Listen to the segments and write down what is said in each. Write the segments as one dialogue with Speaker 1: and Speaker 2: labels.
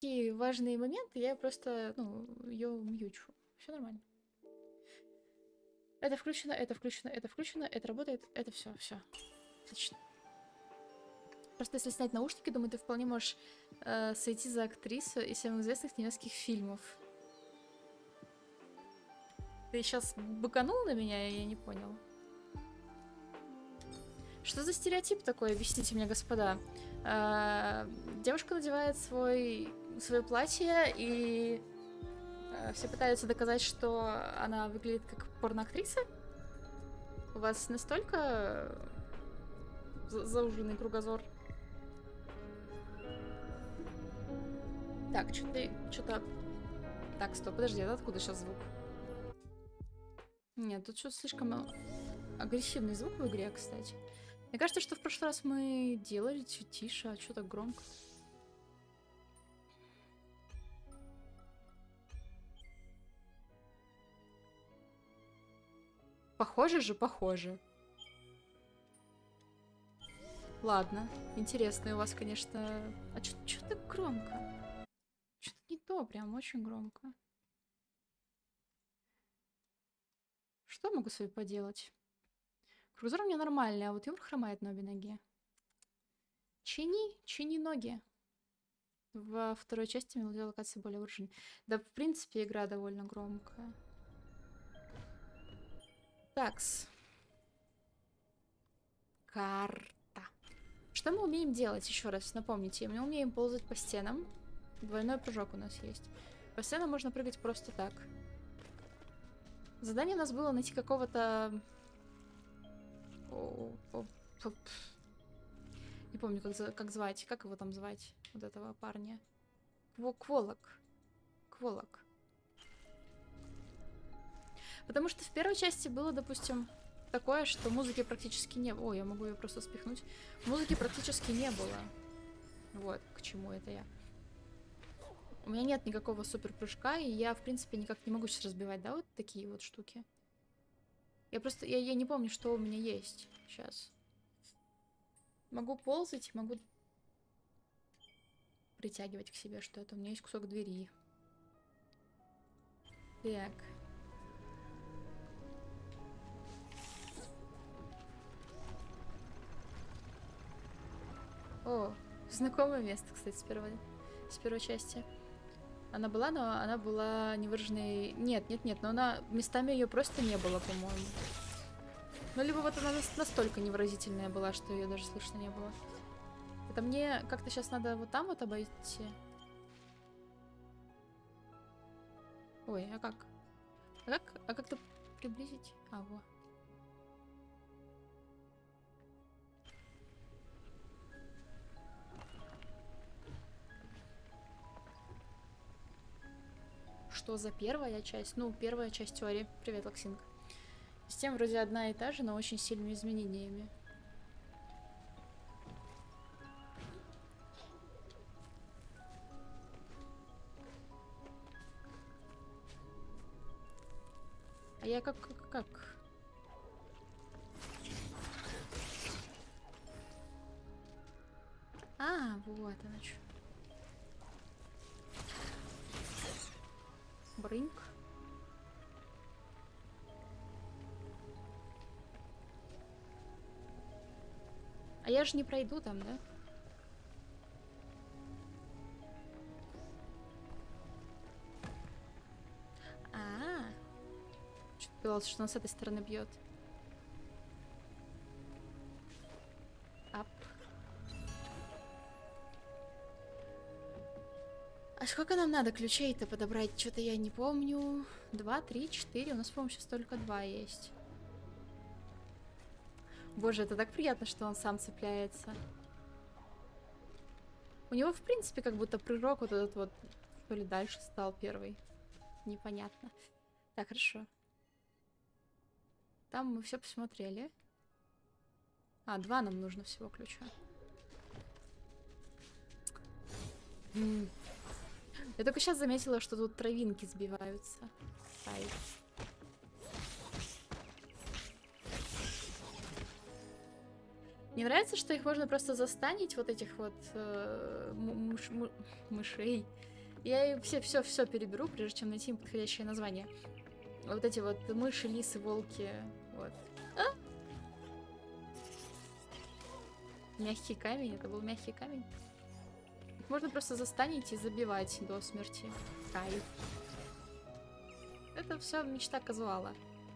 Speaker 1: такие важные моменты, я просто, ну, ее мьючу. Все нормально. Это включено, это включено, это включено, это работает, это все. Отлично. Просто если снять наушники, думаю, ты вполне можешь сойти за актрису из самых известных немецких фильмов. Ты сейчас быканул на меня, я не понял. Что за стереотип такой, объясните мне, господа? Девушка надевает свое платье, и все пытаются доказать, что она выглядит как порноактриса? У вас настолько зауженный кругозор? Так, что-то... Так, стоп, подожди, это откуда сейчас звук? Нет, тут что-то слишком агрессивный звук в игре, кстати. Мне кажется, что в прошлый раз мы делали чуть тише, а что так громко? Похоже же, похоже. Ладно, интересно у вас, конечно... А что так громко? Что-то не то, прям очень громко. Что могу с собой поделать? Кругозор у меня нормальный, а вот юмор хромает на обе ноги. Чини ноги. Во второй части мелодия локации более выражена. Да, в принципе, игра довольно громкая. Такс. Карта. Что мы умеем делать? Еще раз напомните. Мы умеем ползать по стенам. Двойной прыжок у нас есть. По стенам можно прыгать просто так. Задание у нас было найти какого-то... Не помню, как звать. Как его там звать? Вот этого парня. Кволок. Потому что в первой части было, допустим, такое, что музыки практически не было. Ой, я могу ее просто спихнуть. Музыки практически не было. Вот, к чему это я. У меня нет никакого супер прыжка, и я, в принципе, никак не могу сейчас разбивать, да, вот такие вот штуки. Я просто... Я не помню, что у меня есть сейчас. Могу ползать, могу притягивать к себе что-то. У меня есть кусок двери. Так. О, знакомое место, кстати, с первой части. Она была, но она была невыраженной... Нет, но она... Местами ее просто не было, по-моему. Ну, либо вот она настолько невыразительная была, что ее даже слышно не было. Это мне как-то сейчас надо вот там вот обойти. Ой, а как? А как-то приблизить? А, во. Что за первая часть? Ну, первая часть теории. Привет, Лаксинг. Система вроде одна и та же, но очень сильными изменениями. А я как? А, вот она что. Брынк. А я же не пройду там, да? Что-то казалось, что он с этой стороны бьет. Ап. А сколько нам надо ключей-то подобрать? Что-то я не помню. 2, 3, 4. У нас, по-моему, сейчас только 2 есть. Боже, это так приятно, что он сам цепляется. У него, в принципе, как будто прыжок вот этот вот, то ли дальше стал первый. Непонятно. Так, хорошо. Там мы все посмотрели. А, 2 нам нужно всего ключа. Я только сейчас заметила, что тут травинки сбиваются. Ай. Мне нравится, что их можно просто застанить, вот этих вот мышей, Я все переберу, прежде чем найти им подходящее название. Вот эти вот мыши, лисы, волки. Вот. А? Мягкий камень. Это был мягкий камень. Их можно просто застанить и забивать до смерти. Кайф. Это все мечта казуала.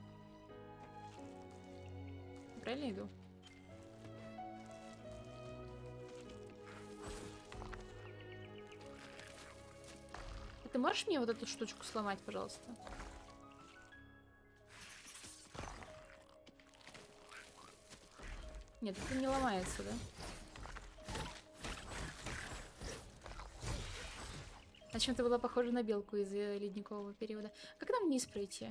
Speaker 1: Правильно иду? Ты можешь мне вот эту штучку сломать, пожалуйста? Нет, это не ломается, да? А чем-то была похожа на белку из ледникового периода. Как нам вниз пройти?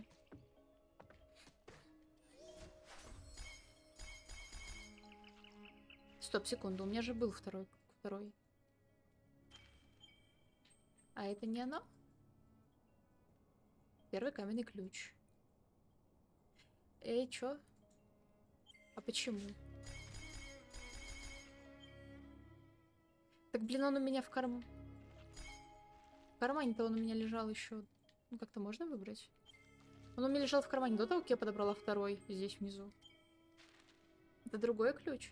Speaker 1: Стоп, секунду, у меня же был второй. А это не оно? Первый каменный ключ. Эй, чё? А почему? Так, блин, он у меня в кармане. В кармане-то он у меня лежал еще. Ну, как-то можно выбрать? Он у меня лежал в кармане до того, как я подобрала второй здесь внизу. Это другой ключ.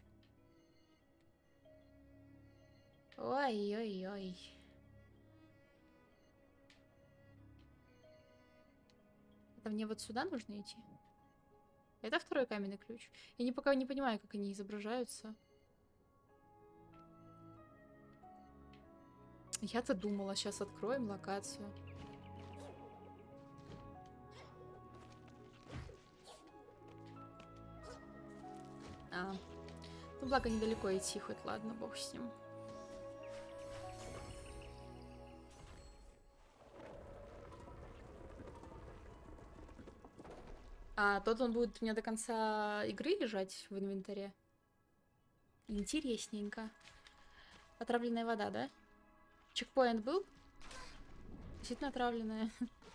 Speaker 1: Ой-ой-ой. Это мне вот сюда нужно идти? Это второй каменный ключ. Я пока не понимаю, как они изображаются. Я-то думала, сейчас откроем локацию. Ну, благо недалеко идти, хоть ладно, бог с ним. А тот он будет у меня до конца игры лежать в инвентаре? Интересненько. Отравленная вода, да? Чекпоинт был? Действительно отравленная.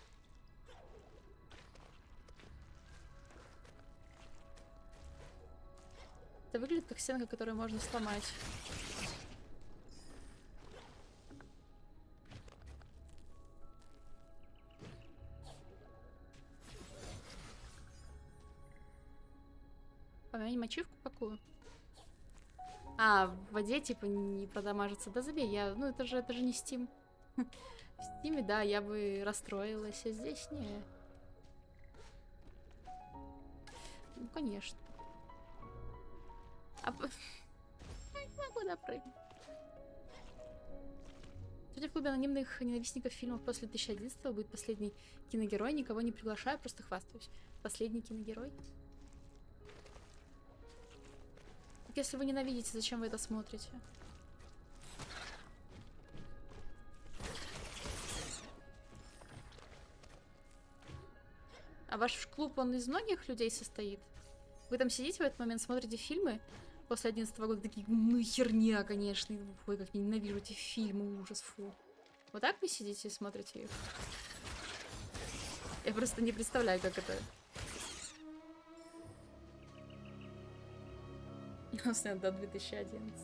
Speaker 1: Это выглядит как стенка, которую можно сломать. Помянь ачивку какую? А, в воде, типа, не продамажится. Да забей, ну это же не Steam. В Steam, да, я бы расстроилась, а здесь не. Ну, конечно. Не могу допрыгнуть. Судя в клубе анонимных ненавистников фильмов после 2011 будет последний киногерой. Никого не приглашаю, просто хвастаюсь. Последний киногерой? Если вы ненавидите, зачем вы это смотрите? А ваш клуб, он из многих людей состоит? Вы там сидите в этот момент, смотрите фильмы после 2011 года, такие, ну херня, конечно. Ой, как я ненавижу эти фильмы, ужас, фу. Вот так вы сидите и смотрите их? Я просто не представляю, как это... До 2011.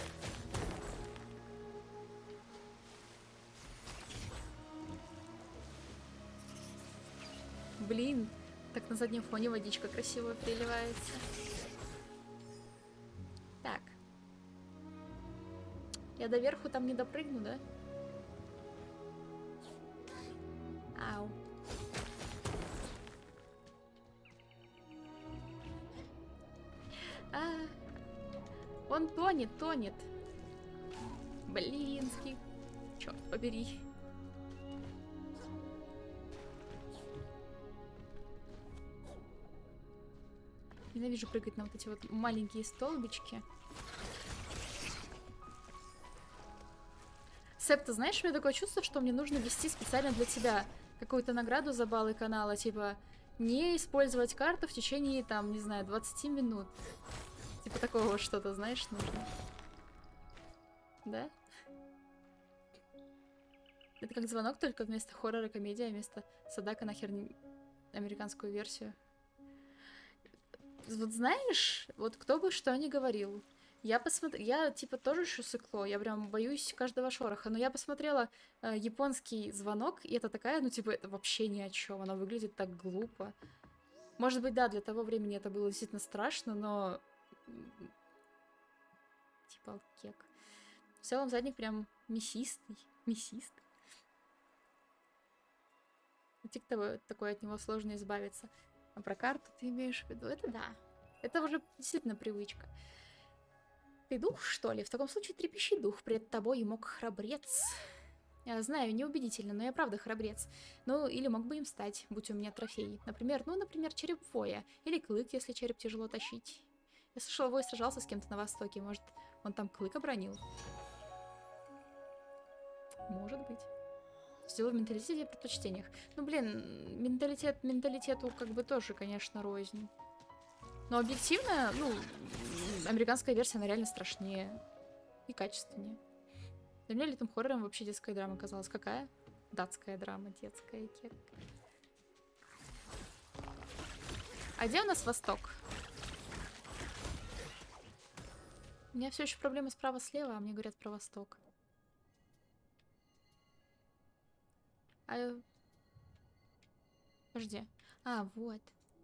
Speaker 1: Блин, так на заднем фоне водичка красиво переливается. Так. Я доверху там не допрыгну, да? Ау. Он тонет. Блинский. Чёрт побери. Ненавижу прыгать на вот эти вот маленькие столбички. Сэп, ты знаешь, у меня такое чувство, что мне нужно ввести специально для тебя какую-то награду за баллы канала, типа не использовать карту в течение, там, не знаю, 20 минут. Типа такого что-то, знаешь, нужно. Да? Это как звонок, только вместо хоррора комедия, вместо Садака нахер американскую версию. Вот знаешь, вот кто бы что ни говорил, Я типа тоже еще сыкло, я прям боюсь каждого шороха, но я посмотрела японский звонок, и это такая, ну типа, это вообще ни о чем, она выглядит так глупо. Может быть, да, для того времени это было действительно страшно, но... Типа кек. В целом задник прям мясистый. Мясистый. Тик такой от него сложно избавиться. А про карту ты имеешь в виду? Это да. Это уже действительно привычка. Ты дух, что ли? В таком случае трепещи дух. Пред тобой и мог храбрец. Я знаю, неубедительно, но я правда храбрец. Ну, или мог бы им стать, будь у меня трофей. Например, череп воя. Или клык, если череп тяжело тащить. Я слышала, вой сражался с кем-то на востоке. Может, он там клык обронил? Может быть. Сделал в менталитете и предпочтениях. Ну, блин, менталитету как бы тоже, конечно, рознь. Но объективно, ну, американская версия, она реально страшнее и качественнее. Для меня летом хоррором вообще детская драма казалась. Какая? Датская драма, детская кек. А где у нас Восток? У меня все еще проблемы справа-слева, а мне говорят про Восток. Подожди. Вот.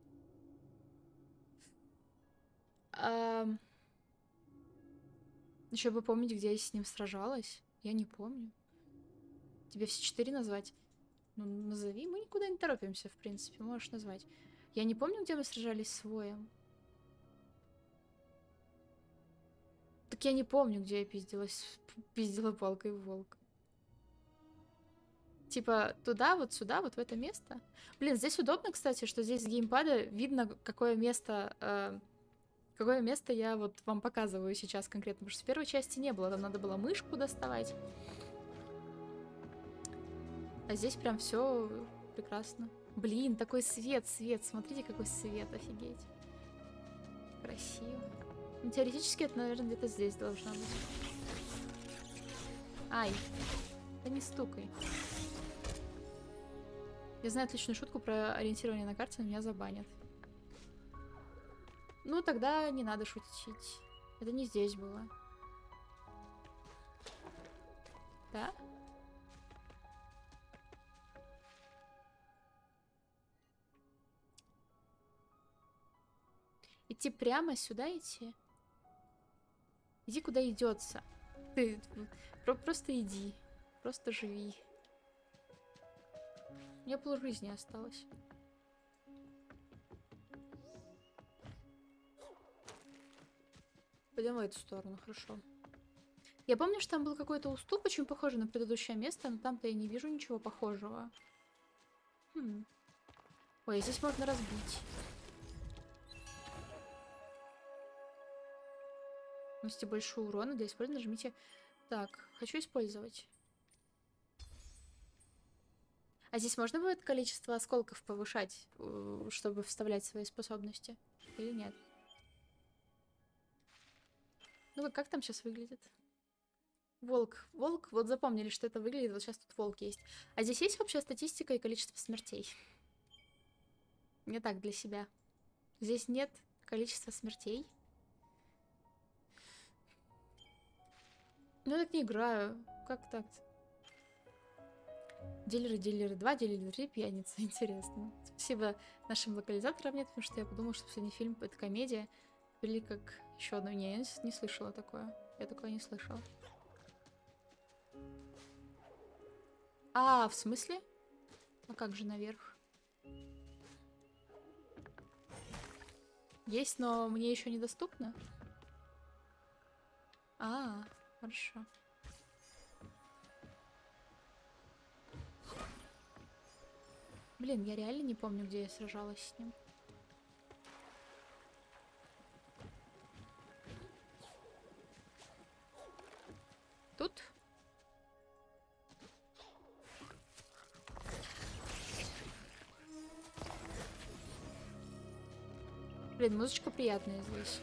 Speaker 1: Еще бы помнить, где я с ним сражалась. Я не помню. Тебе все 4 назвать? Ну, назови. Мы никуда не торопимся, в принципе. Можешь назвать. Я не помню, где мы сражались с воем. Так я не помню, где я пиздила палкой в волка. Типа туда, вот сюда, вот в это место. Блин, здесь удобно, кстати, что здесь с геймпада видно, какое место я вот вам показываю сейчас конкретно. Потому что в первой части не было. Там надо было мышку доставать. А здесь прям все прекрасно. Блин, такой свет. Смотрите, какой свет, офигеть. Красиво. Ну, теоретически это, наверное, где-то здесь должна быть. Ай. Да не стукай. Я знаю отличную шутку про ориентирование на карте, но меня забанят. Ну, тогда не надо шутить. Это не здесь было. Да? Идти прямо сюда идти? Иди куда идется. Ты просто иди. Просто живи. У меня полжизни осталось. Пойдем в эту сторону, хорошо. Я помню, что там был какой-то уступ, очень похожий на предыдущее место, но там-то я не вижу ничего похожего. Ой, здесь можно разбить. Наносите большой урон. Для использования нажмите... Так, хочу использовать. А здесь можно будет количество осколков повышать, чтобы вставлять свои способности? Или нет? Ну как там сейчас выглядит? Волк. Волк, вот запомнили, что это выглядит. Вот сейчас тут волк есть. А здесь есть общая статистика и количество смертей? Не так, для себя. Здесь нет количества смертей. Ну, я так не играю. Как так? Дилеры 2, дилеры 3, пьяница. Интересно. Спасибо нашим локализаторам, нет, потому что я подумала, что последний фильм — это комедия. Или как еще одну. Не, я не слышала такое. Я такое не слышала. В смысле? А как же наверх? Есть, но мне еще недоступно? Хорошо. Блин, я реально не помню, где я сражалась с ним. Тут? Блин, музычка приятная здесь.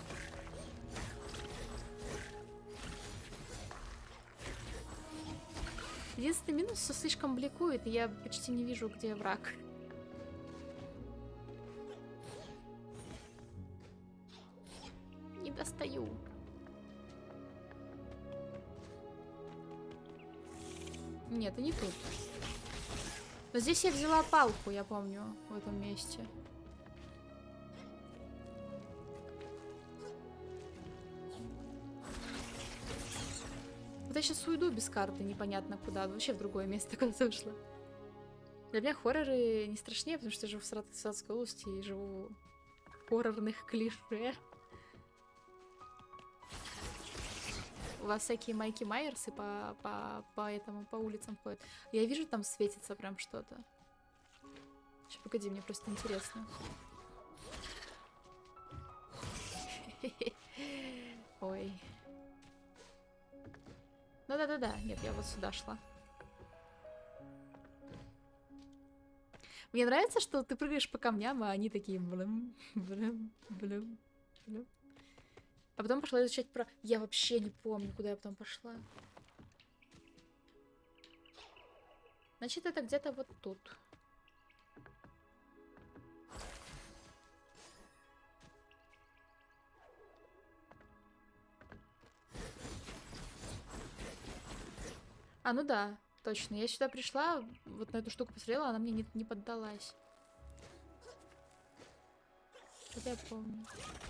Speaker 1: Единственный минус, что слишком бликует, и я почти не вижу, где враг. Не достаю. Нет, это не тут. Но здесь я взяла палку, я помню, в этом месте. Вот я сейчас уйду без карты, непонятно куда. Вообще в другое место куда-то ушла. Для меня хорроры не страшнее, потому что я живу в Саратовской области и живу в хоррорных клише. У вас всякие Майки Майерсы по улицам ходят. Я вижу, там светится прям что-то. Сейчас, погоди, мне просто интересно. Ой. Ну да-да-да. Нет, я вот сюда шла. Мне нравится, что ты прыгаешь по камням, а они такие... Блым, блым, блым, блым. А потом пошла изучать про... Я вообще не помню, куда я потом пошла. Значит, это где-то вот тут. А, ну да, точно. Я сюда пришла, вот на эту штуку посмотрела, она мне не поддалась. Это я помню.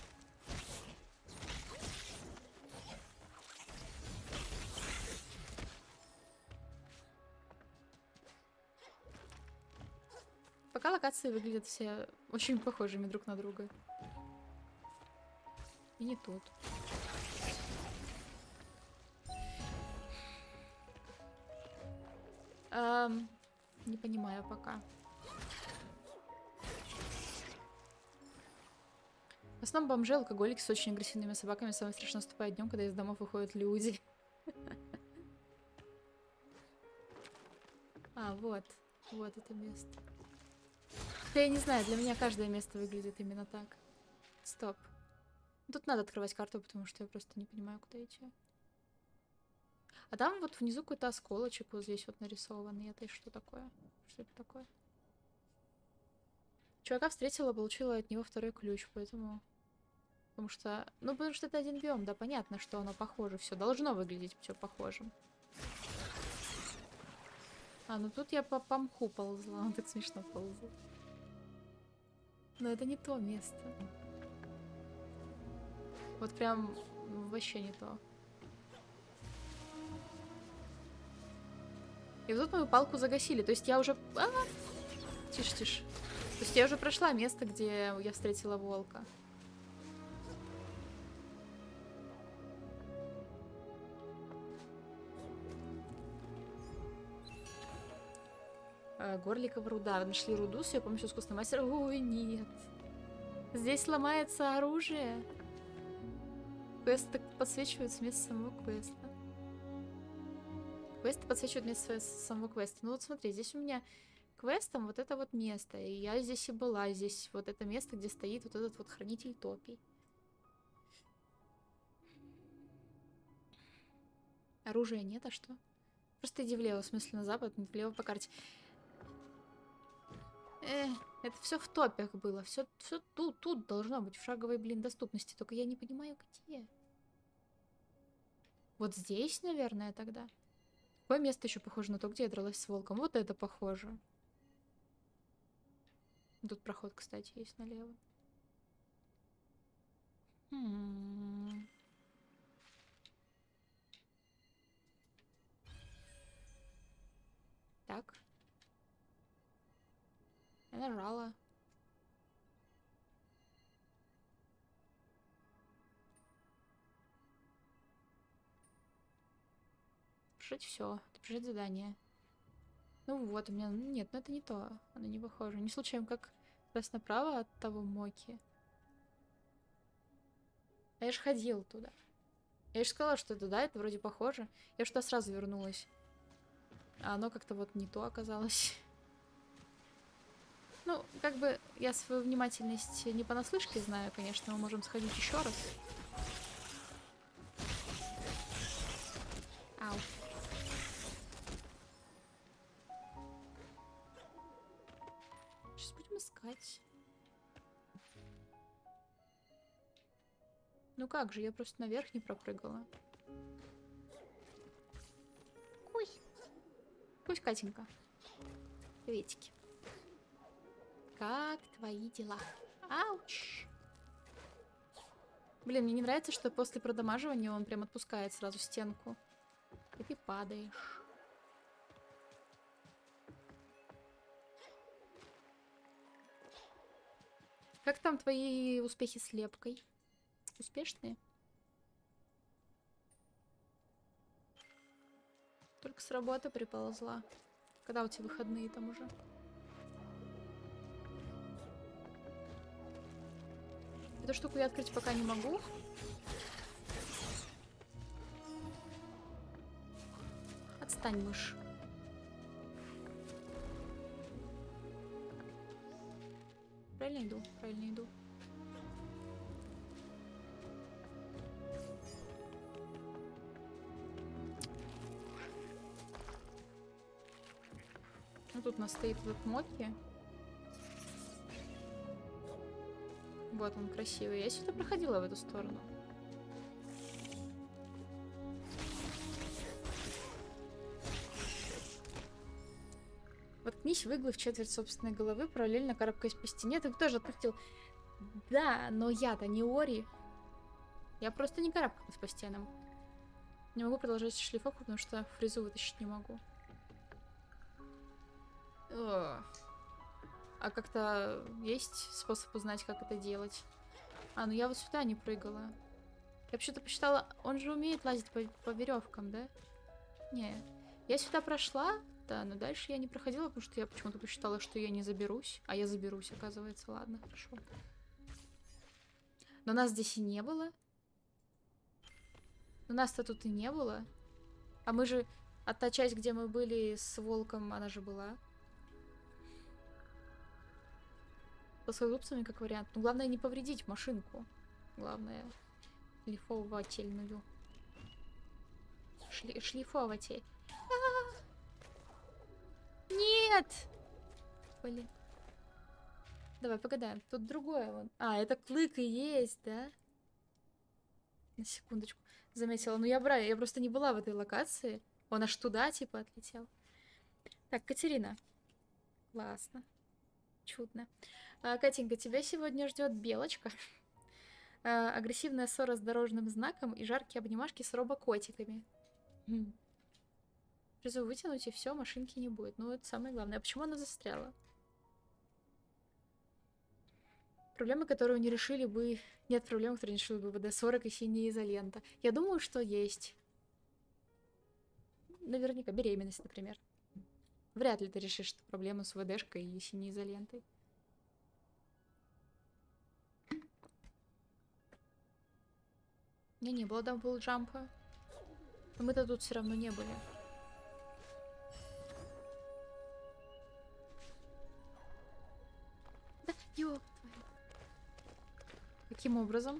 Speaker 1: Пока локации выглядят все очень похожими друг на друга. И не тут. Не понимаю пока. В основном бомжи, алкоголики с очень агрессивными собаками. Самое страшное наступает днем, когда из домов выходят люди. А, вот. Вот это место. Я не знаю, для меня каждое место выглядит именно так. Стоп. Тут надо открывать карту, потому что я просто не понимаю, куда идти. А там вот внизу какой-то осколочек вот здесь вот нарисованный. Это что такое? Что это такое? Чувака встретила, получила от него второй ключ, поэтому... Потому что... Ну, потому что это один биом, да, понятно, что оно похоже. Все должно выглядеть все похожим. А, ну тут я по мху ползла. Он так смешно ползал. Но это не то место. Вот прям вообще не то. И вот тут мою палку загасили. То есть я уже... Тише, тише. То есть я уже прошла место, где я встретила волка. Горликова руда. Нашли руду с ее помощью искусственного мастера. Ой, нет. Здесь сломается оружие. Квест подсвечивают с места самого квеста. Квесты подсвечивают место самого квеста. Ну вот смотри, здесь у меня квестом вот это вот место. И я здесь и была. Здесь вот это место, где стоит вот этот вот хранитель топий. Оружия нет, а что? Просто иди влево, в смысле на запад, влево по карте. Это все в топях было. Все тут должно быть в шаговой, блин, доступности. Только я не понимаю, где. Вот здесь, наверное, тогда. Какое место еще похоже на то, где я дралась с волком? Вот это похоже. Тут проход, кстати, есть налево. Так. Я нажала. Решить все. Решить задание. Ну вот, у меня... Нет, ну это не то. Оно не похоже. Не случайно, как раз направо от того Моки. А я же ходил туда. Я же сказала, что туда это вроде похоже. Я что сразу вернулась. А оно как-то вот не то оказалось. Ну, как бы я свою внимательность не понаслышке знаю, конечно. Мы можем сходить еще раз. Ау. Сейчас будем искать. Ну как же, я просто наверх не пропрыгала. Ой. Кусь, Катенька. Приветики. Как твои дела? Ауч. Блин, мне не нравится, что после продамаживания он прям отпускает сразу стенку. И ты падаешь. Как там твои успехи с лепкой? Успешные? Только с работы приползла. Когда у тебя выходные там уже? Эту штуку я открыть пока не могу. Отстань, мышь. Правильно иду? Правильно иду. Ну, тут у нас стоит этот Моки. Вот он красивый. Я сюда проходила в эту сторону. Воткнись в иглы в четверть собственной головы, параллельно карабкаясь по стене. Ты тоже отпустил. Да, но я-то не Ори. Я просто не карабкаюсь по стенам. Не могу продолжать шлифовку, потому что фрезу вытащить не могу. А как-то есть способ узнать, как это делать? А, ну я вот сюда не прыгала. Я вообще-то посчитала, он же умеет лазить по веревкам, да? Не. Я сюда прошла, да, но дальше я не проходила, потому что я почему-то посчитала, что я не заберусь. А я заберусь, оказывается. Ладно, хорошо. Но нас здесь и не было. Но нас-то тут и не было. А мы же... А та часть, где мы были с волком, она же была. Плоскогубцами как вариант. Ну, главное не повредить машинку. Главное, шлифовательную. Шлифователь. Нет! Блин. Давай погадаем. Тут другое вон. А, это клык и есть, да? На секундочку. Заметила. Ну, я просто не была в этой локации. Он аж туда, типа, отлетел. Так, Катерина. Классно. Чудно. Катенька, тебя сегодня ждет белочка. Агрессивная ссора с дорожным знаком и жаркие обнимашки с робокотиками. Призу вытянуть, и все, машинки не будет. Ну, это самое главное. А почему она застряла? Проблемы, которые не решили бы... Нет проблем, которые не решили бы ВД-40 и синяя изолента. Я думаю, что есть. Наверняка беременность, например. Вряд ли ты решишь проблему с ВДшкой и синей изолентой. У меня не было даблджампа. Но мы-то тут все равно не были. Да, ёп твою. Каким образом?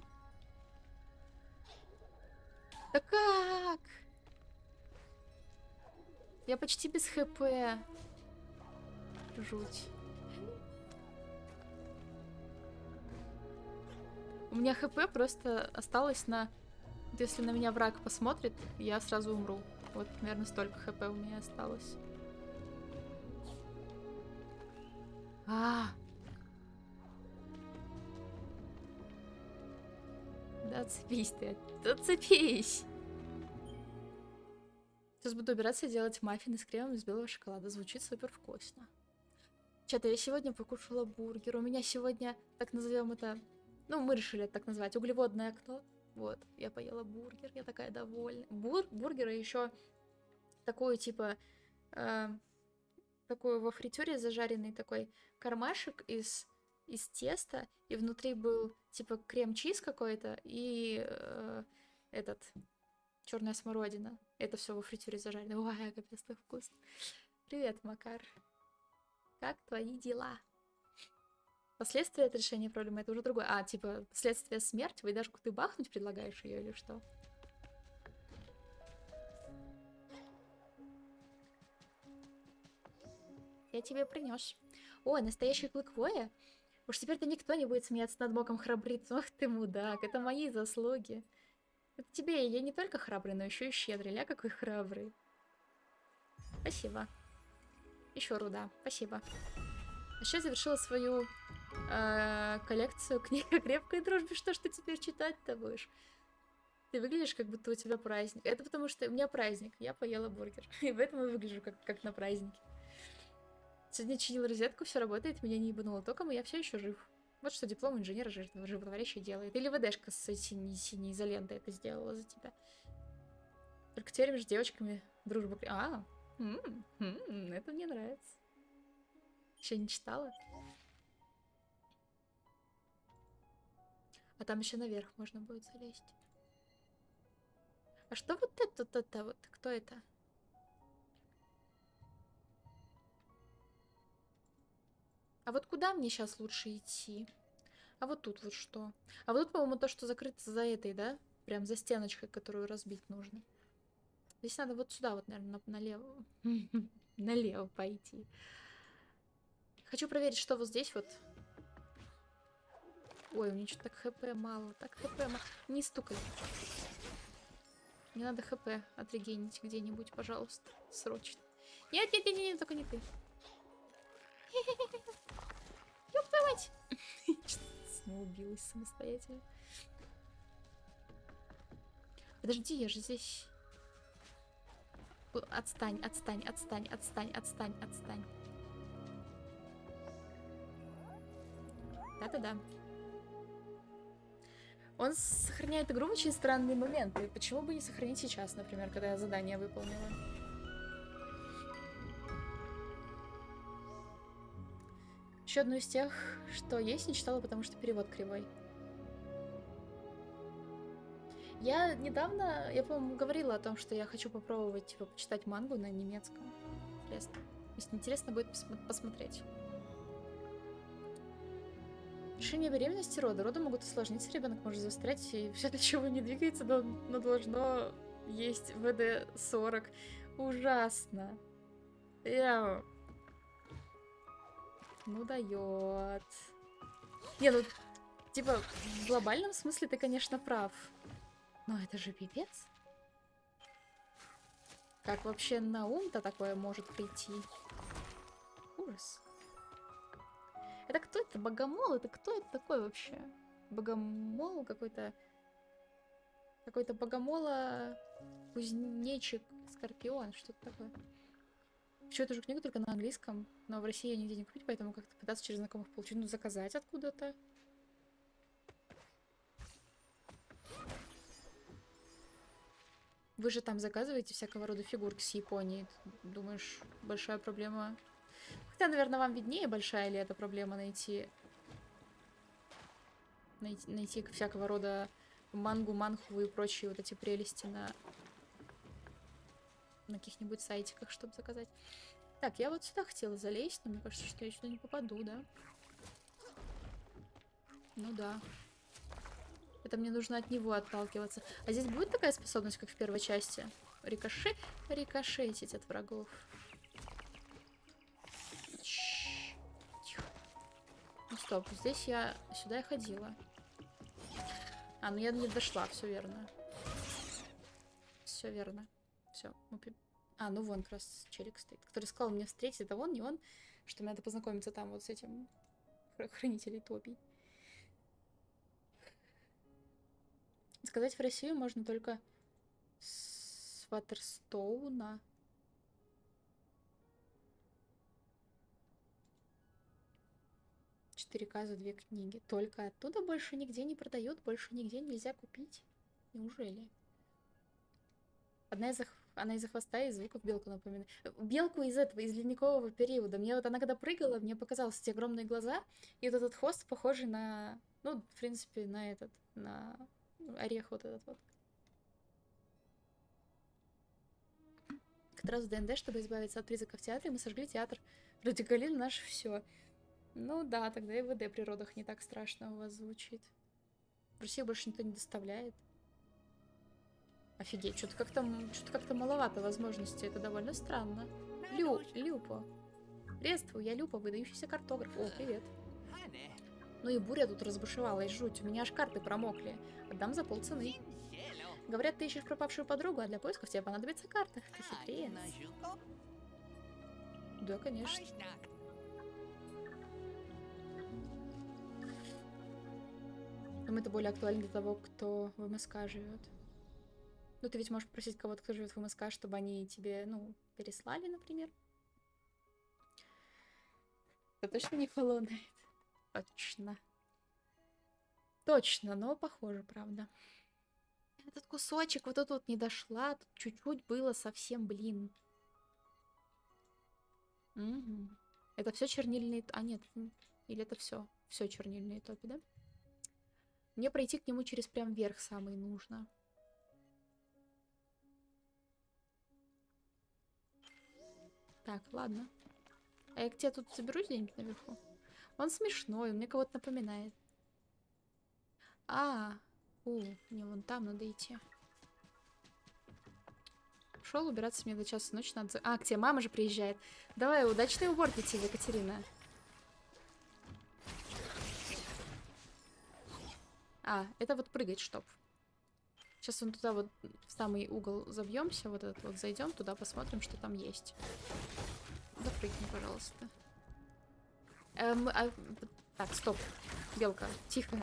Speaker 1: Да как? Я почти без ХП. Жуть. У меня ХП просто осталось на... Если на меня враг посмотрит, я сразу умру. Вот примерно столько ХП у меня осталось. Да отцепись ты. Отцепись! Сейчас буду убираться и делать маффины с кремом из белого шоколада. Звучит супер вкусно. Чё-то я сегодня покушала бургер. У меня сегодня, так назовем это... Ну, мы решили это так назвать. Углеводное окно. Вот, я поела бургер. Я такая довольна. Бургер и еще такой, типа... такой во фритюре зажаренный такой кармашек из теста. И внутри был, типа, крем-чиз какой-то. И этот... черная смородина. Это все во фритюре зажарено. Ой, капец, так вкусно. Привет, Макар. Как твои дела? Последствия от решения проблемы — это уже другое. А, типа, последствия смерти? Выдашку ты бахнуть предлагаешь ее или что? Я тебе принес. Ой, настоящий клык воя? Уж теперь-то никто не будет смеяться над боком храбриться. Ох ты, мудак, это мои заслуги. Это тебе, я не только храбрый, но еще и щедрый. Ля, какой храбрый. Спасибо. Еще руда. Спасибо. А сейчас завершила свою коллекцию книг о крепкой дружбе. Что ж ты теперь читать-то будешь? Ты выглядишь, как будто у тебя праздник. Это потому что у меня праздник. Я поела бургер. И в этом я выгляжу, как на празднике. Сегодня чинила розетку, все работает, меня не ебануло током, и я все еще жив. Вот что диплом инженера животворящий делает. Или ВДшка с синей изолентой это сделала за тебя. Только теперь между девочками дружба... это мне нравится. Еще не читала. А там еще наверх можно будет залезть. А что вот это вот? Кто это? А вот куда мне сейчас лучше идти? А вот тут вот что? А вот тут, по-моему, то, что закрыто за этой, да? Прям за стеночкой, которую разбить нужно. Здесь надо вот сюда вот, наверное, налево. Налево пойти. Хочу проверить, что вот здесь вот. Ой, у меня что-то так хп мало. Так хп мало. Не стукай. Мне надо хп отрегенить где-нибудь, пожалуйста. Срочно. Нет, нет, нет, нет, только не ты. Ёб твою мать! Самоубилась самостоятельно. Подожди, я же здесь... Отстань, отстань, отстань, отстань, отстань, отстань. Да-да-да. Он сохраняет игру в очень странные моменты. Почему бы не сохранить сейчас, например, когда я задание выполнила? Еще одну из тех, что есть, не читала, потому что перевод кривой. Я недавно, я, по-моему, говорила о том, что я хочу попробовать, типа, почитать мангу на немецком. Интересно. Если интересно будет посмотреть. Решение беременности рода. Роды могут усложниться, ребенок может застрять, и все, для чего не двигается, но должно есть ВД-40. Ужасно. Ну дает. Не, ну, типа, в глобальном смысле ты, конечно, прав. Но это же пипец. Как вообще на ум-то такое может прийти? Ужас. Это кто это? Богомол? Это кто это такой вообще? Богомол какой-то... Какой-то богомола... Кузнечик, скорпион, что-то такое. Еще эту же книгу только на английском, но в России ее нигде не купить, поэтому как-то пытаться через знакомых получить. Ну, заказать откуда-то. Вы же там заказываете всякого рода фигурки с Японии. Думаешь, большая проблема? Хотя, наверное, вам виднее, большая ли эта проблема найти всякого рода мангу, манху и прочие вот эти прелести на каких-нибудь сайтиках, чтобы заказать. Так, я вот сюда хотела залезть, но мне кажется, что я сюда не попаду, да? Ну да. Это мне нужно от него отталкиваться. А здесь будет такая способность, как в первой части? Рикошетить от врагов. Ну стоп, здесь я... Сюда я ходила. А, ну я не дошла, все верно. Все верно. Все. А, ну вон как раз челик стоит, который сказал мне встретить. Это он, не он, что мне надо познакомиться там вот с этим хранителем топий. Сказать в Россию можно только с Ватерстоуна. «4К за 2 книги. Только оттуда больше нигде не продают, больше нигде нельзя купить. Неужели? Она из-за хвоста и звуков белку напоминает. Белку из ледникового периода. Мне вот она когда прыгала, мне показалось эти огромные глаза, и вот этот хвост похожий на... Ну, в принципе, на орех вот этот вот. Как раз в ДНД, чтобы избавиться от призраков в театре, мы сожгли театр. Радикалин наш все. Ну да, тогда и в ВД при родах не так страшно у вас звучит. В Россию больше никто не доставляет. Офигеть, что-то как-то маловато возможностей. Это довольно странно. Люпо. Приветствую, я Люпа, выдающийся картограф. О, привет. Ну и буря тут разбушевалась, жуть. У меня аж карты промокли. Отдам за полцены. Говорят, ты ищешь пропавшую подругу, а для поисков тебе понадобится карта. Ты хитрец. Да, конечно. Думаю, это более актуально для того, кто в МСК живет. Ну, ты ведь можешь попросить кого-то, кто живет в МСК, чтобы они тебе, ну, переслали, например. Это точно не холодает. Точно. Точно, но похоже, правда. Этот кусочек вот тут вот не дошла. Тут чуть-чуть было совсем, блин. Угу. Это все чернильные... А, нет. Или это все? Все чернильные топи, да? Мне пройти к нему через прям верх самый нужно. Так, ладно. А я где тут заберусь где-нибудь наверху? Он смешной, он мне кого-то напоминает. Не, вон там надо идти. Шел убираться, мне до часа ночи надо... А, к тебе мама же приезжает. Давай, удачной уборки тебе, Екатерина. Это вот прыгать, чтоб. Сейчас вон туда вот в самый угол забьемся, вот этот вот зайдем, туда посмотрим, что там есть. Запрыгни, пожалуйста. Так, стоп. Белка, тихо.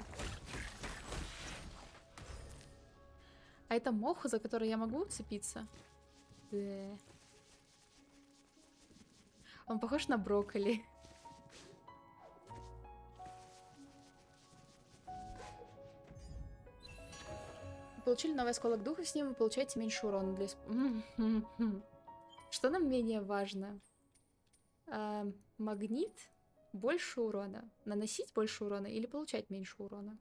Speaker 1: А это мох, за который я могу уцепиться? Да. Он похож на брокколи. Получили новый осколок духа, с ним вы получаете меньше урона для... Что нам менее важно? Магнит? Больше урона. Наносить больше урона или получать меньше урона?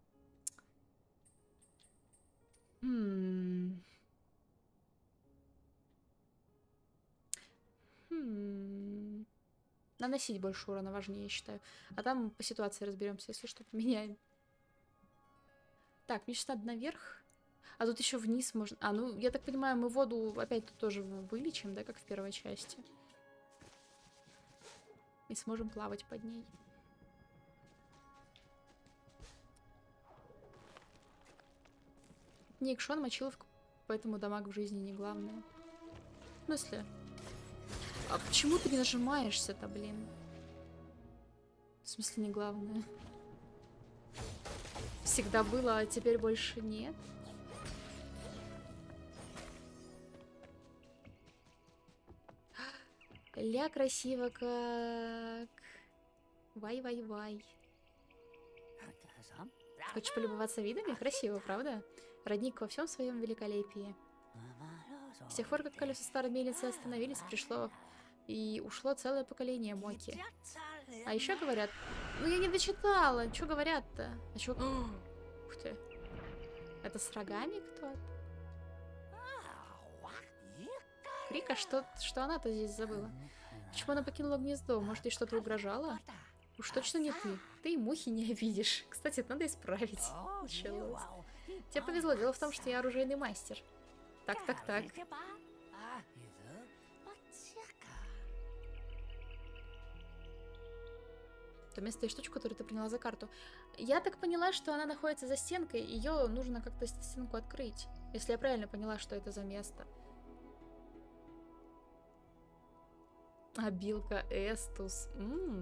Speaker 1: Наносить больше урона важнее, я считаю. А там по ситуации разберемся, если что, поменяем. Так, мне сейчас надо наверх. А тут еще вниз можно... ну, я так понимаю, мы воду опять тут тоже вылечим, да, как в первой части. И сможем плавать под ней. Не Икшон, мочиловка, поэтому дамаг в жизни не главное. В смысле? А почему ты не нажимаешься-то, блин? В смысле не главное? Всегда было, а теперь больше нет? Ля, красиво как... Вай-вай-вай. Хочешь полюбоваться видами? Красиво, правда? Родник во всем своем великолепии. С тех пор, как колеса старой мельницы остановились, пришло и ушло целое поколение Моки. А еще говорят... Ну, я не дочитала. Что говорят-то? А чё... Ух ты. Это с рогами кто-то? Рика, что она-то здесь забыла? Почему она покинула гнездо? Может, ей что-то угрожало? Уж точно не ты. Ты и мухи не обидишь. Кстати, это надо исправить. Началось. Тебе повезло. Дело в том, что я оружейный мастер. Так. То место и штучку, которую ты приняла за карту. Я так поняла, что она находится за стенкой. Ее нужно как-то стенку открыть. Если я правильно поняла, что это за место. Обилка Эстус.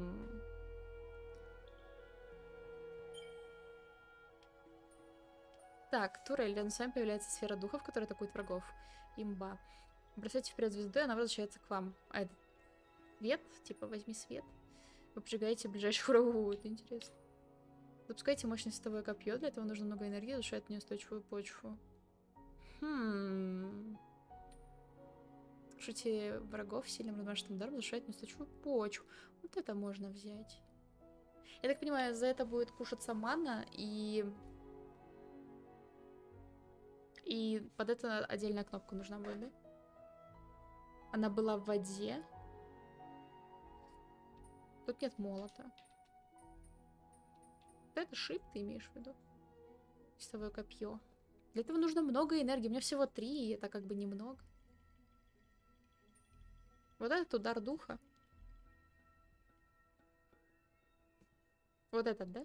Speaker 1: Так, турель. Рядом с вами появляется сфера духов, которая атакует врагов. Имба. Бросайте вперед звезду, и она возвращается к вам. А это свет? Типа, возьми свет. Вы поджигаете ближайших врагов. Это интересно. Запускайте мощное световое копье. Для этого нужно много энергии, разрушает неустойчивую почву. Слушайте врагов сильным размашистым ударом разрушает неустойчивую почву. Вот это можно взять. Я так понимаю, за это будет кушаться мана, и под это отдельная кнопка нужна будет, да? Она была в воде. Тут нет молота. Вот это шип, ты имеешь в виду? Чистовое копье. Для этого нужно много энергии. У меня всего 3, и это как бы немного. Вот этот удар духа. Вот этот, да?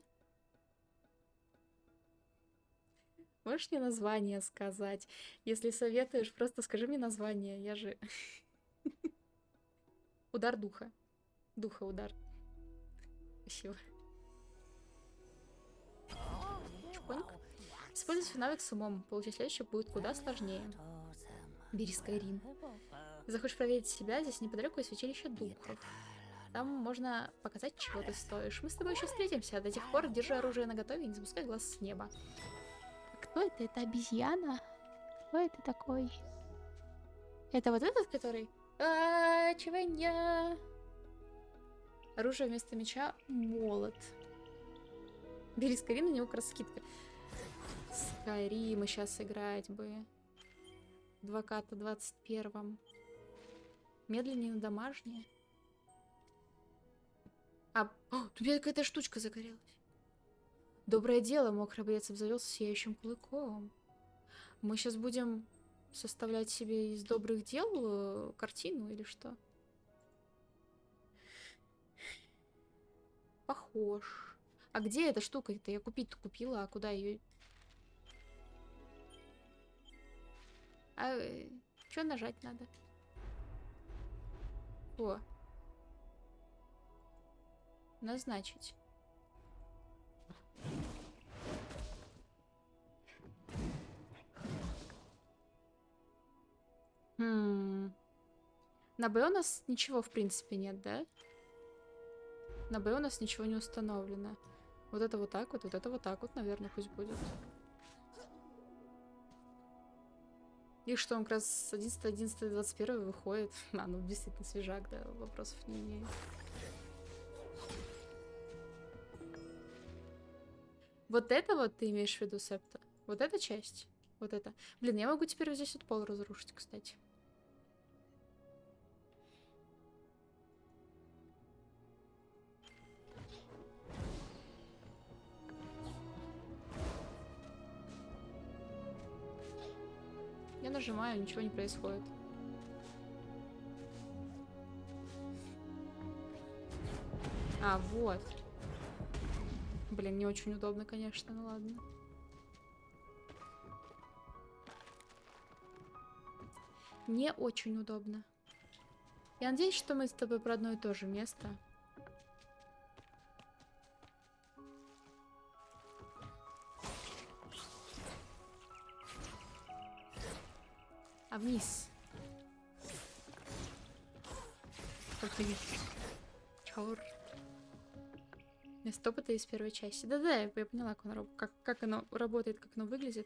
Speaker 1: Можешь мне название сказать? Если советуешь, просто скажи мне название. Я же... Удар духа. Духа удар. Спасибо. Чпоньк. Используй свой навык с умом. Получить следующий будет куда сложнее. Бери Скайрим. Захочешь проверить себя, здесь неподалеку есть святилище духов. Там можно показать, чего ты стоишь. Мы с тобой еще встретимся. До тех пор держи оружие наготове и не спускай глаз с неба. Кто это? Это обезьяна? Кто это такой? Это вот этот, который... Чего? Оружие вместо меча — молот. Бери Скайрим, на него как раз скидка. Скайрим сейчас играть бы. 2К 21. Медленнее, но домашнее. О, у меня какая-то штучка загорелась. Доброе дело, мой храбрец обзавелся сияющим клыком. Мы сейчас будем составлять себе из добрых дел картину или что? Похож. А где эта штука-то? Я купить-то купила, а куда ее? А что нажать надо? О. Назначить. На Б у нас ничего в принципе нет, да? На Б у нас ничего не установлено. Вот это вот так вот это вот так вот, наверное, пусть будет. И что, он как раз с 11-21 выходит. А, ну действительно свежак, да, вопросов не имею. Вот это вот ты имеешь в виду, Септа? Вот эта часть? Вот это. Блин, я могу теперь вот здесь вот пол разрушить, кстати. Я нажимаю, ничего не происходит. А, вот. Блин, не очень удобно, конечно, ну ладно. Не очень удобно. Я надеюсь, что мы с тобой про одно и то же место. А вниз. Чёрт. Место опыта из первой части. Да-да, я поняла, как оно работает, как оно выглядит.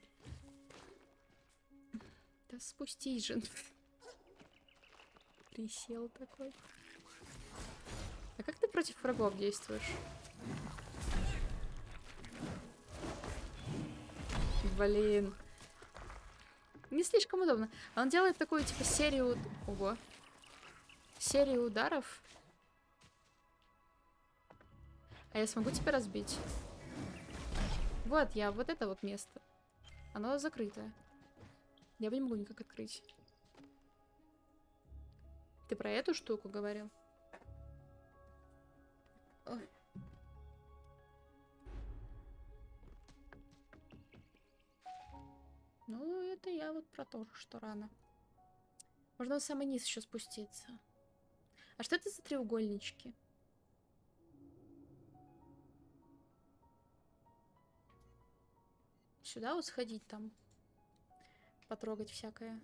Speaker 1: Да спустись же. Присел такой. А как ты против врагов действуешь? Блин. Не слишком удобно. Он делает такую, типа, серию... Ого. Серию ударов. А я смогу тебя разбить? Вот я, вот это вот место. Оно закрытое. Я бы не могу никак открыть. Ты про эту штуку говорил? Ой. Ну, это я вот про то, что рано. Можно в самый низ еще спуститься. А что это за треугольнички? Сюда вот сходить там. Потрогать всякое.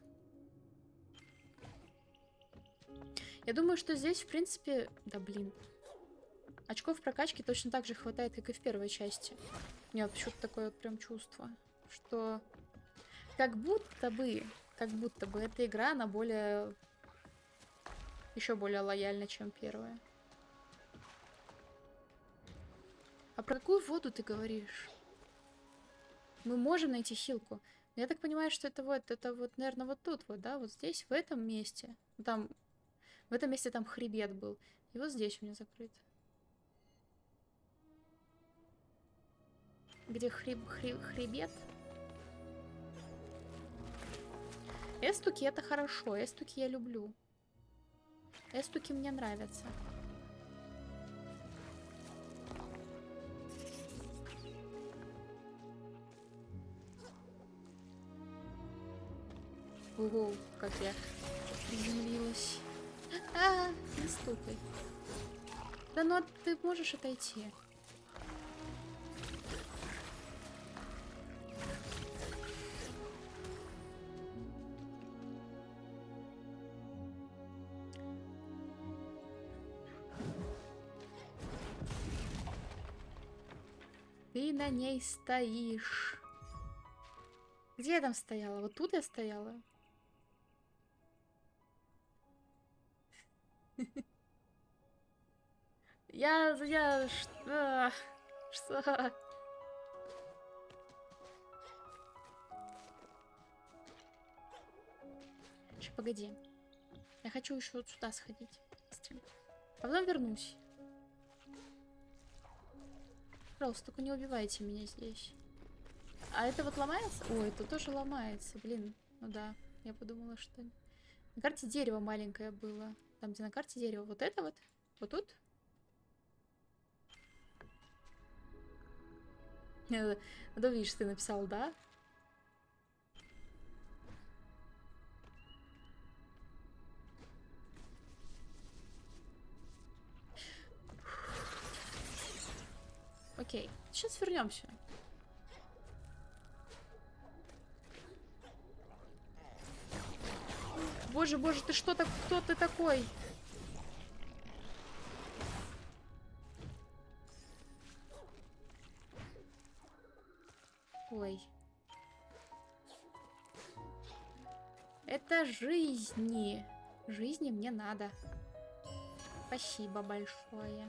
Speaker 1: Я думаю, что здесь, в принципе... Да блин. Очков прокачки точно так же хватает, как и в первой части. У меня вот почему-то такое вот прям чувство, что... Как будто бы эта игра, она более... Еще более лояльна, чем первая. А про какую воду ты говоришь? Мы можем найти хилку. Я так понимаю, что это вот, наверное, вот тут вот, да? Вот здесь, в этом месте. Там... В этом месте там хребет был. И вот здесь у меня закрыт. Где хребет? Эстуки это хорошо. Эстуки я люблю. Эстуки мне нравятся. Ого, как я приземлилась. Не стукай. Да ну ты можешь отойти. Ты на ней стоишь. Где я там стояла? Вот тут я стояла. Что? Что? Сейчас, погоди. Я хочу еще вот сюда сходить. Быстренько. А потом вернусь. Пожалуйста, только не убивайте меня здесь. А это вот ломается? Ой, это тоже ломается. Блин, ну да. Я подумала, что... На карте дерево маленькое было. Там, где на карте дерево. Вот это вот? Вот тут? Да, видишь, ты написал, да? Окей, сейчас вернемся. Боже, боже, ты что так? Кто ты такой? Ой. Это жизни. Жизни мне надо. Спасибо большое.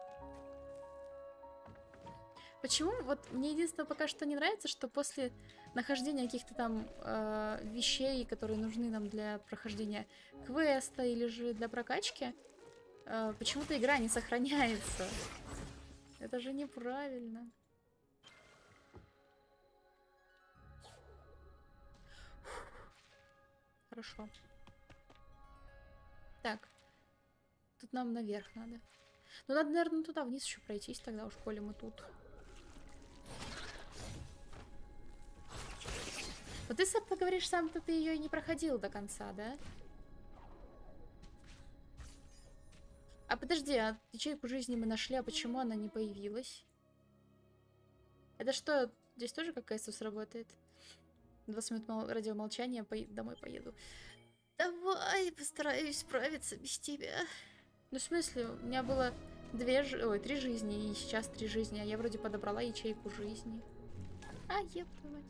Speaker 1: Почему? Вот мне единственное пока что не нравится, что после нахождения каких-то там вещей, которые нужны нам для прохождения квеста или же для прокачки, почему-то игра не сохраняется. Это же неправильно. Хорошо. Так. Тут нам наверх надо. Ну, надо, наверное, туда вниз еще пройтись, тогда уж, коли мы тут. Вот ты сам говоришь, сам-то ты ее и не проходил до конца, да? А подожди, а ячейку жизни мы нашли, а почему она не появилась? Это что, здесь тоже какая-то сработает? 20 минут радиомолчания, домой поеду. Давай, постараюсь справиться без тебя. Ну, в смысле, у меня было 3 жизни, и сейчас 3 жизни, а я вроде подобрала ячейку жизни. А, ёпта мать.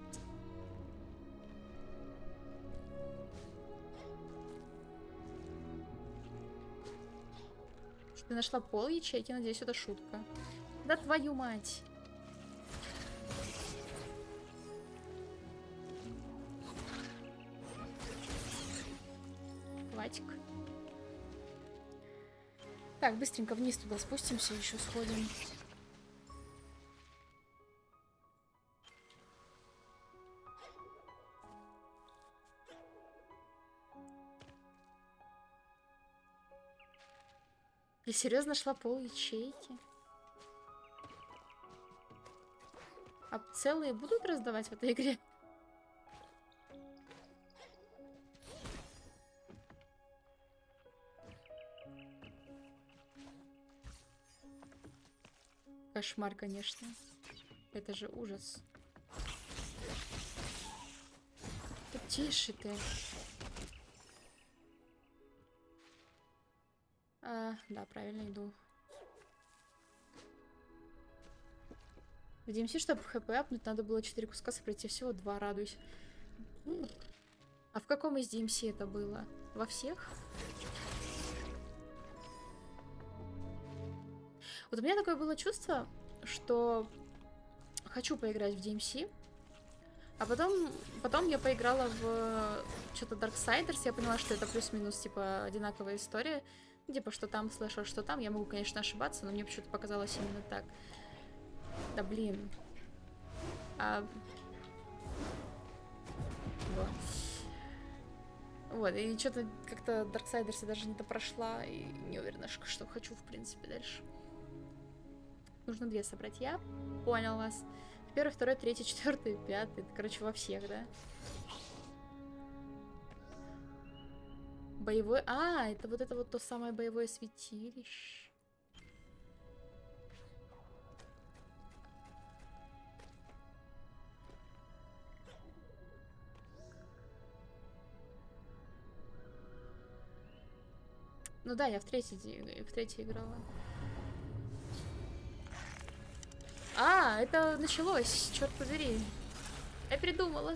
Speaker 1: Ты нашла пол ячейки, надеюсь, это шутка. Да твою мать. Хватик. Так, быстренько вниз туда спустимся, еще сходим. Я серьезно нашла пол ячейки? А целые будут раздавать в этой игре? Кошмар, конечно. Это же ужас. Да тише ты. Да, правильно иду. В DMC, чтобы хп апнуть, надо было 4 куска собрать, я всего 2, радуюсь. А в каком из DMC это было? Во всех? Вот у меня такое было чувство, что хочу поиграть в DMC, а потом я поиграла в что-то Darksiders, я поняла, что это плюс-минус, типа, одинаковая история. Типа, что там слэшер, что там. Я могу, конечно, ошибаться, но мне почему-то показалось именно так. Да блин. Вот, и что-то как-то Darksiders я даже не допрошла, и не уверена, что хочу, в принципе, дальше. Нужно 2 собрать. Я понял вас. 1, 2, 3, 4, 5. Короче, во всех, да? Боевой... это вот то самое боевое святилище. Ну да, я в третьей играла. А, это началось, черт побери. Я передумала.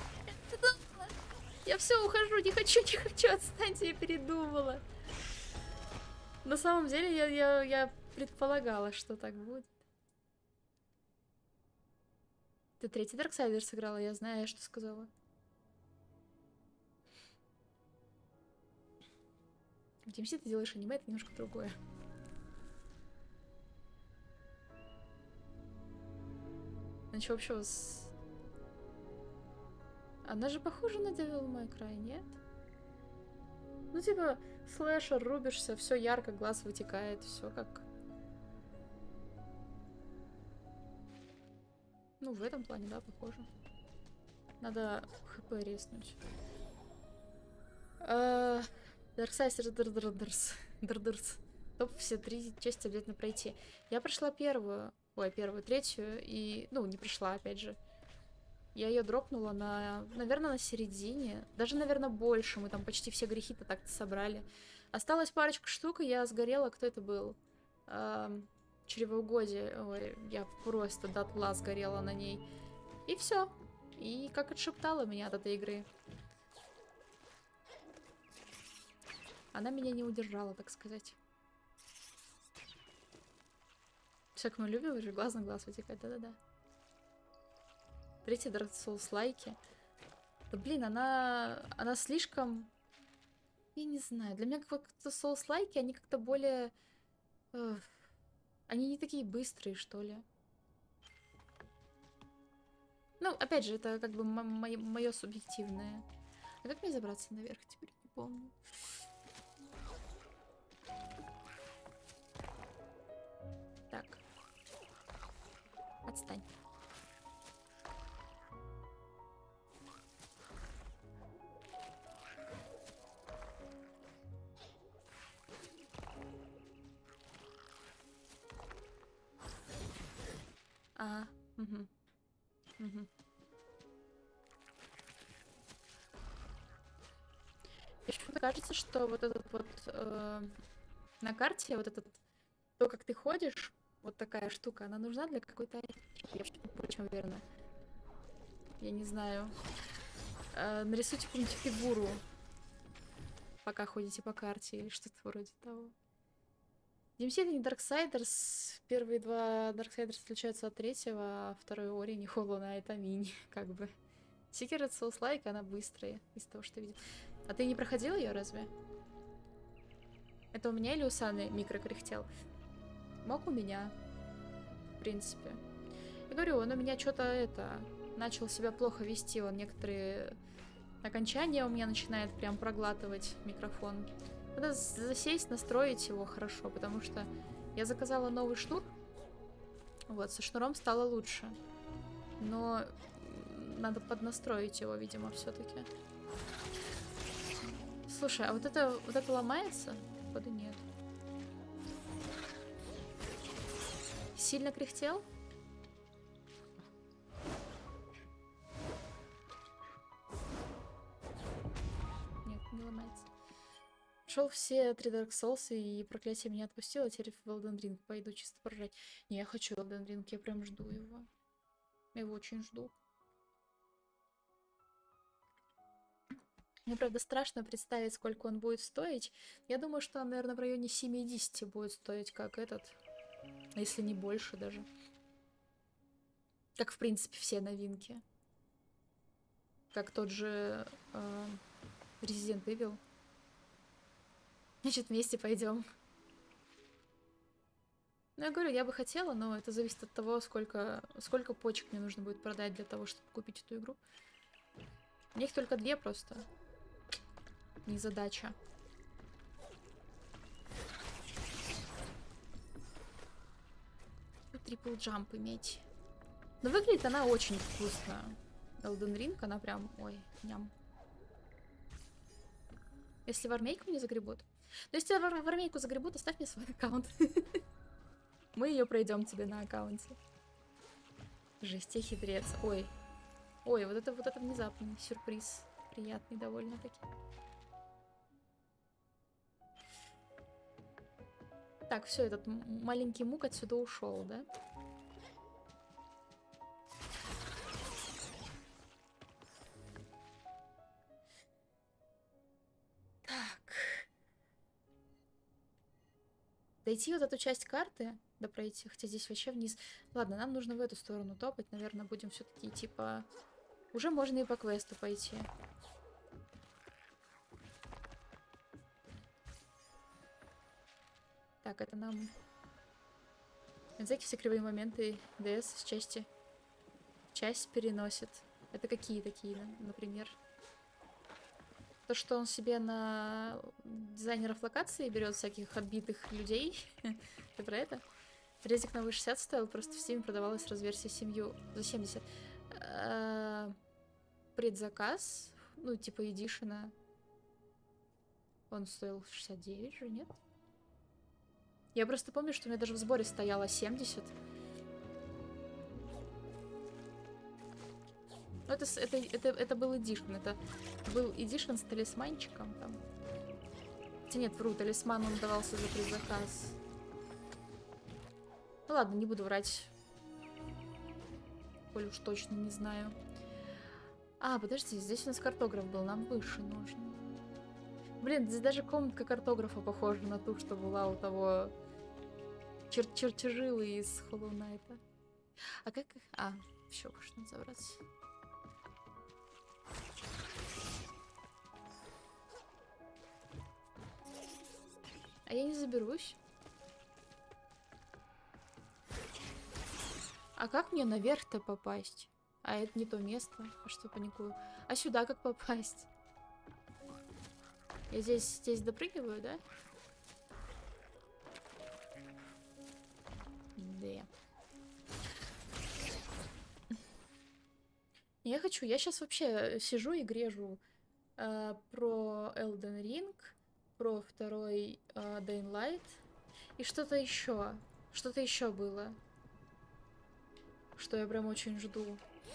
Speaker 1: Я все ухожу, не хочу, отстаньте, я передумала. На самом деле я предполагала, что так будет. Ты третий Darksiders сыграла, я знаю, что сказала. В DMC ты делаешь аниме, это немножко другое. Значит, вообще с... Она же похожа на Devil May Cry, нет? Ну, типа, слэшер, рубишься, все ярко, глаз вытекает, все как... Ну, в этом плане, да, похоже. Надо хп резнуть. Darksiders. Топ все 3 части обязательно пройти. Я прошла первую, третью, и, ну, не прошла, опять же. Я ее дропнула на, наверное, на середине. Даже, наверное, больше. Мы там почти все грехи-то так-то собрали. Осталась парочка штук, и я сгорела. Кто это был? Чревоугодие. Ой, я просто дотла сгорела на ней. И все. И как отшептала меня от этой игры. Она меня не удержала, так сказать. Все, как мы любим, уже глаз на глаз вытекать. Да-да-да. Третья Dark Souls лайки. Да блин, она слишком... Я не знаю. Для меня как-то Souls лайки, они как-то более... Они не такие быстрые, что ли. Ну, опять же, это как бы мое субъективное. А как мне забраться наверх? Теперь не помню. Так. Отстань. Угу. Угу. Почему-то кажется, что вот этот вот на карте, вот этот, то, как ты ходишь, вот такая штука, она нужна для какой-то... Я почему уверена. Я не знаю. Нарисуйте какую-нибудь фигуру, пока ходите по карте, или что-то вроде того. DMC это не Darksiders. Первые два Darksiders отличаются от третьего, а второй Ори не Hollow Knight, а мини, как бы. Secret Souls-like, она быстрая, из того, что видел. А ты не проходил ее, разве? Это у меня или у Саны микро кряхтел? Мог у меня, в принципе. Я говорю, он у меня что-то начал себя плохо вести, он некоторые окончания у меня начинает прям проглатывать микрофон. Надо засесть, настроить его хорошо, потому что я заказала новый шнур. Вот, со шнуром стало лучше. Но надо поднастроить его, видимо, все-таки. Слушай, а вот это ломается? Походу нет. Сильно кряхтел? Нет, не ломается. Шел все 3 Dark Souls, и проклятие меня отпустило, теперь в Elden Ring пойду чисто поржать. Не, я хочу Elden Ring, я прям жду его. Я его очень жду. Мне, правда, страшно представить, сколько он будет стоить. Я думаю, что он, наверное, в районе 70 будет стоить, как этот. Если не больше даже. Как, в принципе, все новинки. Как тот же Resident Evil. Значит, вместе пойдем. Ну, я говорю, я бы хотела, но это зависит от того, сколько почек мне нужно будет продать для того, чтобы купить эту игру. У них только 2 просто. Не задача. Трипл джамп иметь. Но выглядит она очень вкусно. Elden Ring, она прям... Ой, ням. Если в армейку не загребут. Но если в армейку загребут, оставь мне свой аккаунт. Мы ее пройдем тебе на аккаунте. Жесть, я хитрец. Ой. Ой, вот это внезапный сюрприз. Приятный довольно-таки. Так, все, этот маленький мук отсюда ушел, да? Так. Дойти вот эту часть карты, да пройти, хотя здесь вообще вниз. Ладно, нам нужно в эту сторону топать, наверное, будем все-таки типа... Уже можно и по квесту пойти. Так, это нам... Всякие все кривые моменты ДС с части в часть переносит. Это какие такие, например? То, что он себе на дизайнеров локации берет всяких отбитых людей. Ты про это? Резик на V60 стоил, просто в Steam продавалась разверсия семью за 70. Предзаказ, ну, типа эдишена. Он стоил 69 же, нет? Я просто помню, что у меня даже в сборе стояло 70. Ну, это был эдишн. Это был эдишн с талисманчиком там. Хотя нет, вру, талисман он давался за предзаказ. Ну ладно, не буду врать. Коль уж точно не знаю. А, подожди, здесь у нас картограф был, нам выше нужно. Блин, здесь даже комнатка картографа похожа на ту, что была у того чертежила из Hollow Knight. А как их... А, все, можно забраться. А я не заберусь. А как мне наверх-то попасть? А это не то место. А что паникую? А сюда как попасть? Я здесь допрыгиваю, да? Да. Я хочу. Я сейчас вообще сижу и грежу про Elden Ring, про второй Dying Light и что-то еще. Что-то еще было. Что я прям очень жду.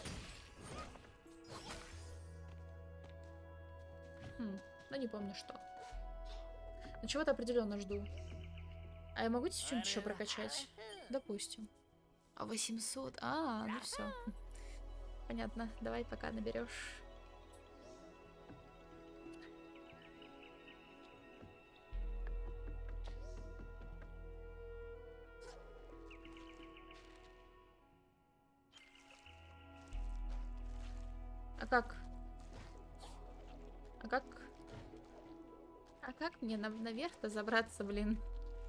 Speaker 1: Ну, не помню что. Но чего-то определенно жду. А я могу здесь что-нибудь еще прокачать? Допустим. А 800? А, ну все. Понятно. Давай пока наберешь. А как? А как? А как мне наверх-то забраться, блин?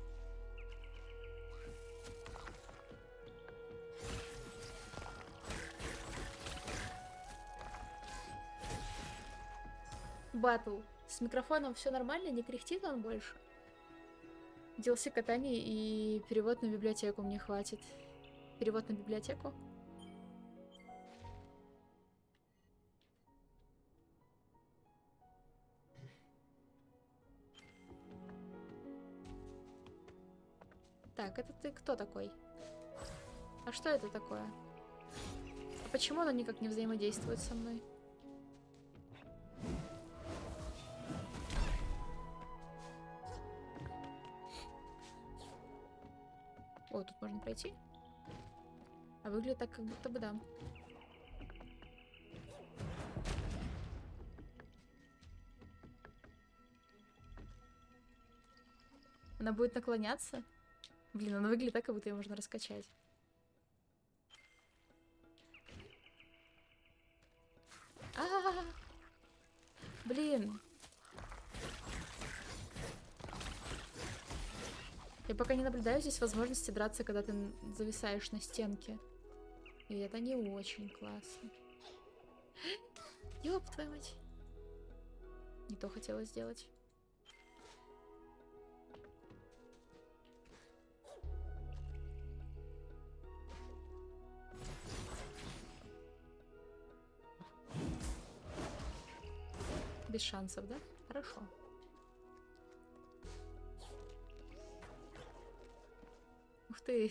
Speaker 1: Батл. С микрофоном все нормально? Не кряхтит он больше? DLC катание и перевод на библиотеку мне хватит. Перевод на библиотеку? Так, это ты кто такой? А что это такое? А почему оно никак не взаимодействует со мной? О, тут можно пройти. А выглядит так, как будто бы да. Она будет наклоняться? Блин, она выглядит так, как будто ее можно раскачать. А-а-а! Блин. Я пока не наблюдаю здесь возможности драться, когда ты зависаешь на стенке. И это не очень классно. Ёб твою мать. Не то хотела сделать. Без шансов, да? Хорошо. Ух ты.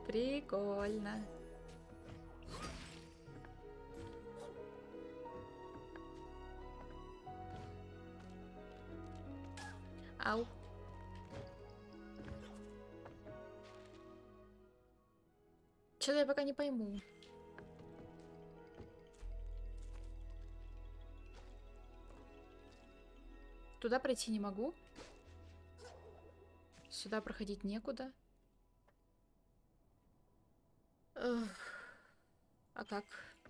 Speaker 1: Прикольно. Ау. Что-то я пока не пойму. Туда пройти не могу. Сюда проходить некуда. Эх. А как?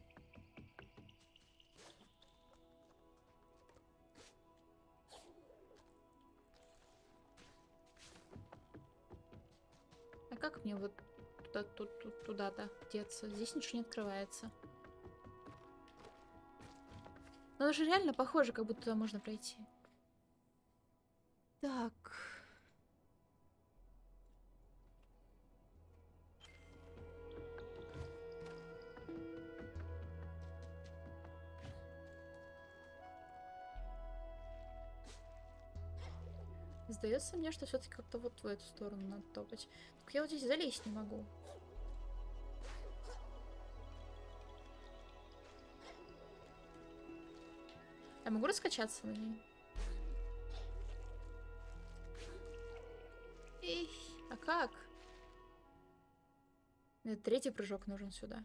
Speaker 1: А как мне вот туда-то деться? Здесь ничего не открывается. Но оно же реально похоже, как будто туда можно пройти. Так. Сдается мне, что все-таки как-то вот в эту сторону надо топать. Только я вот здесь залезть не могу. Я могу раскачаться на ней? Эй, а как? Мне третий прыжок нужен сюда.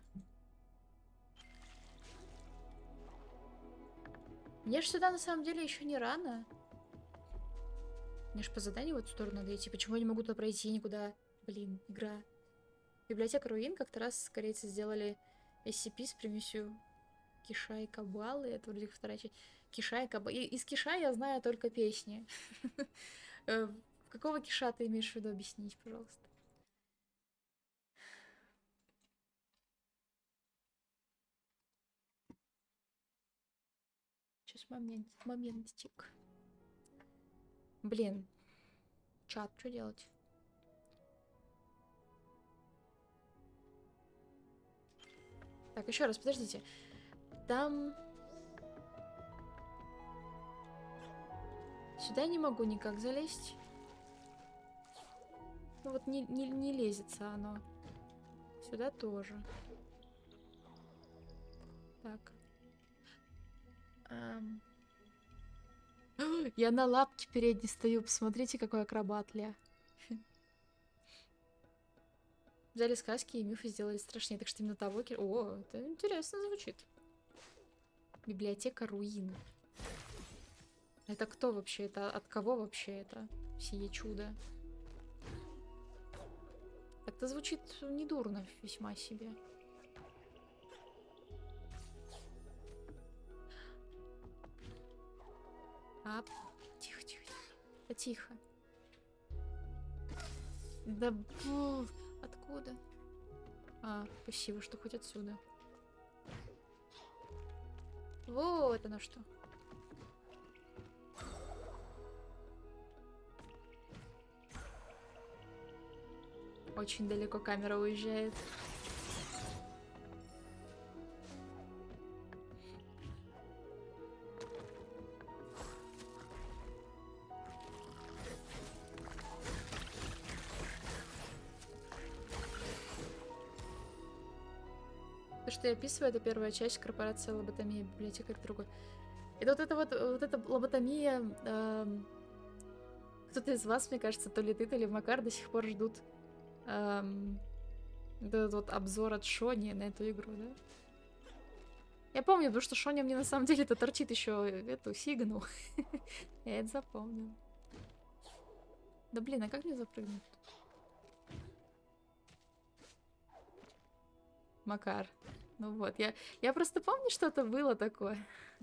Speaker 1: Мне же сюда на самом деле еще не рано. Мне же по заданию в эту сторону надо идти. Почему я не могу туда пройти никуда? Блин, игра. Библиотека руин как-то раз корейцы сделали SCP с примесью Киша и Кабалы. Это вроде вторая часть. Киша и Кабалы. Из Киша я знаю только песни. Какого Киша ты имеешь в виду? Объяснить, пожалуйста. Сейчас моментик. Блин. Чат, что делать? Так, еще раз, подождите. Там... Сюда я не могу никак залезть. Ну вот не лезется оно. Сюда тоже. Так. Я на лапке передней стою. Посмотрите, какой акробат, ля. Взяли сказки и мифы сделали страшнее. Так что именно того... О, это интересно звучит. Библиотека руин. Это кто вообще? Это от кого вообще это? Сие чудо. Так-то звучит недурно весьма себе. Ап. Тихо, тихо. Да тихо. Да бу. Откуда? А, спасибо, что хоть отсюда. Вот оно что. Очень далеко камера уезжает. То, что я описываю, это первая часть корпорации лоботомия, библиотека это другой. Это вот эта лоботомия. Кто-то из вас, мне кажется, то ли ты, то ли Макар до сих пор ждут этот вот обзор от Шони на эту игру, да? Я помню, потому что Шоня мне на самом деле-то торчит еще эту Сигну. Я это запомнила. Да блин, а как мне запрыгнуть? Макар. Ну вот, я просто помню, что это было такое.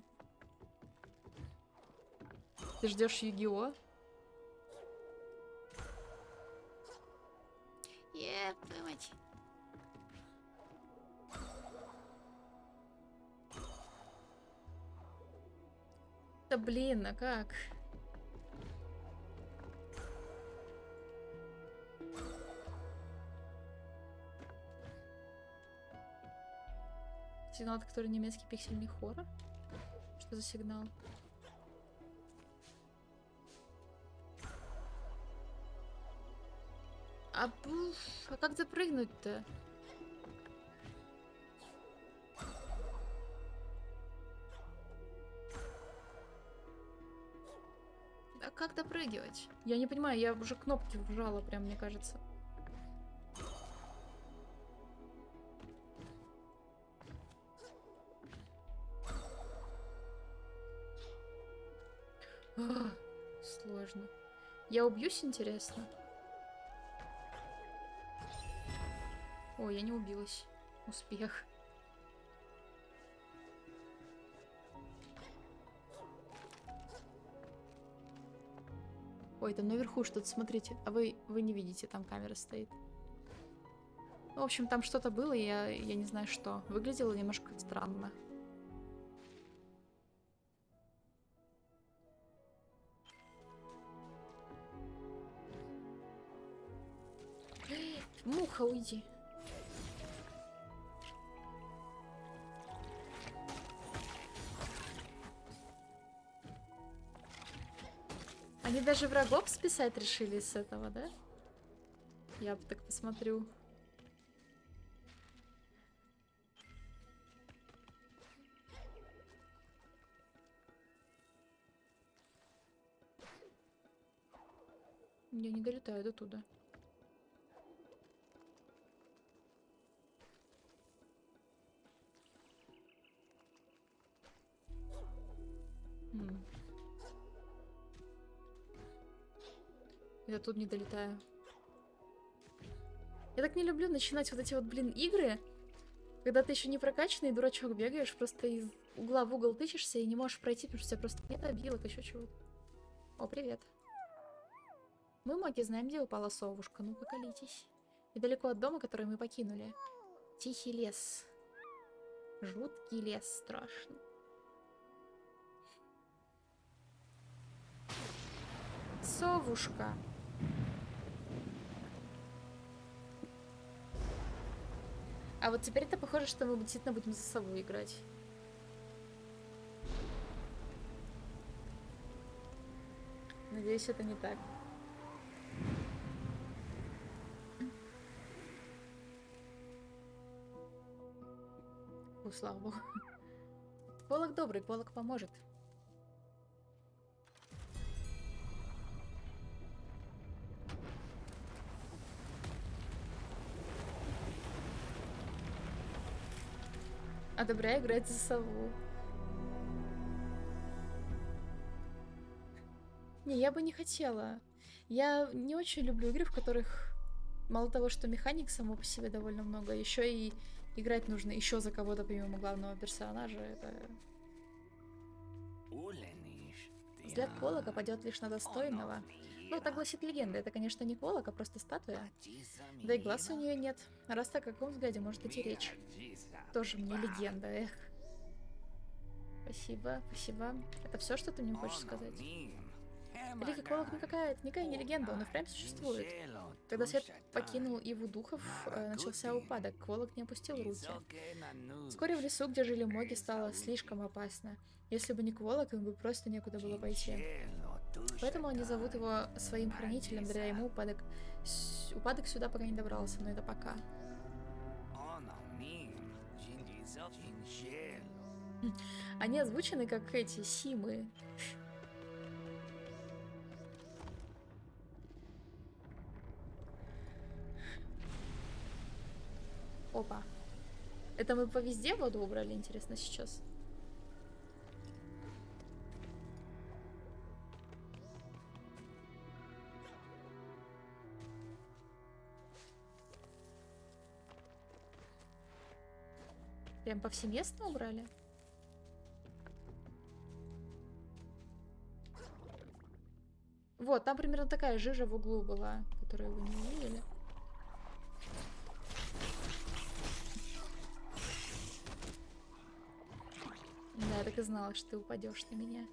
Speaker 1: Ты ждешь Yu-Gi-Oh? Мать. Да блин, а как? Сигнал, это который немецкий пиксельный хоррор? Что за сигнал? А как запрыгнуть-то? А как допрыгивать? Я не понимаю, я уже кнопки вжала, прям, мне кажется. Сложно. Я убьюсь, интересно? Ой, я не убилась. Успех. Ой, там наверху что-то, смотрите. А вы не видите, там камера стоит. Ну, в общем, там что-то было, и я не знаю что. Выглядело немножко странно. Муха, уйди. Они даже врагов списать решили с этого, да? Я бы так посмотрю. Я не долетаю до туда. Я тут не долетаю. Я так не люблю начинать вот эти вот, блин, игры, когда ты еще не прокачанный дурачок бегаешь, просто из угла в угол тычешься и не можешь пройти, потому что у тебя просто нет обилок, еще чего-то. О, привет. Мы, маги, знаем, где упала совушка. Ну, поколитесь. Недалеко от дома, который мы покинули. Тихий лес. Жуткий лес, страшно. Совушка. А вот теперь это похоже, что мы действительно будем за сову играть. Надеюсь, это не так. О, слава богу. Полок добрый, полок поможет. Одобряю играть за сову. Не, я бы не хотела. Я не очень люблю игры, в которых мало того, что механик само по себе довольно много, еще и играть нужно еще за кого-то помимо главного персонажа. Это... Взгляд Кволока падет лишь на достойного. Ну, так гласит легенда. Это, конечно, не Кволок, а просто статуя. Да и глаз у нее нет. Раз так, о каком взгляде может идти речь? Тоже мне легенда, эх. Спасибо, спасибо. Это все, что ты мне хочешь сказать? Великий Кволок никакая не легенда, он и впрямь существует. Когда свет покинул Иву Духов, начался упадок, Кволок не опустил руки. Вскоре в лесу, где жили моги, стало слишком опасно. Если бы не Кволок, им бы просто некуда было пойти. Поэтому они зовут его своим хранителем, даря ему упадок. Упадок сюда пока не добрался, но это пока. Они озвучены как эти симы. Опа. Это мы по везде воду убрали, интересно, сейчас? Прям повсеместно убрали? Вот, там примерно такая жижа в углу была, которую вы не увидели. Да, я так и знала, что ты упадешь на меня.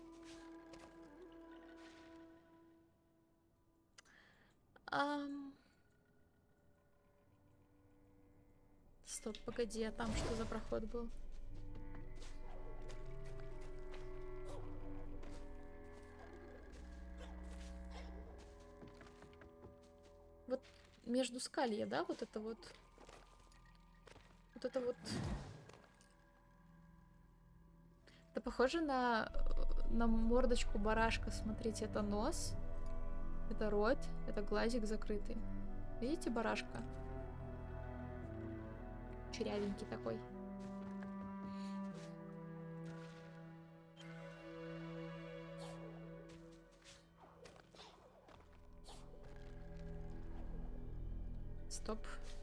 Speaker 1: Стоп, погоди, а там что за проход был? Вот между скалья, да? Вот это вот. Вот это вот. Это похоже на мордочку барашка. Смотрите, это нос, это рот, это глазик закрытый. Видите, барашка? Черявенький такой. Стоп.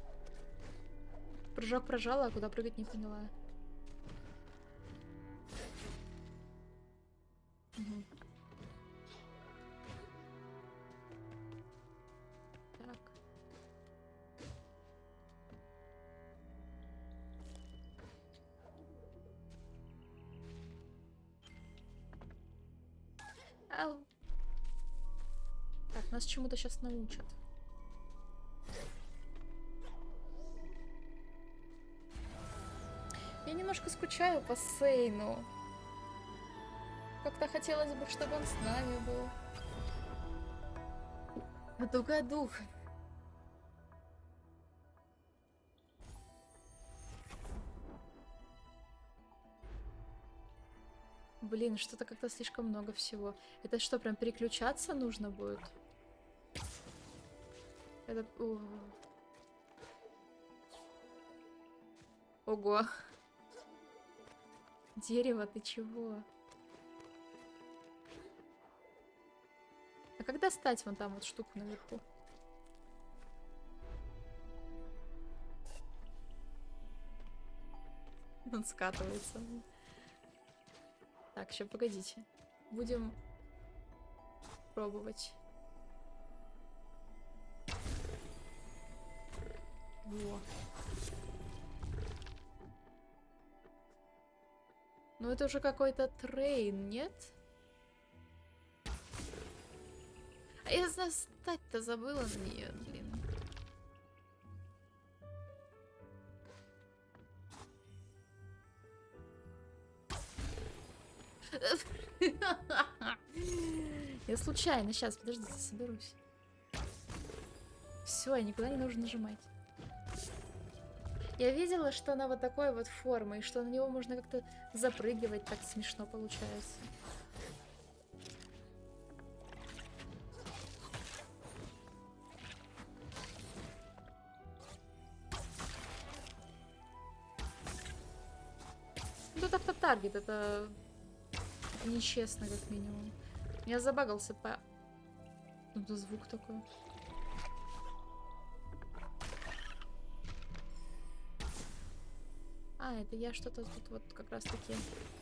Speaker 1: Прыжок прожала, а куда прыгать не поняла. Угу. Так. Ау. Так, нас чему-то сейчас научат. Я немножко скучаю по Сейну. Как-то хотелось бы, чтобы он с нами был. Дух. Блин, что-то как-то слишком много всего. Это что, прям переключаться нужно будет? Это... Ого. Дерево, ты чего? А как достать вон там вот штуку наверху? Он скатывается. Так, сейчас погодите. Будем пробовать. Во. Ну это уже какой-то трейн, нет? А я стать-то забыла на нее, блин. Я случайно. Сейчас, подождите, соберусь. Все, никуда не нужно нажимать. Я видела, что она вот такой вот формы, и что на него можно как-то запрыгивать, так смешно получается. Тут автотаргет, это нечестно, как минимум. Я забагался по... Это звук такой. А, это я что-то тут вот как раз таки...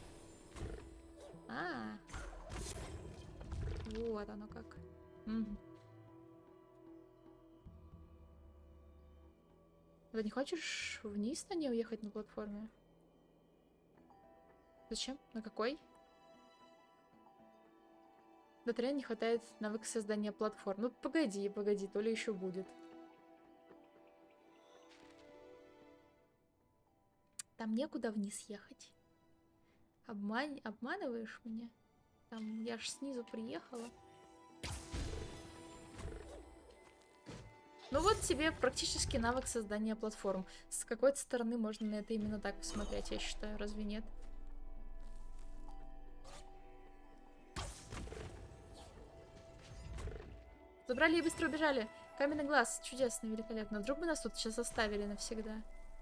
Speaker 1: Вот оно как. Угу. Ты не хочешь вниз на ней уехать на платформе? Зачем? На какой? До трена не хватает навыка создания платформ. Ну, погоди, то ли еще будет. Там некуда вниз ехать. Обманываешь меня? Там я ж снизу приехала. Ну вот тебе практически навык создания платформ. С какой-то стороны можно на это именно так посмотреть, я считаю. Разве нет? Забрали и быстро убежали. Каменный глаз. Чудесно, великолепно. Вдруг бы нас тут сейчас оставили навсегда.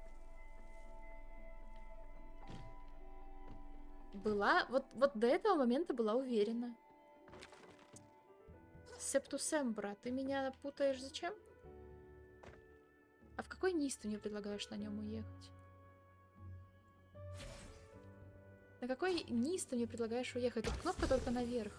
Speaker 1: Была... Вот до этого момента была уверена. Септусембра. Ты меня путаешь зачем? А в какой низ ты мне предлагаешь на нем уехать? На какой низ ты мне предлагаешь уехать? Тут кнопка только наверх.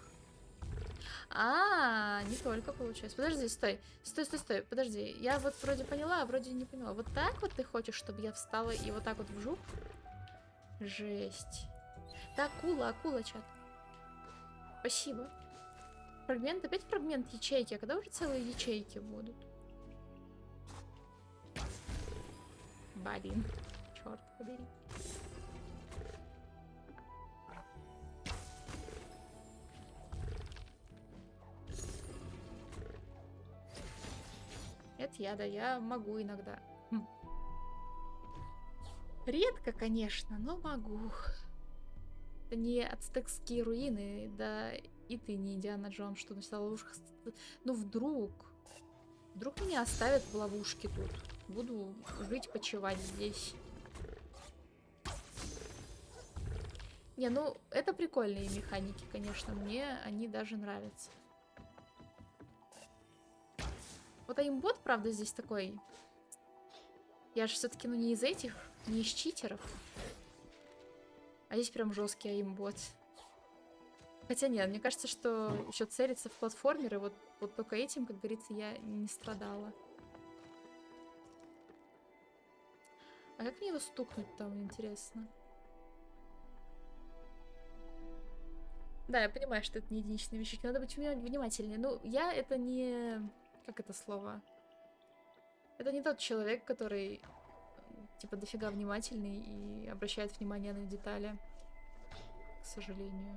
Speaker 1: Не только получается. Подожди, стой. Стой. Подожди. Я вот вроде поняла, а вроде не поняла. Вот так вот ты хочешь, чтобы я встала и вот так вот вжух? Жесть. Да, акула, чат. Спасибо. Фрагмент, опять фрагмент ячейки. А когда уже целые ячейки будут? Блин. Черт побери. Это нет яда, я могу иногда. Редко, конечно, но могу. Это не ацтекские руины, да и ты не Индиана Джонс, что написала ловушка. Ну вдруг меня оставят в ловушке тут. Буду жить, почивать здесь. Не, ну это прикольные механики, конечно, мне они даже нравятся. Вот аимбот, правда, здесь такой. Я же все-таки, ну, не из этих, не из читеров. А здесь прям жесткий аимбот. Хотя нет, мне кажется, что еще целиться в платформеры, вот только этим, как говорится, я не страдала. А как мне его стукнуть там, интересно? Да, я понимаю, что это не единичные вещи. Надо быть внимательнее. Ну, я это не... Как это слово? Это не тот человек, который, типа, дофига внимательный и обращает внимание на детали. К сожалению.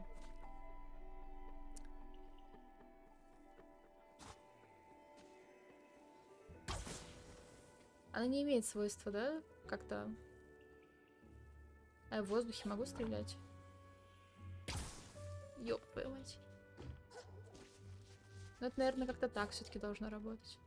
Speaker 1: Она не имеет свойства, да? Как-то... А я в воздухе могу стрелять? Ёп, твою мать. Ну, это, наверное, как-то так все-таки должно работать.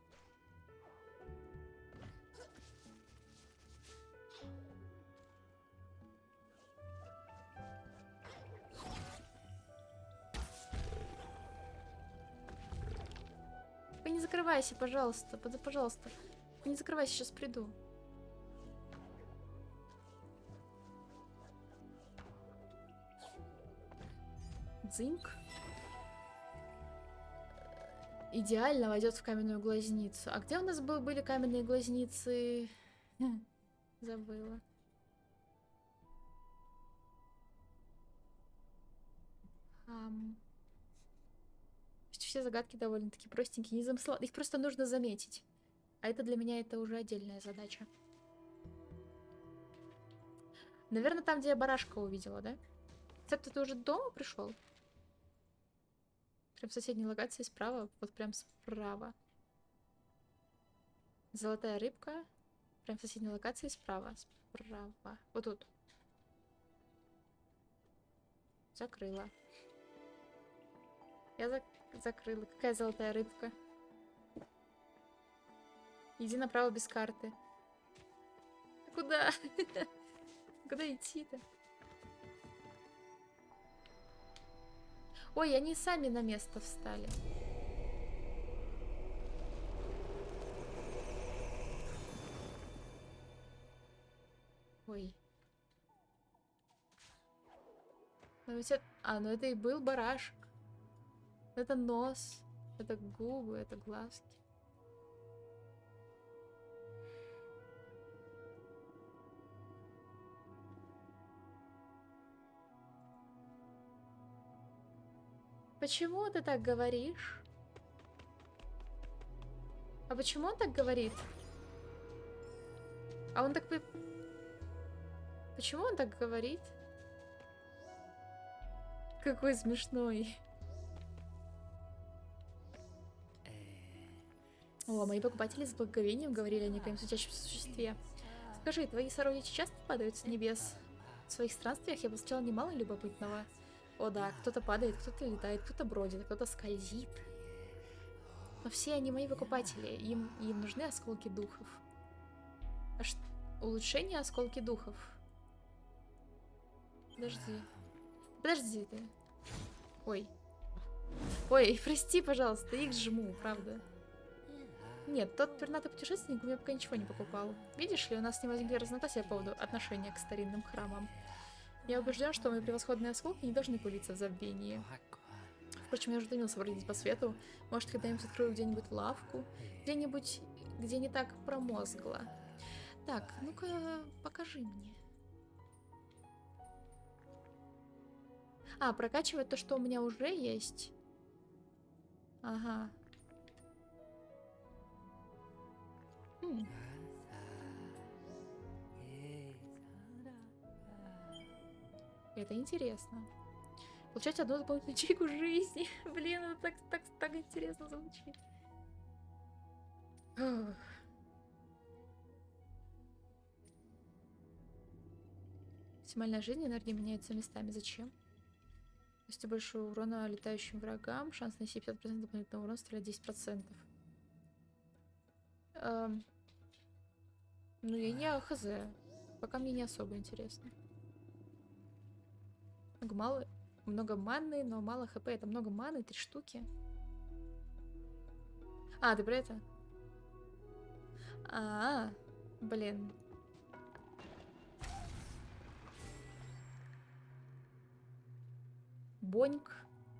Speaker 1: Вы не закрывайся, пожалуйста. Пожалуйста. Не закрывайся, сейчас приду. Дзиньк. Идеально войдет в каменную глазницу. А где у нас были каменные глазницы? Забыла. Все загадки довольно-таки простенькие, незамысловатые. Их просто нужно заметить. А это для меня это уже отдельная задача. Наверное, там, где я барашка увидела, да? Кстати, ты уже дома пришел? Прям в соседней локации справа. Вот прям справа. Золотая рыбка. Прям в соседней локации справа. Справа. Вот тут. Закрыла. Я закрыла. Какая золотая рыбка? Иди направо без карты. Куда? Куда идти-то? Ой, они сами на место встали. Ой. Ну, ведь это... А, ну это и был барашек. Это нос. Это губы, это глазки. Почему ты так говоришь? А почему он так говорит? А он так... Почему он так говорит? Какой смешной. О, мои покупатели с благоговением говорили о некоем светящем существе. Скажи, твои сородичи часто падают с небес? В своих странствиях я встречала немало любопытного. О да, кто-то падает, кто-то летает, кто-то бродит, кто-то скользит. Но все они мои покупатели, им нужны осколки духов. Улучшение осколки духов. Подожди ты. Ой. Ой, прости, пожалуйста, их жму, правда. Нет, тот пернатый путешественник у меня пока ничего не покупал. Видишь ли, у нас с ним возникли разногласия по поводу отношения к старинным храмам. Я убежден, что мои превосходные осколки не должны пылиться в забвении. Впрочем, я уже утомился бродить по свету. Может, когда-нибудь открою где-нибудь лавку? Где-нибудь, где не так промозгло. Так, ну-ка, покажи мне. А, прокачивать то, что у меня уже есть. Ага. Это интересно. Получать одну дополнительную ячейку жизни. Блин, это так интересно звучит. Ох. Максимальная жизнь, энергия меняется местами. Зачем? Если больше урона летающим врагам, шанс нанести 50% дополнительного урона, стрелять 10%. Ну, я не хз. Пока мне не особо интересно. Много маны, но мало хп. Это много маны, 3 штуки. А, ты про это? Блин. Боньк.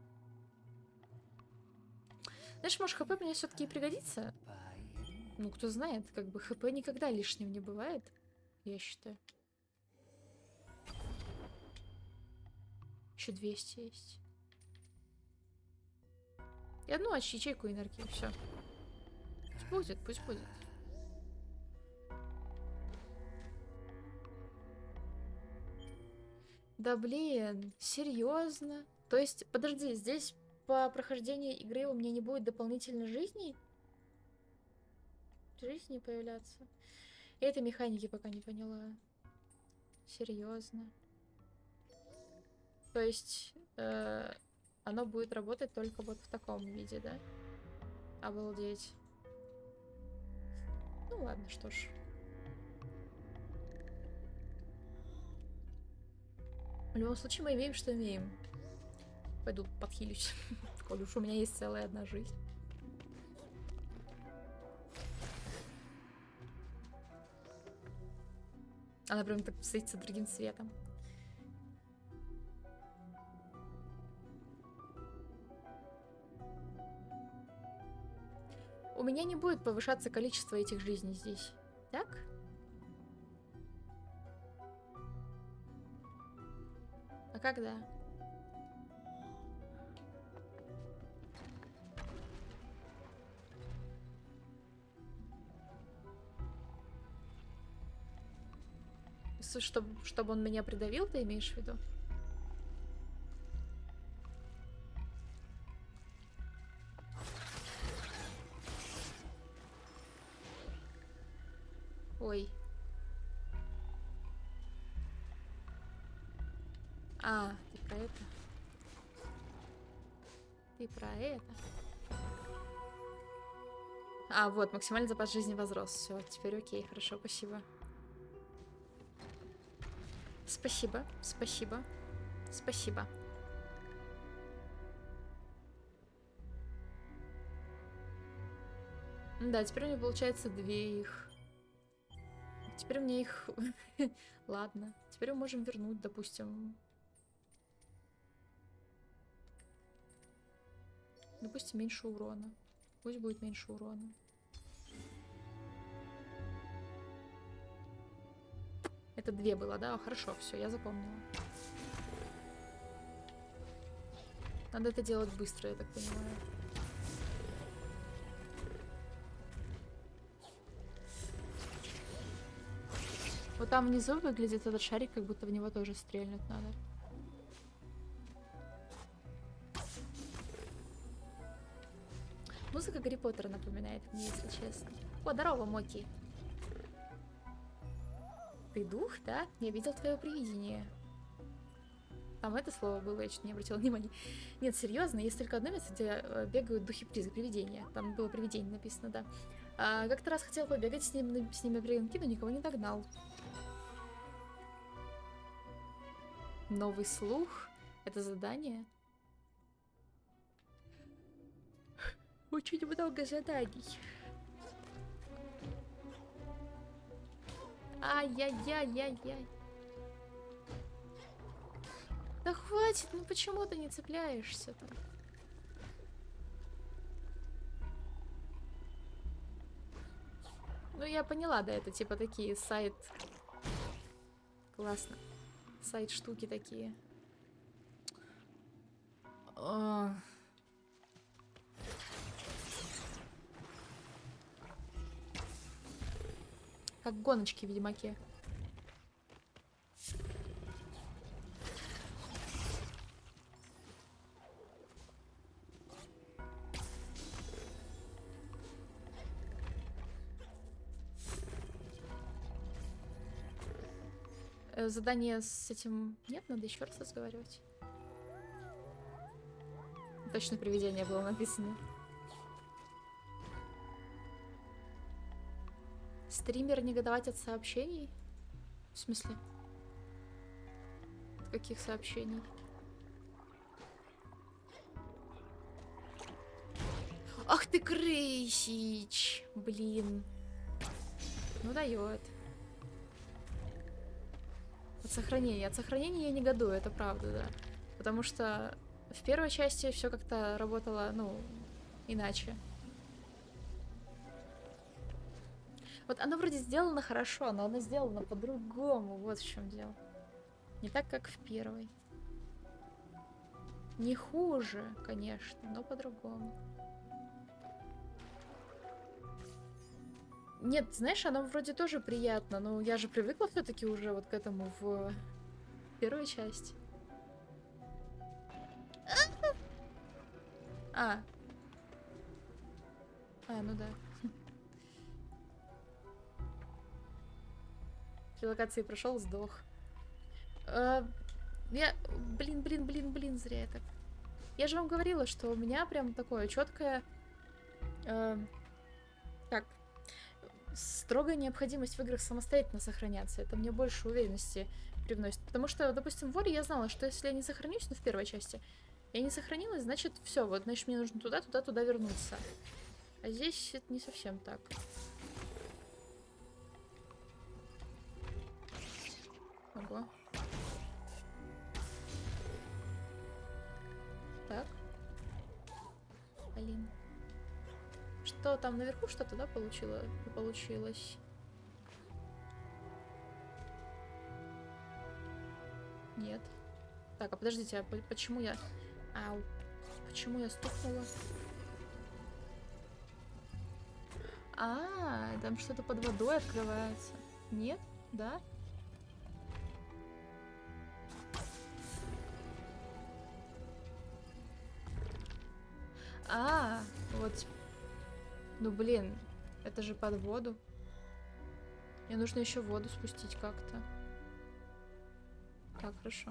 Speaker 1: Знаешь, может, хп мне все-таки и пригодится? Ну, кто знает, как бы хп никогда лишним не бывает, я считаю. Еще 200 есть. И одну ячейку энергии, все. Пусть будет, пусть будет. Да блин, серьезно? То есть, подожди, здесь по прохождению игры у меня не будет дополнительной жизни? Жизни появляться? Я этой механики пока не поняла. Серьезно. То есть, оно будет работать только вот в таком виде, да? Обалдеть. Ну ладно, что ж. В любом случае мы имеем, что имеем. Пойду подхилюсь. Коль уж у меня есть целая одна жизнь. Она прям так светится другим цветом. У меня не будет повышаться количество этих жизней здесь. Так? А когда? Чтобы он меня придавил, ты имеешь в виду? Ой. А, ты про это? Ты про это? А, вот, максимальный запас жизни возрос. Все, теперь окей, хорошо, спасибо. Спасибо, спасибо, спасибо. Да, теперь у меня получается 2 их. Теперь мне их... Ладно. Теперь мы можем вернуть, допустим... Допустим, меньше урона. Пусть будет меньше урона. Это 2 было, да? Хорошо, все, я запомнила. Надо это делать быстро, я так понимаю. Вот там внизу выглядит этот шарик, как будто в него тоже стрельнуть надо. Музыка Гарри Поттера напоминает мне, если честно. О, здорово, Моки. Ты дух, да? Я видел твое привидение. Там это слово было, я чуть не обратила внимания. Нет, серьезно, есть только одно место, где бегают духи привидения. Там было привидение написано, да. Как-то раз хотел побегать с ними прыгунки, но никого не догнал. Новый слух? Это задание? Очень много заданий. Ай-яй-яй-яй-яй. Да хватит, ну почему ты не цепляешься-то? Ну я поняла, да, это типа такие сайт... Классно. Сайт-штуки такие. Как гоночки в Ведьмаке. Задание с этим... Нет, надо еще раз разговаривать. Точно привидение было написано. Стример негодовать от сообщений? В смысле? От каких сообщений? Ах ты крысич! Блин. Ну дает. От сохранения. От сохранения я негодую, это правда, да. Потому что в первой части все как-то работало, ну, иначе. Вот оно вроде сделано хорошо, но оно сделано по-другому. Вот в чем дело. Не так, как в первой. Не хуже, конечно, но по-другому. Нет, знаешь, оно вроде тоже приятно, но я же привыкла все-таки уже вот к этому в первой части. Ну да. Три локации прошел, сдох. Блин, зря я так. Я же вам говорила, что у меня прям такое четкое, как, строгая необходимость в играх самостоятельно сохраняться. Это мне больше уверенности привносит. Потому что, допустим, в Воре я знала, что если я не сохранюсь, ну, в первой части, я не сохранилась, значит, все, вот, значит, мне нужно туда вернуться. А здесь это не совсем так. Ого. Так. Блин. Что там наверху что-то, да, получилось? Нет. Так, а подождите, а почему я... Ау. Почему я стукнула? Там что-то под водой открывается. Нет? Да? Вот. Ну, блин, это же под воду. Мне нужно еще воду спустить как-то. Так, хорошо.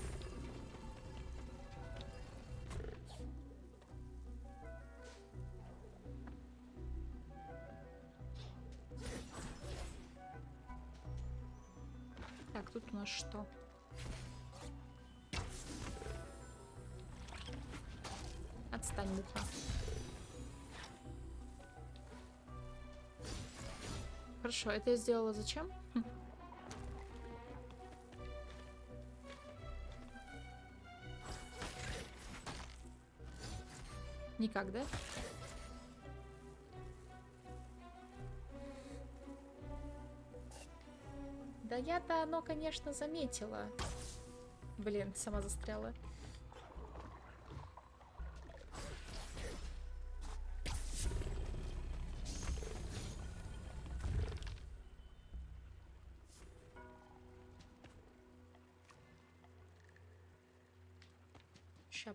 Speaker 1: Так, тут у нас что? Отстань, буква. Хорошо, это я сделала зачем? Никак, да? Да я-то оно, конечно, заметила. Блин, сама застряла. Ща,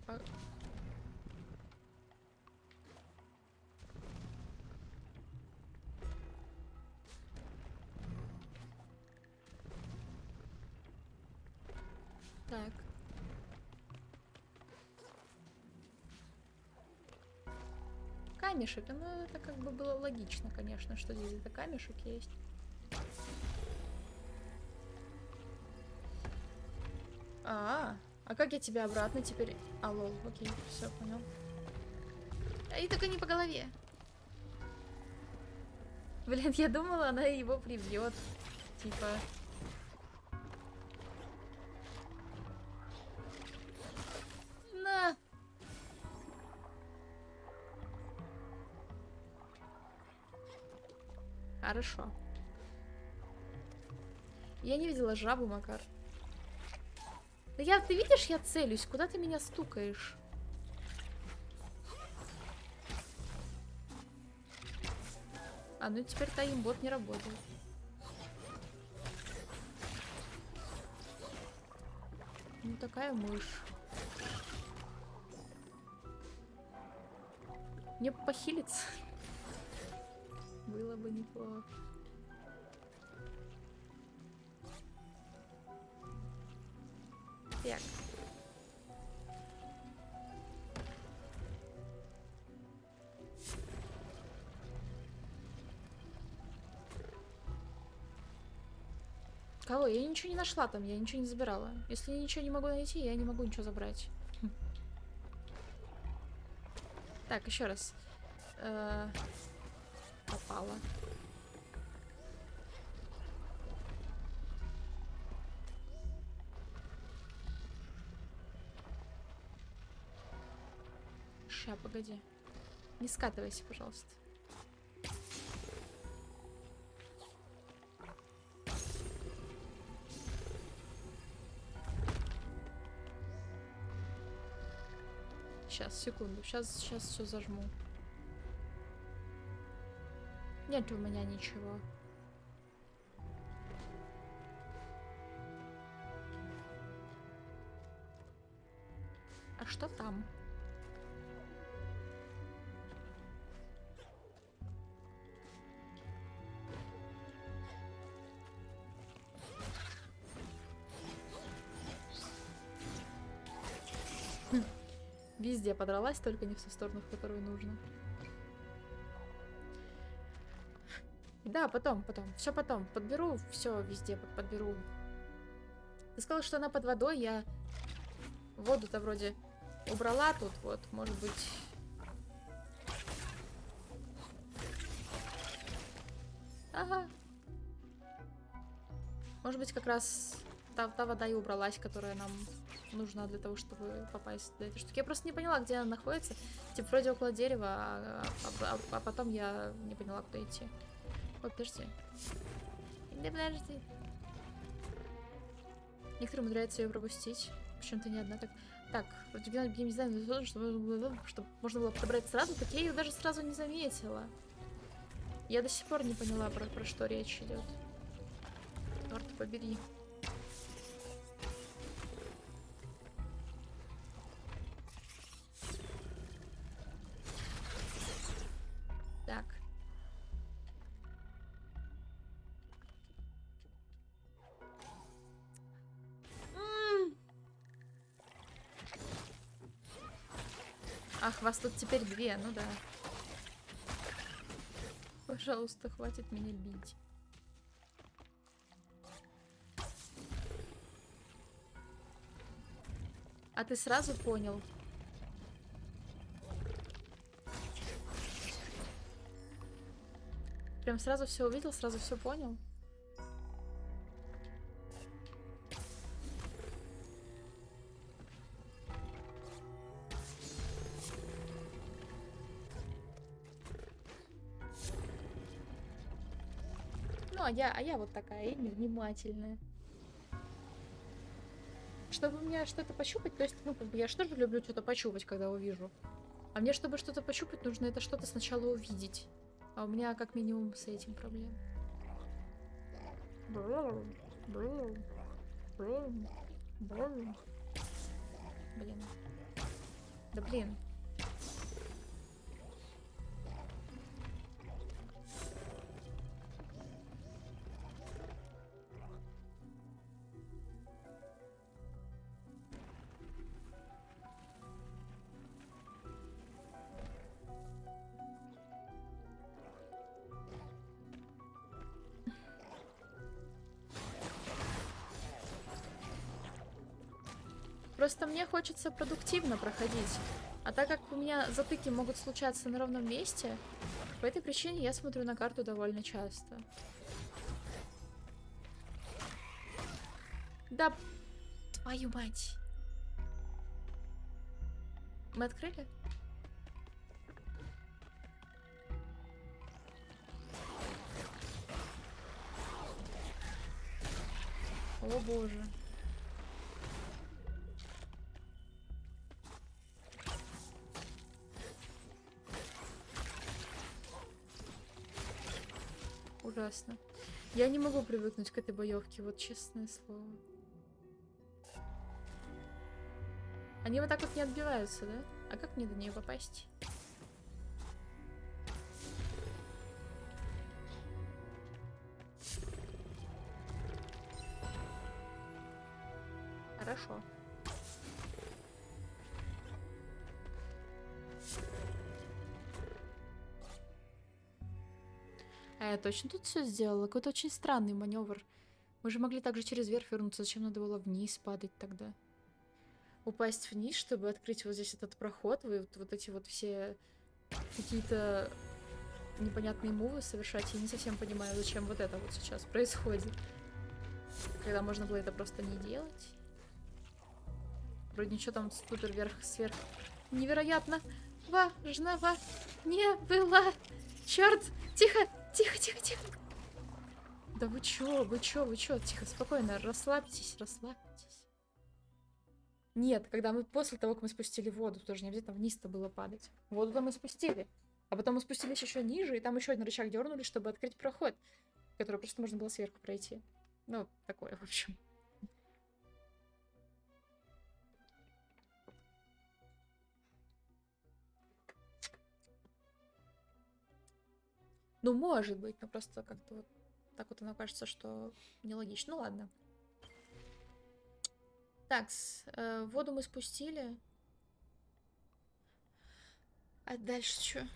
Speaker 1: Так. Камешек. Ну, это как бы было логично, конечно, что здесь это камешек есть. А как я тебя обратно теперь... Лол, окей, все, понял. И только не по голове. Блин, я думала, она его прибьет. Типа... На! Хорошо. Я не видела жабу, Макар. Да ты видишь, я целюсь. Куда ты меня стукаешь? Ну теперь таймбот не работает. Ну такая мышь. Мне похилиться. Было бы неплохо. Так. Кого? Я ничего не нашла там, я ничего не забирала. Если я ничего не могу найти, я не могу ничего забрать. Так, еще раз. Попала. Ща, погоди. Не скатывайся, пожалуйста. Сейчас, секунду. Сейчас все зажму. Нет у меня ничего. А что там? Везде подралась, только не в ту сторону, в которую нужно. Да, потом. Все потом. Подберу, все везде подберу. Ты сказала, что она под водой, я воду-то вроде убрала тут, вот, может быть. Ага. Может быть, как раз та вода и убралась, которая нам нужна для того, чтобы попасть до этой штуки. Я просто не поняла, где она находится. Типа, вроде около дерева, а потом я не поняла, куда идти. Ой, подожди. Да подожди. Некоторые умудряются ее пропустить. Почему-то не одна так. Так, я не знаю, чтобы можно было подобрать сразу, так я ее даже сразу не заметила. Я до сих пор не поняла, про что речь идет. Черт побери. Так. Ах, вас тут теперь две, ну да. Пожалуйста, хватит меня бить. А ты сразу понял? Прям сразу все увидел, сразу все понял? Ну, а я вот такая, и невнимательная. Чтобы мне что-то пощупать, то есть, ну, как бы я же тоже люблю что-то пощупать, когда увижу. А мне, чтобы что-то пощупать, нужно это что-то сначала увидеть. А у меня как минимум с этим проблем. Блин. Да блин. Просто мне хочется продуктивно проходить. А так как у меня затыки могут случаться на ровном месте, по этой причине я смотрю на карту довольно часто. Да, твою мать. Мы открыли? О боже. Ужасно. Я не могу привыкнуть к этой боевке, вот честное слово. Они вот так вот не отбиваются, да? А как мне до нее попасть? Хорошо. А я точно тут все сделала? Какой-то очень странный маневр. Мы же могли также через верх вернуться. Зачем надо было вниз падать тогда? Упасть вниз, чтобы открыть вот здесь этот проход. Вы вот эти вот все какие-то непонятные мувы совершать. Я не совсем понимаю, зачем вот это вот сейчас происходит. Когда можно было это просто не делать. Вроде ничего там супер вверх сверх. Невероятно важного не было. Черт! Тихо! Тихо, тихо, тихо! Да вы чё, вы чё, вы чё? Тихо, спокойно, расслабьтесь, расслабьтесь. Нет, когда мы после того, как мы спустили воду, тоже не обязательно вниз-то было падать. Воду-то мы спустили. А потом мы спустились еще ниже, и там еще один рычаг дернули, чтобы открыть проход, который просто можно было сверху пройти. Ну, такое, в общем. Ну, может быть, но просто как-то вот так вот оно кажется, что нелогично. Ну, ладно. Так, воду мы спустили. А дальше что?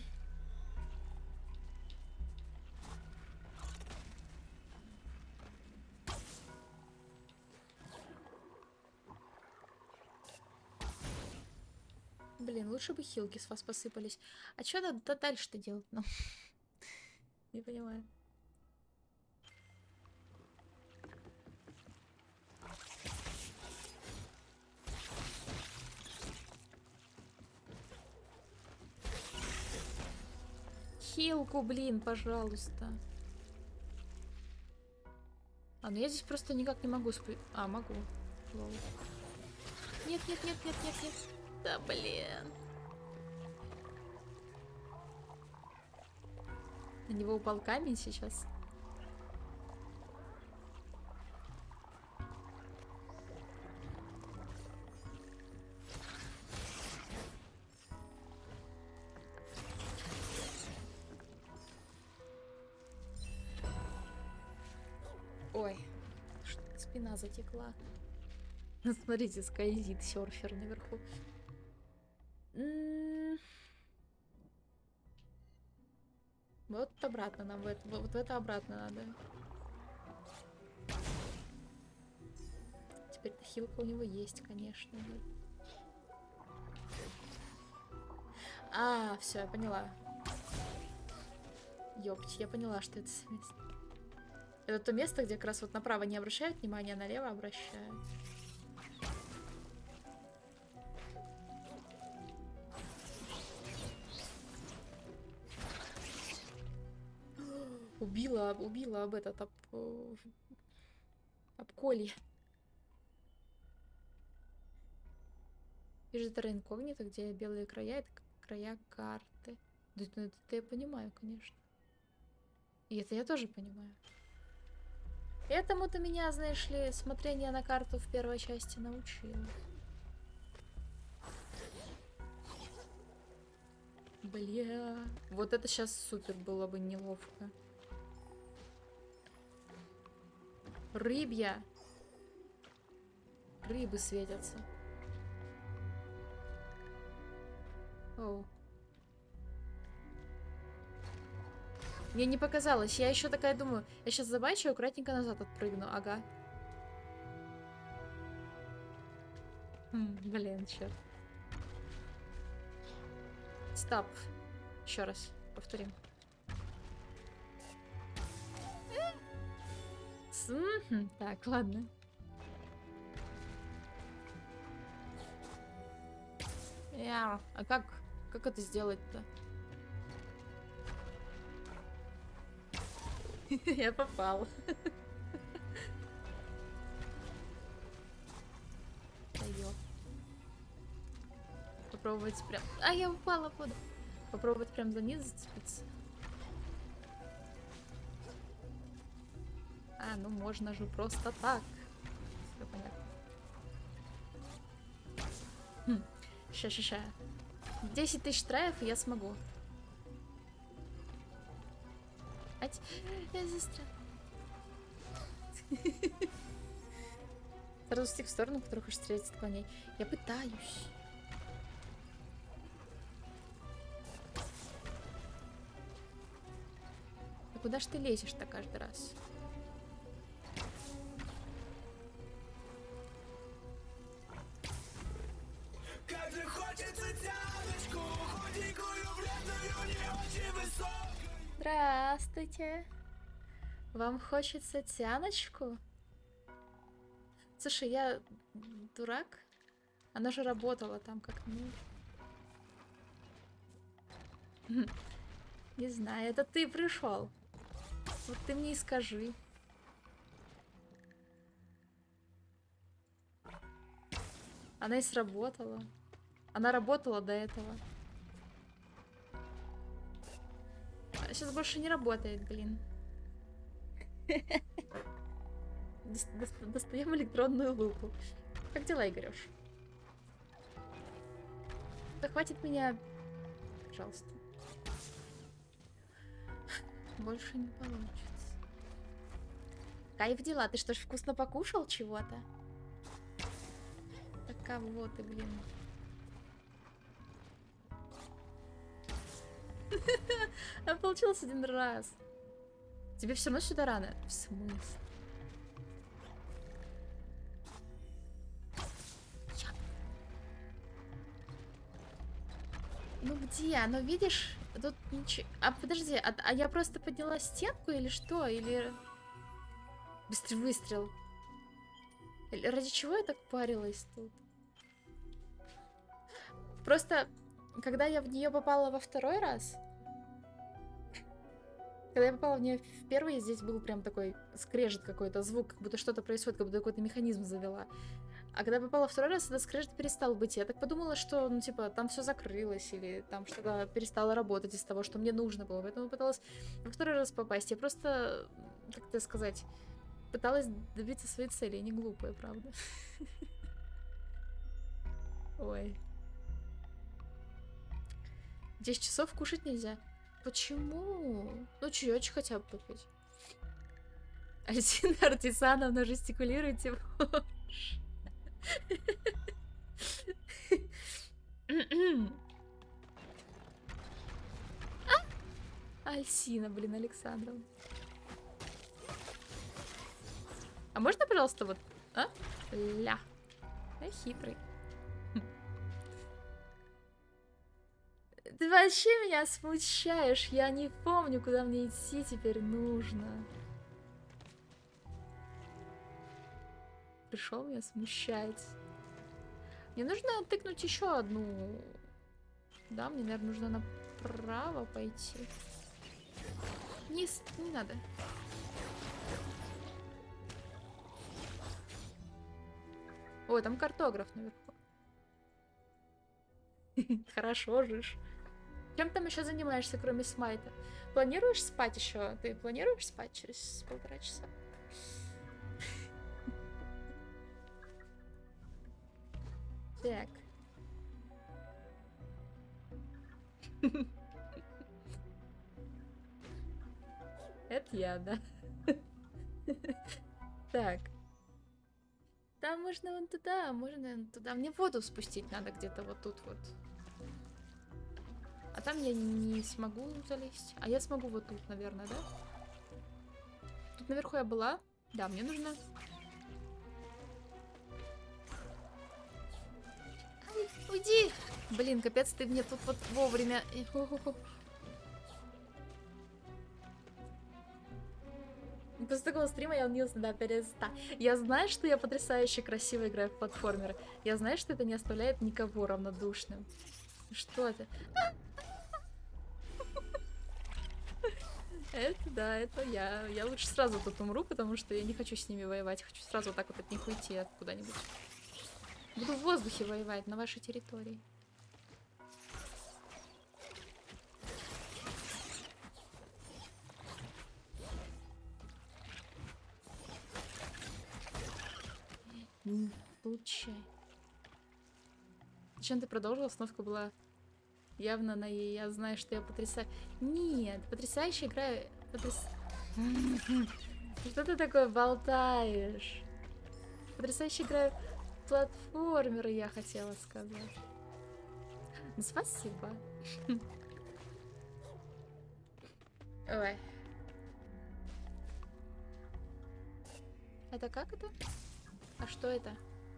Speaker 1: Блин, лучше бы хилки с вас посыпались. А что надо дальше-то делать? Ну, не понимаю. Хилку, блин, пожалуйста. А, ну я здесь просто никак не могу А, могу. Лол. Нет, нет, нет, нет, нет, нет. Да, блин. На него упал камень сейчас. Ой, что-то спина затекла. Смотрите, скользит серфер наверху. Вот обратно нам вот в это обратно надо. Теперь-то хилка у него есть, конечно же. А, все, я поняла. Ёпть, я поняла, что это за место. Это то место, где как раз вот направо не обращают внимания, а налево обращают. Убила об этот, об колье. Вижу терра инкогнито, где белые края, это края карты. Да, ну, это я понимаю, конечно. И это я тоже понимаю. Этому-то меня, знаешь ли, смотрение на карту в первой части научило. Бля. Вот это сейчас супер было бы неловко. Рыбья. Рыбы светятся. Оу. Мне не показалось. Я еще такая думаю, я сейчас забачу и аккуратненько назад отпрыгну. Ага. Блин, черт. Стоп. Еще раз. Повторим. Так, ладно. А как это сделать-то? Я попала. Попробовать прям... А, я упала в воду. Попробовать прям за низ зацепиться. А, ну можно же просто так. Все понятно. Ща. 10 тысяч траев, и я смогу. Я застряла. Сразу стик в сторону, в которую хочешь стрелять от коней. Я пытаюсь. Куда ж ты лезешь-то каждый раз?
Speaker 2: Как же хочется тяночку, худенькую, бледную, не очень высокую.
Speaker 1: Здравствуйте. Вам хочется тяночку? Слушай, я дурак? Она же работала там как муж. Не знаю, это ты пришел. Вот ты мне и скажи. Она и сработала. Она работала до этого. А сейчас больше не работает, блин. Достаем электронную лупу. Как дела, Игорёш? Да хватит меня, пожалуйста. Больше не получится. Кайф дела, ты что ж вкусно покушал чего-то? Так кого ты, блин? А получилось один раз. Тебе все равно сюда рано? В смысле? Ну где? Ну видишь? Тут ничего... А подожди, а я просто подняла стенку или что? Или... Быстрый выстрел. Ради чего я так парилась тут? Просто, когда я в нее попала во второй раз... Когда я попала в нее в первый, здесь был прям такой скрежет какой-то, звук, как будто что-то происходит, как будто какой-то механизм завела. А когда я попала второй раз, этот скрежет перестал быть. Я так подумала, что, ну, типа, там все закрылось, или там что-то перестало работать из того, что мне нужно было. Поэтому пыталась во второй раз попасть. Я просто, как это сказать, пыталась добиться своей цели. Я не глупая, правда. Ой. 10 часов кушать нельзя. Почему? Ну, чаечек хотя бы попить. Альсина Артисановна, жестикулируйте. Альсина, блин, Александровна. А можно, пожалуйста, вот... А? Ля. Я хитрый. Ты вообще меня смущаешь. Я не помню, куда мне идти теперь нужно. Пришел меня смущать. Мне нужно тыкнуть еще одну. Да, мне, наверное, нужно направо пойти. Не надо. Ой, там картограф наверху. Хорошо жишь. Чем там еще занимаешься, кроме смайта? Планируешь спать еще? Ты планируешь спать через 1,5 часа? Так. Это я, да? Так. Там можно вон туда, можно вон туда. Мне воду спустить надо где-то вот тут вот. А там я не смогу залезть. А я смогу вот тут, наверное, да? Тут наверху я была. Да, мне нужно... Ай, уйди! Блин, капец, ты мне тут вот вовремя... После такого стрима я унился до 500. Я знаю, что я потрясающе красиво играю в платформеры. Я знаю, что это не оставляет никого равнодушным. Что это? Это да, это я. Я лучше сразу тут умру, потому что я не хочу с ними воевать. Хочу сразу вот так вот от них уйти куда-нибудь. Буду в воздухе воевать на вашей территории. Получай. Зачем ты продолжила? Остановка была явно на ей. Я знаю, что я потрясаю. Нет, потрясающая игра. Что ты такое болтаешь? Потрясающая игра платформеры, я хотела сказать. Спасибо. Ой. Это как это? А что это?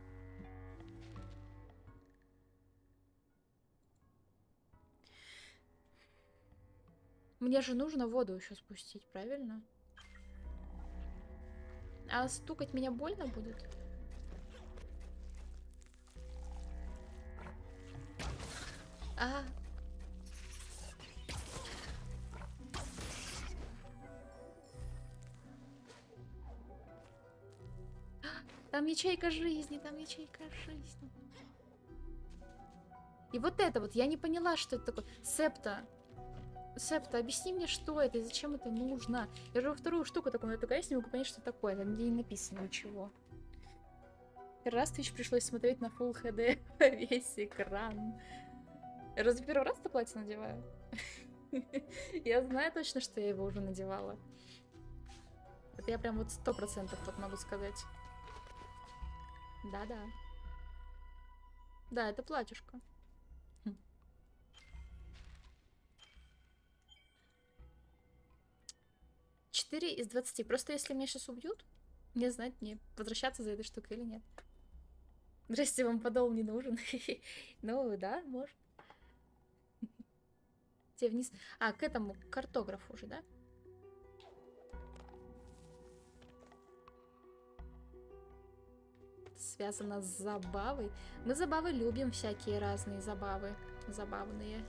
Speaker 1: Мне же нужно воду еще спустить, правильно? А стукать меня больно будет? А. Там ячейка жизни, там ячейка жизни. И вот это вот, я не поняла, что это такое. Септа. Септа, объясни мне, что это и зачем это нужно. Я же во вторую штуку такую, только я не могу понять, что такое. Там не написано ничего. Первый раз Twitch пришлось смотреть на Full HD весь экран. Я разве первый раз-то платье надеваю? Я знаю точно, что я его уже надевала. Это я прям вот 100% вот могу сказать. Да-да. Да, это платьюшко. 4 из 20. Просто если меня сейчас убьют, мне знать, мне возвращаться за этой штукой или нет. Здрасте, вам подол не нужен. Ну, да, может. Тебе вниз. А, к этому картографу уже, да? Связано с забавой. Мы забавы любим, всякие разные забавы. Забавные.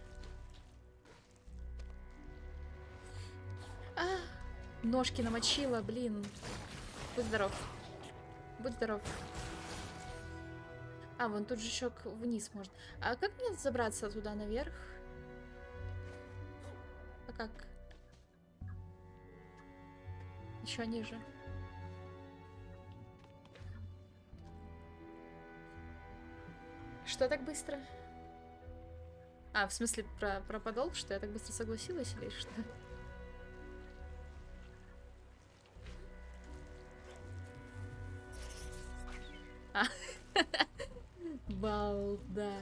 Speaker 1: А, ножки намочила, блин. Будь здоров. Будь здоров. А, вон тут же еще вниз можно. А как мне забраться туда наверх? А как? Еще ниже. Что так быстро? А, в смысле про подол, что я так быстро согласилась или что? А. Балда.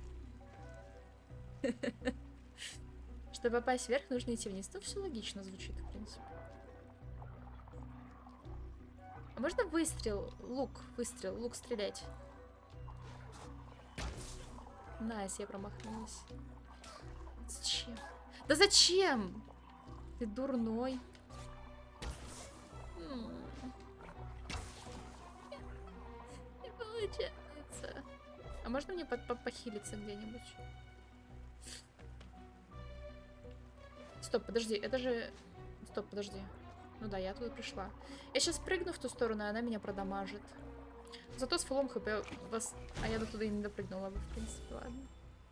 Speaker 1: Чтобы попасть вверх, нужно идти вниз. Ну, все логично звучит, в принципе. А можно выстрел? Выстрел, лук стрелять. Найс, я промахнулась. Зачем? Да зачем? Ты дурной. Не получается. А можно мне похилиться где-нибудь? Стоп, подожди, это же... Стоп, подожди. Ну да, я туда пришла. Я сейчас прыгну в ту сторону, и она меня продамажит. Зато с фулом хп вас... А я до туда и не допрыгнула бы, в принципе, ладно.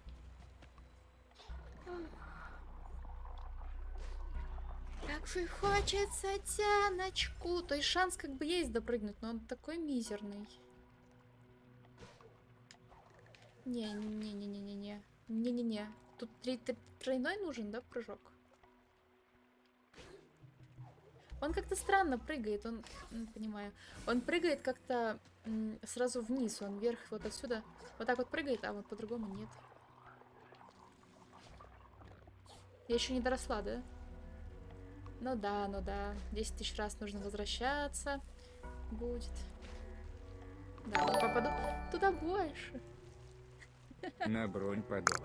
Speaker 1: Как же хочется тяночку. То есть шанс как бы есть допрыгнуть, но он такой мизерный. Не-не-не-не-не-не. Не-не-не. Тут тройной нужен, да, прыжок? Он как-то странно прыгает, он... Не понимаю. Он прыгает как-то сразу вниз, он вверх вот отсюда. Вот так вот прыгает, а вот по-другому нет. Я еще не доросла, да? Ну да, ну да. 10 тысяч раз нужно возвращаться. Будет. Да, вот попаду туда больше.
Speaker 3: На бронь подол.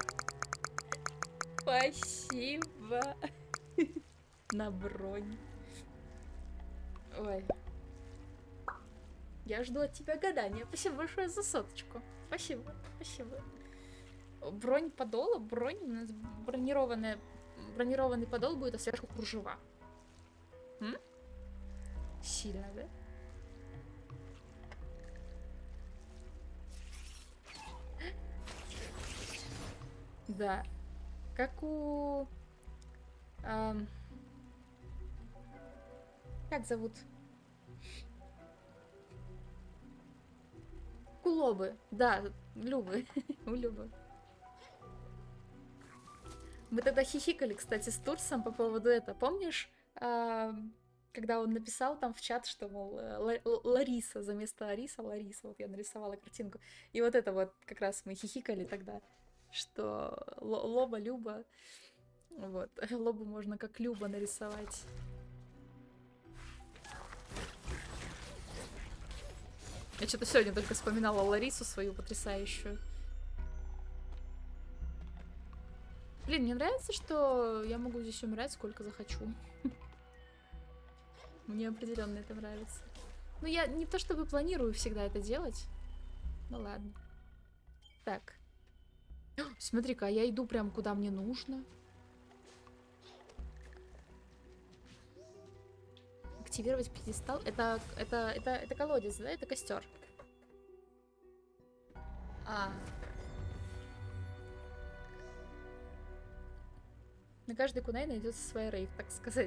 Speaker 1: Спасибо. На бронь. Ой. Я жду от тебя гадания. Спасибо большое за соточку. Спасибо, спасибо. Бронь подола, бронь, у нас бронированный подол будет, а сверху кружева. М? Сильно, да? Да. Как у... Как зовут? Кулобы. Да, Любы. У Любы. Мы тогда хихикали, кстати, с Турсом по поводу этого. Помнишь, когда он написал там в чат, что, мол, Лариса, за место Ариса, Лариса. Вот я нарисовала картинку. И вот это вот как раз мы хихикали тогда, что Лоба, Люба. Вот. Лобу можно как Люба нарисовать. Я что-то сегодня только вспоминала Ларису свою потрясающую. Блин, мне нравится, что я могу здесь умирать сколько захочу. Мне определенно это нравится. Ну, я не то чтобы планирую всегда это делать. Ну ладно. Так. Смотри-ка, я иду прям куда мне нужно. Активировать пьедестал. Это колодец, да? Это костер. На каждый кунай найдется свой рейв, так сказать.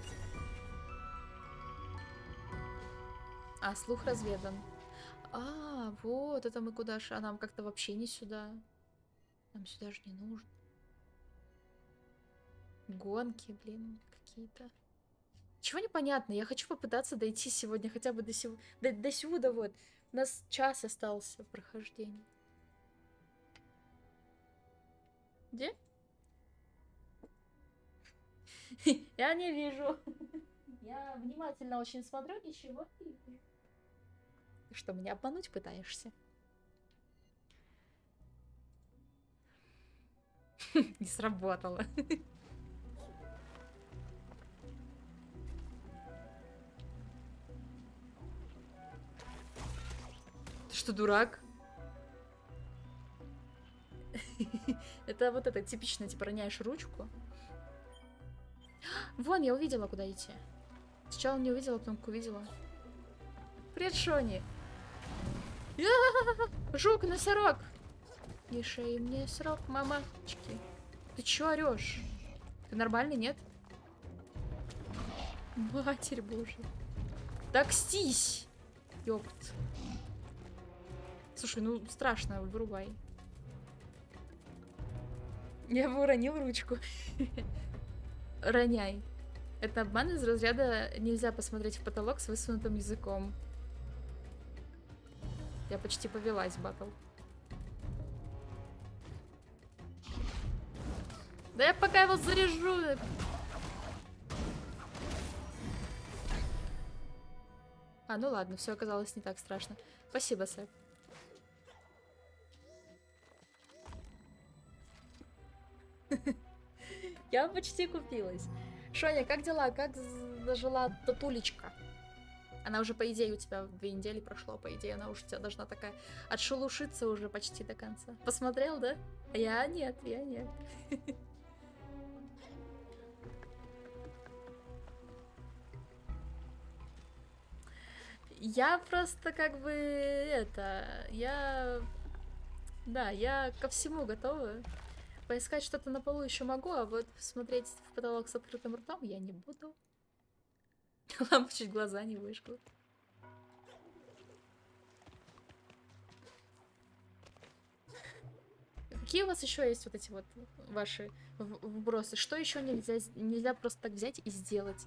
Speaker 1: Слух разведан. Вот, это мы куда же? А нам как-то вообще не сюда. Нам сюда же не нужно. Гонки, блин, какие-то. Чего непонятно? Я хочу попытаться дойти сегодня хотя бы до сюда, вот. У нас час остался прохождения. Где? Я не вижу. Я внимательно очень смотрю, ничего не вижу. Ты что, меня обмануть пытаешься? Не сработало. Ты что, дурак? Это вот это типично, типа роняешь ручку. Вон, я увидела, куда идти. Сначала не увидела, потом увидела. Привет, Шони. Жук, носорог. Не шей мне срок, мамочки. Ты чё орёшь? Ты нормальный, нет? Матерь божья. Так стись. Ёпт. Слушай, ну страшно, вырубай. Я бы уронил ручку. Роняй. Это обман из разряда нельзя посмотреть в потолок с высунутым языком. Я почти повелась, батл. Да я пока его заряжу. Ну ладно, все оказалось не так страшно. Спасибо, Сэп. Я почти купилась. Шоня, как дела? Как зажила татулечка? Она уже, по идее, у тебя 2 недели прошло. По идее, она уже у тебя должна такая отшелушиться уже почти до конца. Посмотрел, да? Я нет, я нет. Я просто как бы Да, я ко всему готова. Поискать что-то на полу еще могу, а вот смотреть в потолок с открытым ртом я не буду. Лампа чуть глаза не выжгла. Какие у вас еще есть вот эти вот ваши вбросы? Что еще нельзя просто так взять и сделать?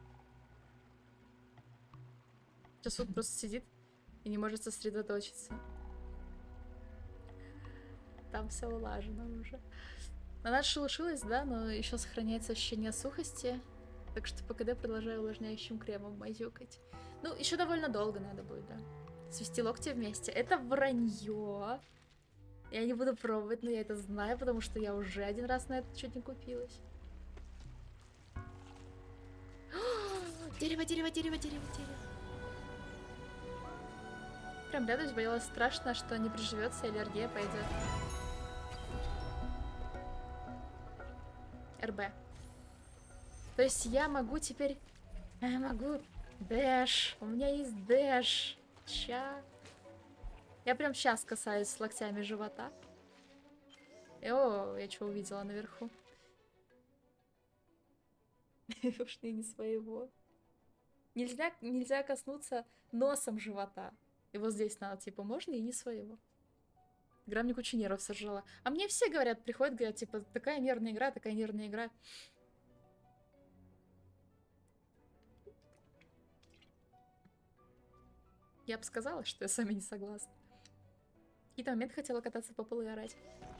Speaker 1: Сейчас он просто сидит и не может сосредоточиться. Там все улажено уже. Она шелушилась, да, но еще сохраняется ощущение сухости. Так что по КД продолжаю увлажняющим кремом мазюкать. Ну, еще довольно долго надо будет, да. Свести локти вместе. Это вранье. Я не буду пробовать, но я это знаю, потому что я уже один раз на это чуть не купилась. Дерево, дерево, дерево, дерево, дерево. Прям рядом боялась страшно, что не приживется, и аллергия пойдет. РБ. То есть я могу теперь... Я могу... Дэш. У меня есть дэш. Ща. Я прям сейчас касаюсь локтями живота. О, я что увидела наверху? Уж не своего. Нельзя коснуться носом живота. И вот здесь надо, типа, можно и не своего. Игра мне кучу нервов сожрала. А мне все говорят, приходят, говорят, типа, такая нервная игра, такая нервная игра. Я бы сказала, что я с вами не согласна. В какие-то моменты хотела кататься по полу и орать.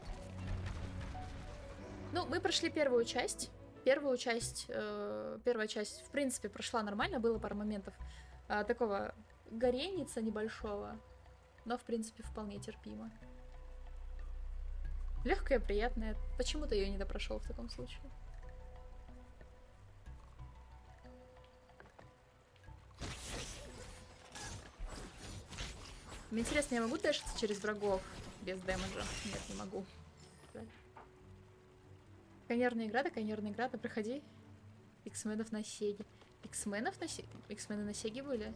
Speaker 1: Ну, мы прошли первую часть. Первая часть, в принципе, прошла нормально. Было пару моментов такого гореница небольшого. Но, в принципе, вполне терпимо. Легкая, приятная. Почему ты ее не допрошел в таком случае? Мне интересно, я могу дэшиться через врагов без дэмэджа? Нет, не могу. Да. Конерная игра, да, конерная игра, да, проходи. Иксменов на Сеге. Иксменов на Сеге? Иксмены на Сеге были?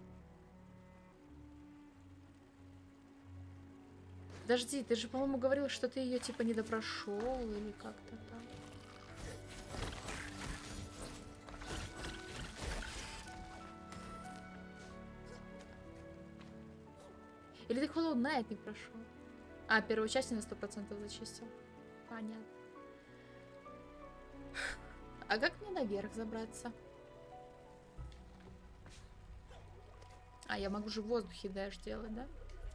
Speaker 1: Подожди, ты же, по-моему, говорил, что ты ее типа не допрошел или как-то так. Или ты Hollow Knight не прошел? А, первую часть не на 100% зачистил. Понятно. А как мне наверх забраться? А, я могу же в воздухе дэш делать, да?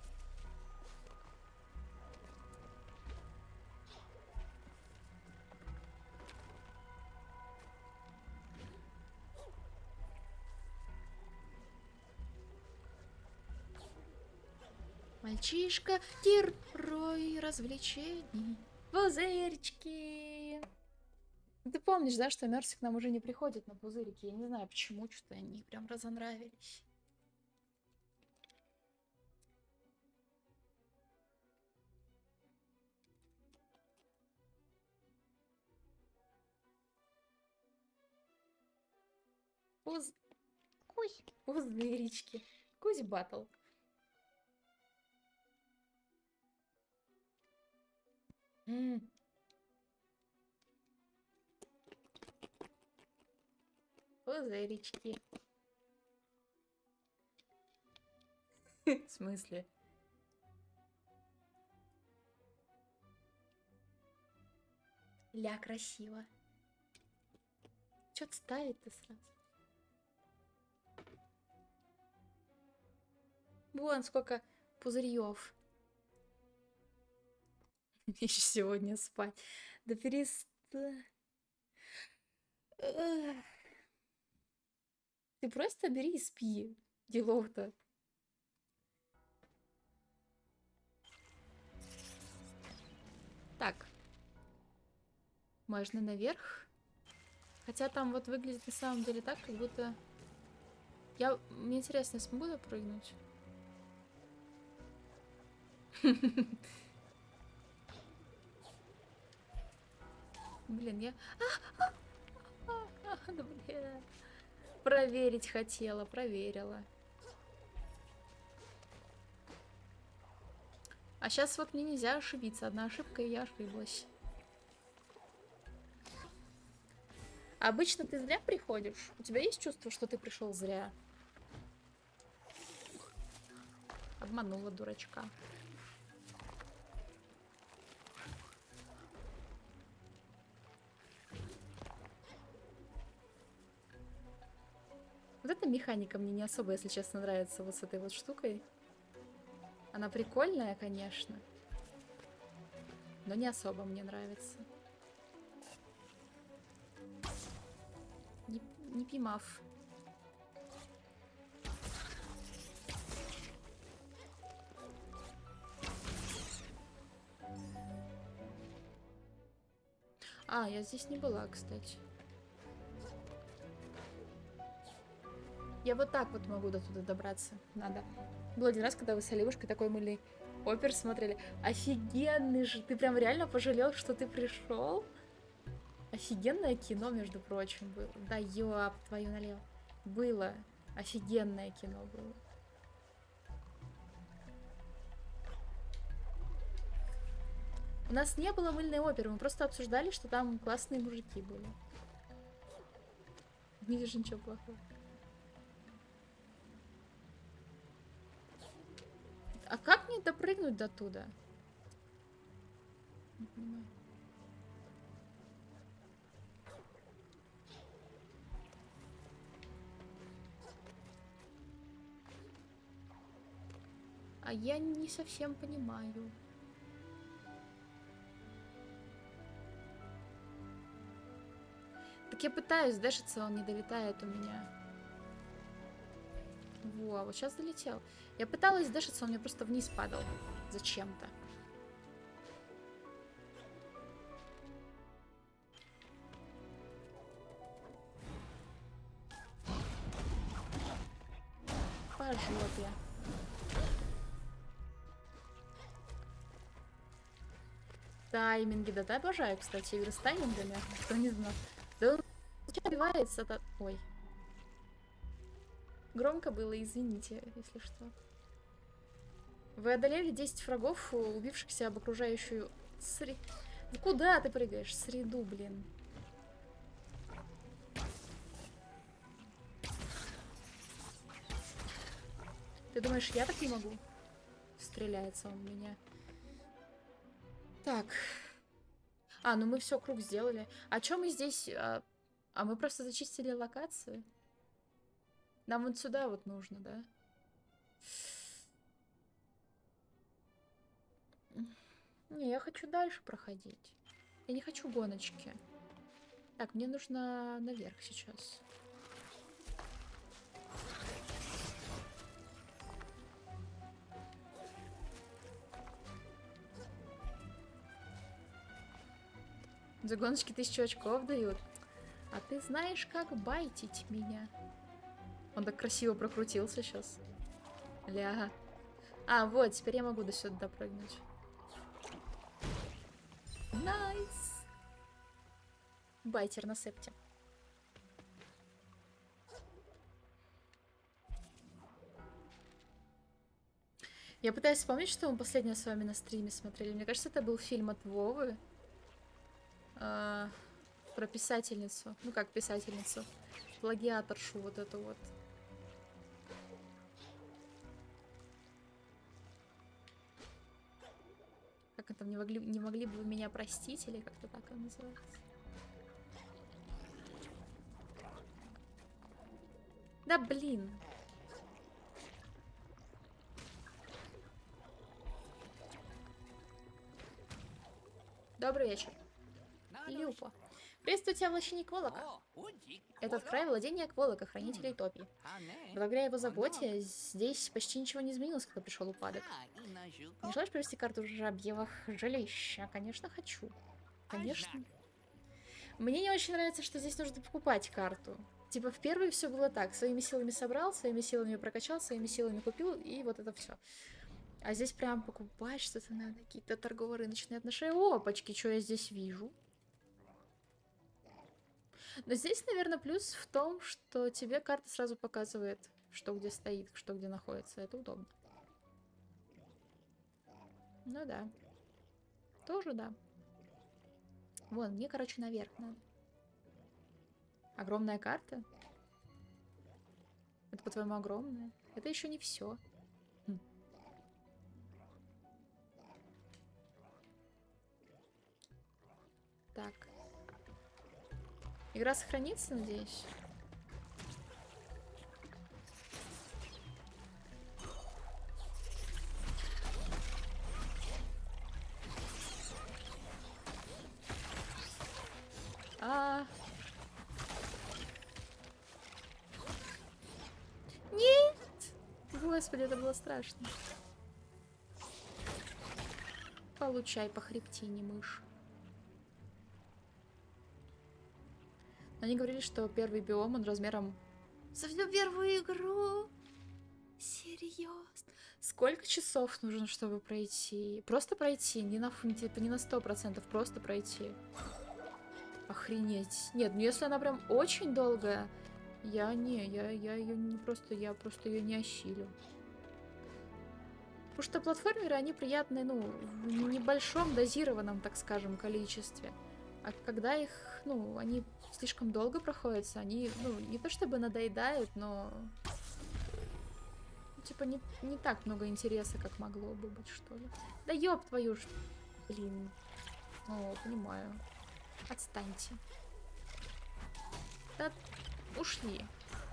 Speaker 1: Мальчишка, герой развлечений, пузырички. Ты помнишь, да, что Мерси к нам уже не приходит на пузырики? Я не знаю, почему, что-то они прям разонравились. Пузырички. Кусь батл. Пузырички. В смысле? Ля, красиво. Чё-то ставить-то сразу. Вон сколько пузырьев. Мне еще сегодня спать. Да перестань. Ты просто бери и спи. Делов-то. Так. Можно наверх. Хотя там вот выглядит на самом деле так, как будто... Мне интересно, смогу я прыгнуть? Блин, я... Да блин. Проверить хотела, проверила. А сейчас вот мне нельзя ошибиться. Одна ошибка, и я ошиблась. Обычно ты зря приходишь? У тебя есть чувство, что ты пришел зря? Обманула дурачка. Вот эта механика мне не особо, если честно, нравится вот с этой вот штукой. Она прикольная, конечно. Но не особо мне нравится. Не поймав. А, я здесь не была, кстати. Я вот так вот могу до туда добраться. Надо. Был один раз, когда вы с Оливушкой такой мыльный опер смотрели. Офигенный же. Ты прям реально пожалел, что ты пришел? Офигенное кино, между прочим, было. Да ёб твою налево. Было. Офигенное кино было. У нас не было мыльной оперы, мы просто обсуждали, что там классные мужики были. Не вижу ничего плохого. А как мне допрыгнуть до туда? Не понимаю. А я не совсем понимаю. Так я пытаюсь дэшиться, он не долетает у меня. Во, вот сейчас долетел. Я пыталась дэшиться, он мне просто вниз падал. Зачем-то. По жопе. Тайминги, да, да, обожаю, кстати, игры с таймингами, кто не знал. Да он убивается, ой. Громко было, извините, если что. Вы одолели 10 врагов, убившихся об окружающую среду. Куда ты прыгаешь? Среду, блин. Ты думаешь, я так не могу? Стреляется он в меня. Так. А, ну мы все, круг сделали. А чё мы здесь? А мы просто зачистили локацию? Нам вот сюда вот нужно, да? Не, я хочу дальше проходить. Я не хочу гоночки. Так, мне нужно наверх сейчас. За гоночки 1000 очков дают. А ты знаешь, как байтить меня? Он так красиво прокрутился сейчас. Ля. А, вот, теперь я могу до сюда допрыгнуть. Найс. Байтер на септе. Я пытаюсь вспомнить, что мы последнее с вами на стриме смотрели. Мне кажется, это был фильм от Вовы. Про писательницу. Ну как писательницу? Плагиаторшу вот эту вот. Как это, не могли бы вы меня простить? Или как-то так это называется? Да блин. Добрый вечер. Люпа. Приветствую тебя, влаченик Волока. Этот край владения Кволока, хранителей Топи. Благодаря его заботе здесь почти ничего не изменилось, когда пришел упадок. Не желаешь провести карту жабьего жилища? Конечно, хочу. Конечно. Мне не очень нравится, что здесь нужно покупать карту. Типа в первой все было так. Своими силами собрал, своими силами прокачал, своими силами купил, и вот это все. А здесь прям покупать что-то надо. Какие-то торгово-рыночные отношения. Опачки, что я здесь вижу? Но здесь, наверное, плюс в том, что тебе карта сразу показывает, что где стоит, что где находится. Это удобно. Ну да. Тоже да. Вон, мне, короче, наверх надо. Огромная карта? Это, по-твоему, огромная? Это еще не все. Так. Игра сохранится, надеюсь? Нет! Господи, это было страшно. Получай по хребтине, мышь. Они говорили, что первый биом, он размером за всю первую игру. Серьезно? Сколько часов нужно, чтобы пройти? Просто пройти, не на 100%, просто пройти. Охренеть. Нет, ну если она прям очень долгая, я ее не просто, я просто ее не осилю. Потому что платформеры, они приятные, ну, в небольшом дозированном, так скажем, количестве. А когда их, ну, они слишком долго проходятся, они, ну, не то чтобы надоедают, но... Типа не так много интереса, как могло бы быть, что ли. Да ёб твою ж... Блин. О, понимаю. Отстаньте. Да ушли.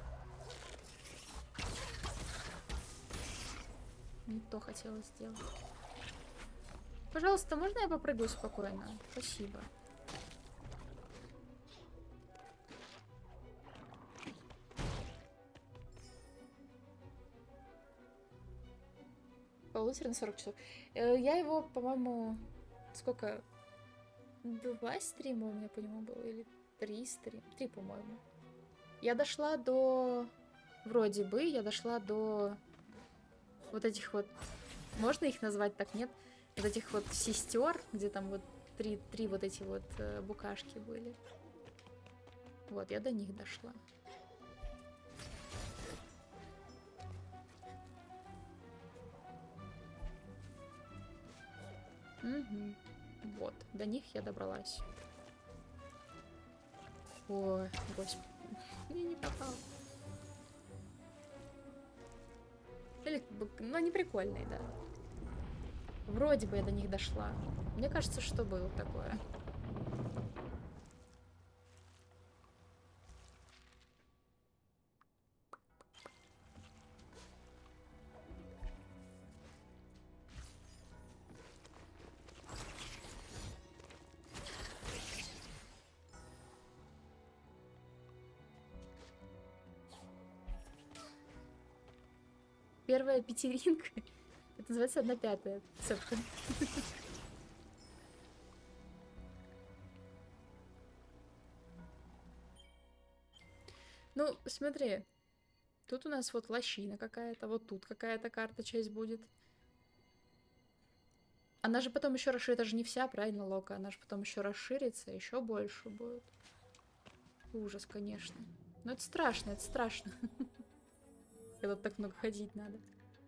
Speaker 1: Не то хотела сделать. Пожалуйста, можно я попрыгаю спокойно? Спасибо. лузер на 40 часов. Я его, по-моему, сколько? 2 стрима у меня по нему было, или 3 стрима? 3, по-моему. Я дошла до... Вроде бы, я дошла до вот этих вот... Можно их назвать так, нет? Вот этих вот сестер, где там вот три вот эти вот букашки были. Вот, я до них дошла. Угу. Вот, до них я добралась. Ой, господи. Я не попала. Или, ну, они прикольные, да. Вроде бы я до них дошла. Мне кажется, что было такое. Первая пятеринка. Это называется 1/5 цепка. Ну, смотри. Тут у нас вот лощина какая-то, вот тут какая-то карта часть будет. Она же потом еще расширится, это же не вся, правильно, Лока? Она же потом еще расширится, еще больше будет. Ужас, конечно. Но это страшно, это страшно. Когда так много ходить надо.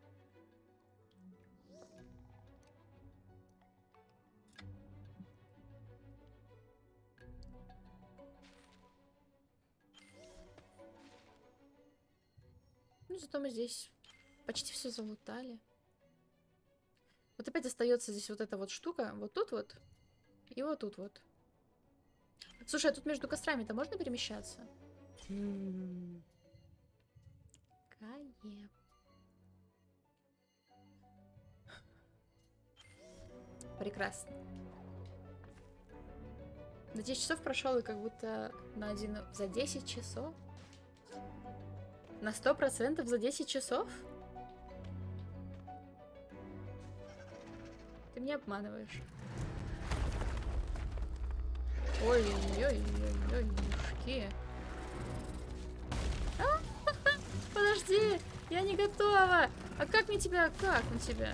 Speaker 1: Ну, зато мы здесь почти все залутали. Вот опять остается здесь вот эта вот штука. Вот тут вот. И вот тут вот. Слушай, а тут между кострами-то можно перемещаться? Кайф. Прекрасно. На 10 часов прошел, и как будто на один... За 10 часов? На 100% за 10 часов? Ты меня обманываешь. Ой-ой-ой-ой-ой, мушки. Подожди, я не готова. А как мне тебя? Как на тебя?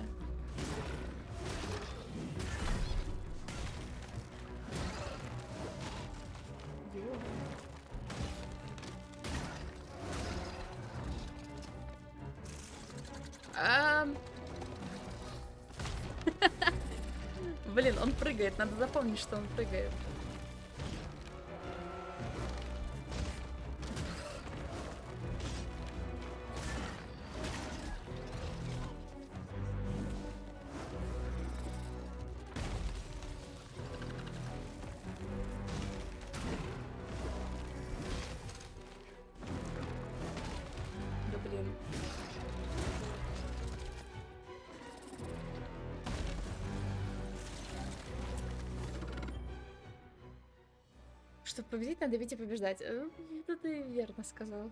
Speaker 1: Блин, он прыгает. Надо запомнить, что он прыгает. Да блин. Чтобы победить, надо бить и побеждать. Это ты верно сказал.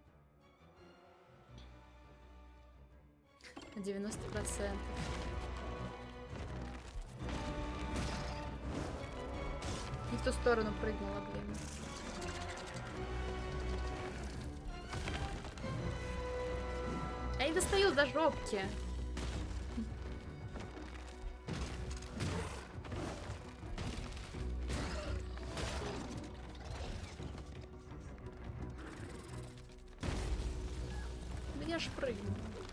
Speaker 1: 90%. Не в ту сторону прыгнула, блин. Я не достаю до жопки. Я ж прыгну.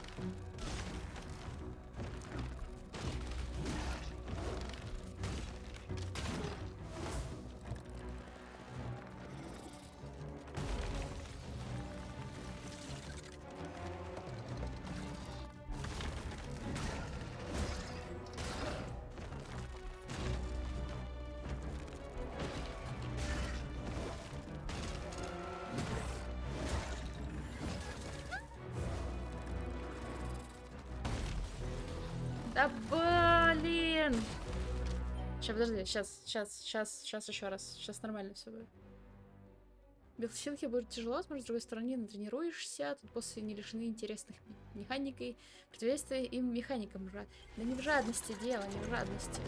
Speaker 1: Да блин! Сейчас, подожди, сейчас еще раз. Сейчас нормально все будет. Белсилки будет тяжело, возможно, с другой стороны, натренируешься, тут боссы не лишены интересных механик и противодействия им механикам. Да не в жадности дело, не в жадности.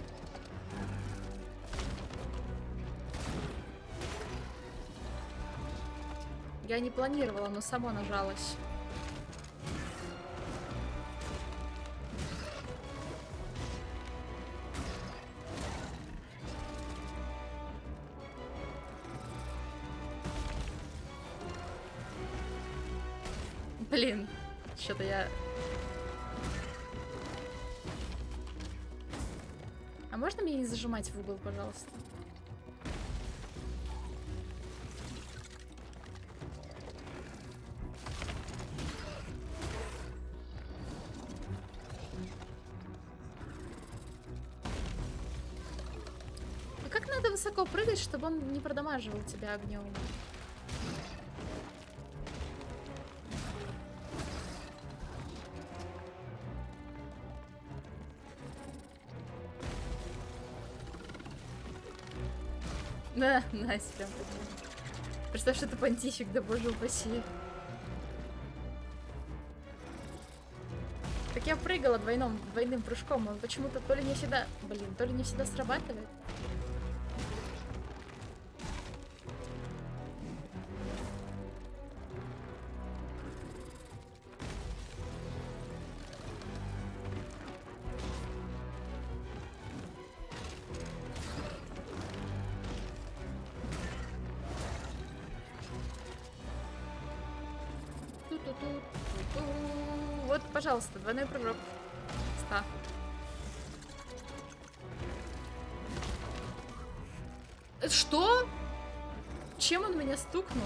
Speaker 1: Я не планировала, но само нажалось. Блин, что-то я... А можно меня не зажимать в угол, пожалуйста? А как надо высоко прыгать, чтобы он не продамаживал тебя огнем? Да, Настя, прям такой. Представь, что это понтифик, да боже упаси. Так я прыгала двойным прыжком, он почему-то то ли не всегда... Блин, то ли не всегда срабатывает. Вот, пожалуйста, двойной прыжок. Что? Чем он меня стукнул?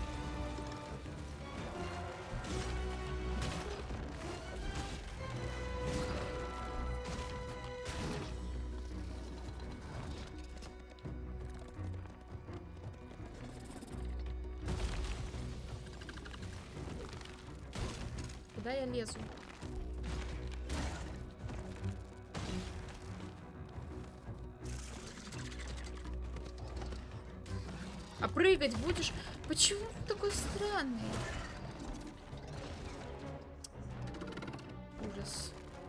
Speaker 1: Куда я лезу? А прыгать будешь? Почему ты такой странный? Ужас.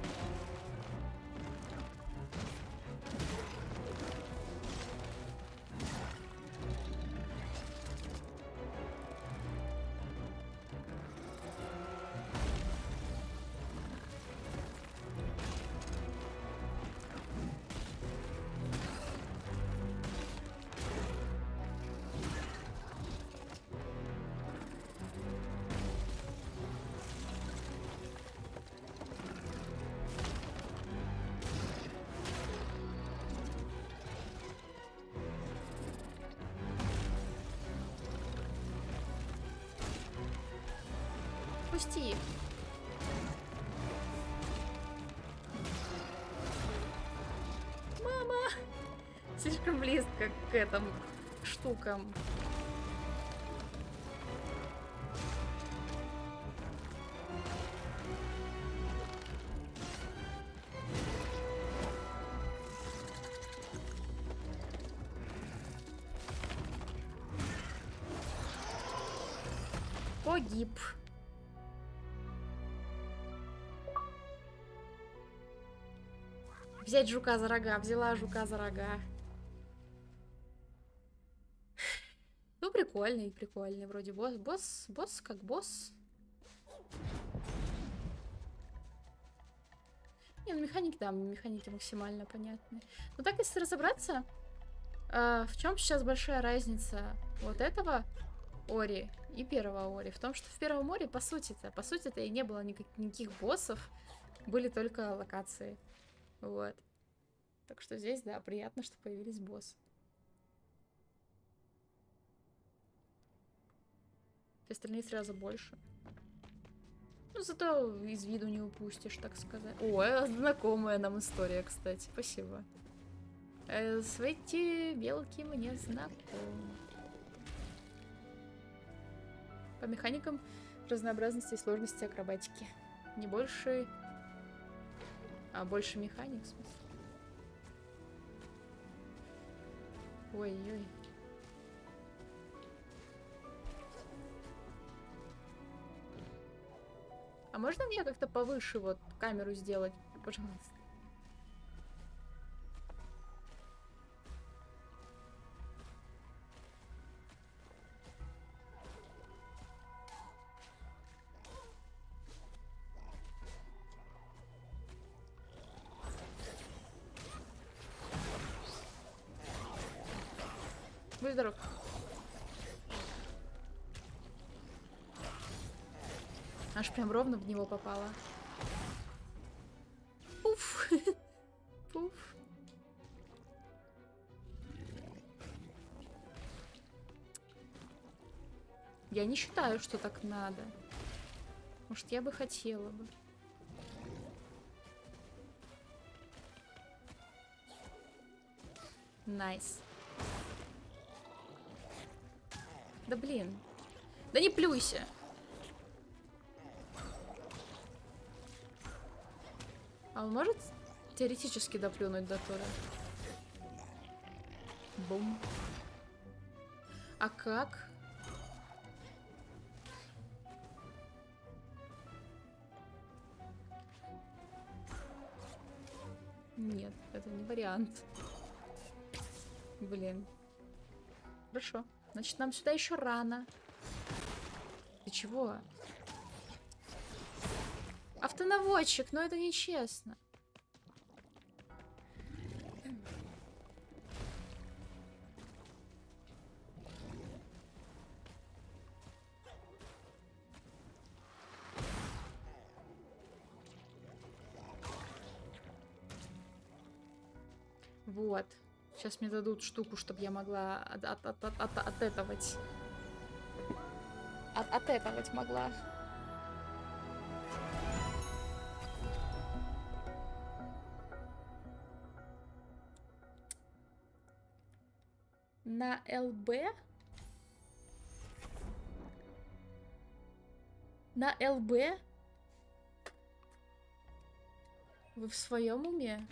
Speaker 1: Пусти. Мама! Слишком близко к этому штукам. Погиб. Взять жука за рога. Взяла жука за рога. Ну, прикольный, прикольный. Вроде босс как босс. Не, ну механики, да, механики максимально понятны. Но так, если разобраться, в чем сейчас большая разница вот этого Ори и первого Ори? В том, что в первом Ори, по сути-то и не было никаких боссов, были только локации. Вот. Так что здесь, да, приятно, что появились боссы. Остальные сразу больше. Ну, зато из виду не упустишь, так сказать. О, знакомая нам история, кстати. Спасибо. Эти белки мне знакомы. По механикам разнообразности и сложности акробатики. Не больше... А больше механик, в смысле? Ой-ой. можно мне как-то повыше вот камеру сделать? Пожалуйста. Будь здоров. Аж прям ровно в него попало. Пуф. Пуф. Я не считаю, что так надо. Может, я бы хотела бы. Найс. Да блин. Да не плюйся. А он может теоретически доплюнуть до тура? Бум. А как? Нет, это не вариант. Блин. Хорошо. Значит, нам сюда еще рано. Ты чего? Автонаводчик, но это нечестно. Вот. Сейчас мне дадут штуку, чтобы я могла отэтовать. Отэтовать могла. На ЛБ? На ЛБ? Вы в своем уме?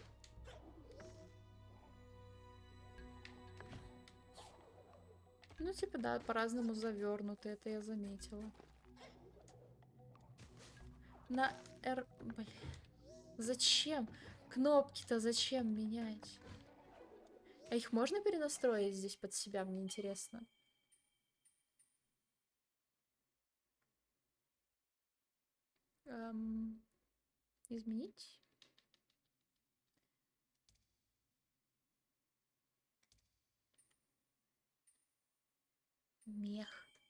Speaker 1: Ну, типа, да, по-разному завернуты, это я заметила. На Р... Блин. Зачем? Кнопки-то зачем менять? А их можно перенастроить здесь под себя, мне интересно. Изменить? Мех.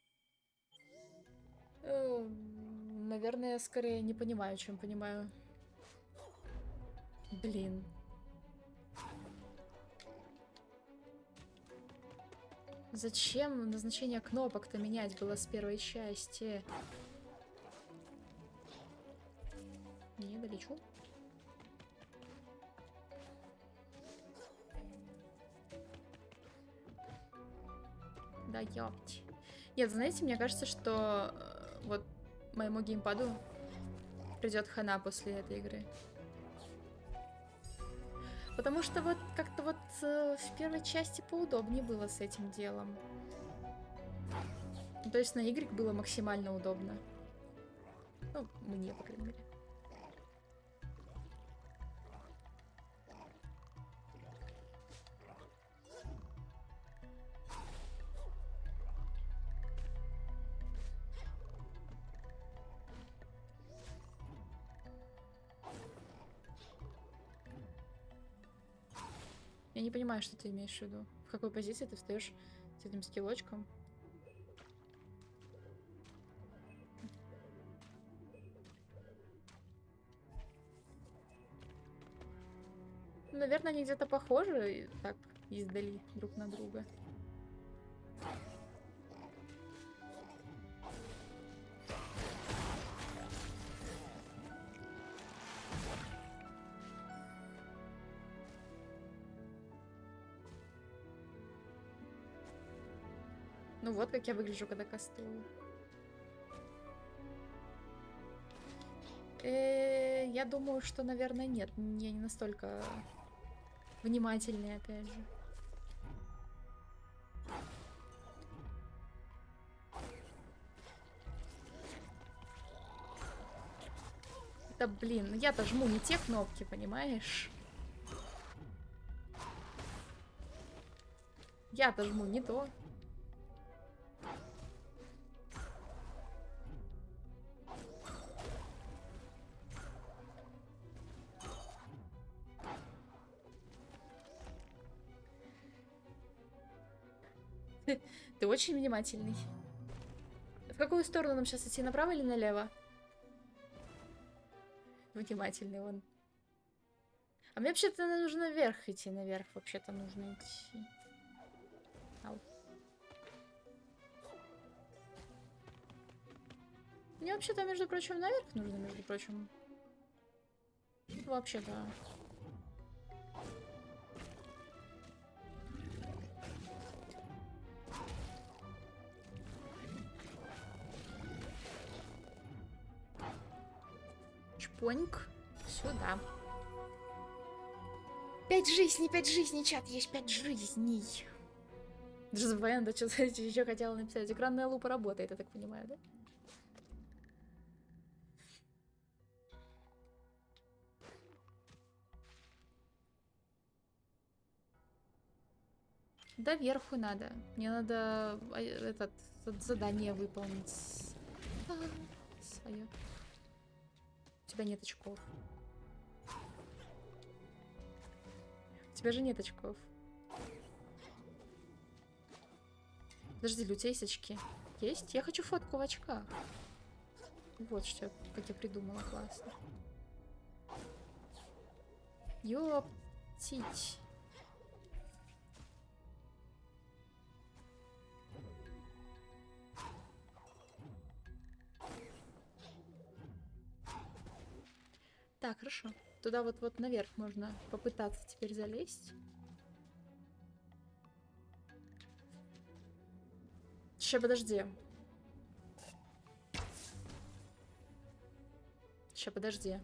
Speaker 1: Наверное, я скорее не понимаю, чем понимаю. Блин. Зачем назначение кнопок-то менять было с первой части? Не долечу. Да ёпть. Нет, знаете, мне кажется, что вот моему геймпаду придет хана после этой игры. Потому что вот как-то вот в первой части поудобнее было с этим делом. То есть на Y было максимально удобно. Ну, мне, по крайней мере. Я не понимаю, что ты имеешь в виду. В какой позиции ты встаешь с этим скиллочком? Ну, наверное, они где-то похожи, так, издали друг на друга. Ну вот как я выгляжу, когда кастую. Я думаю, что, наверное, нет. Я не настолько внимательный, опять же. Да блин, ну я-то жму не те кнопки, понимаешь? Я-то жму не то. Ты очень внимательный. В какую сторону нам сейчас идти? Направо или налево? Внимательный он. А мне вообще-то нужно наверх идти. Наверх вообще-то нужно идти. Ау. Мне вообще-то, между прочим, наверх нужно, между прочим. Вообще-то. Чпоньк. Сюда. 5 жизней, чат, есть 5 жизней. Даже забавно, да, что-то еще хотела написать. Экранная лупа работает, я так понимаю, да? Да, вверху надо. Мне надо этот задание выполнить. Свое. У тебя нет очков. У тебя же нет очков. Подожди, у тебя есть очки? Есть? Я хочу фотку в очках. Вот что, как я придумала, классно. Ёптить. Так, хорошо. Туда вот наверх можно попытаться теперь залезть. Ща, подожди. Ща, подожди.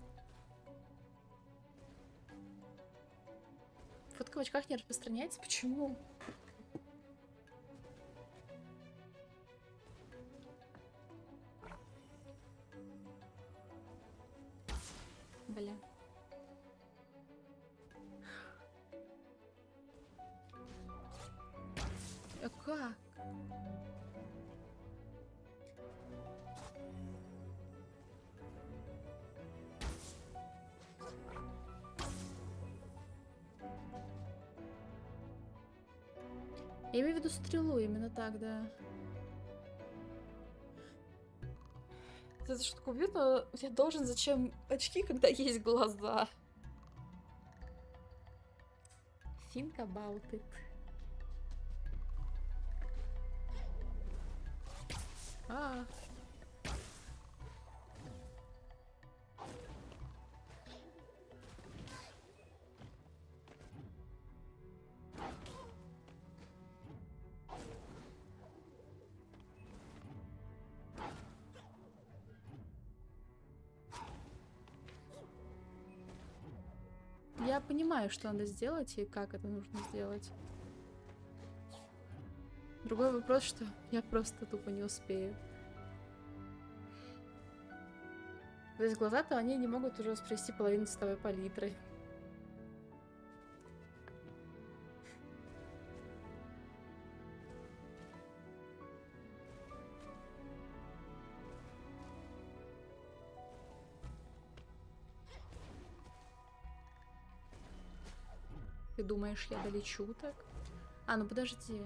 Speaker 1: Фотка в очках не распространяется? Почему? Бля. А как? Я имею в виду стрелу, именно так, да. Это шутка убьет, но я должен зачем очки, когда есть глаза? Think about it. А. Я понимаю, что надо сделать и как это нужно сделать. Другой вопрос, что я просто тупо не успею. То есть глаза-то они не могут уже воспроизвести половину цветовой палитры. Ты думаешь, я долечу так? А, ну подожди.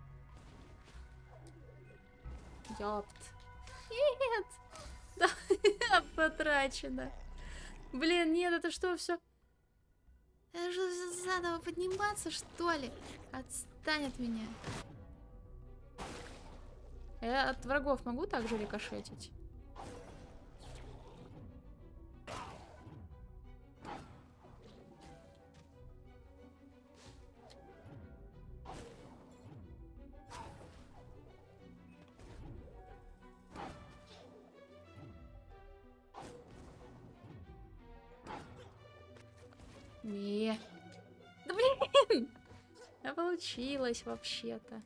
Speaker 1: Ёпт. Нет! Да, потрачено. Блин, нет, это что все? Это же заново подниматься, что ли? Отстань от меня. Я от врагов могу также рикошетить? Не. Да блин! А получилось вообще-то.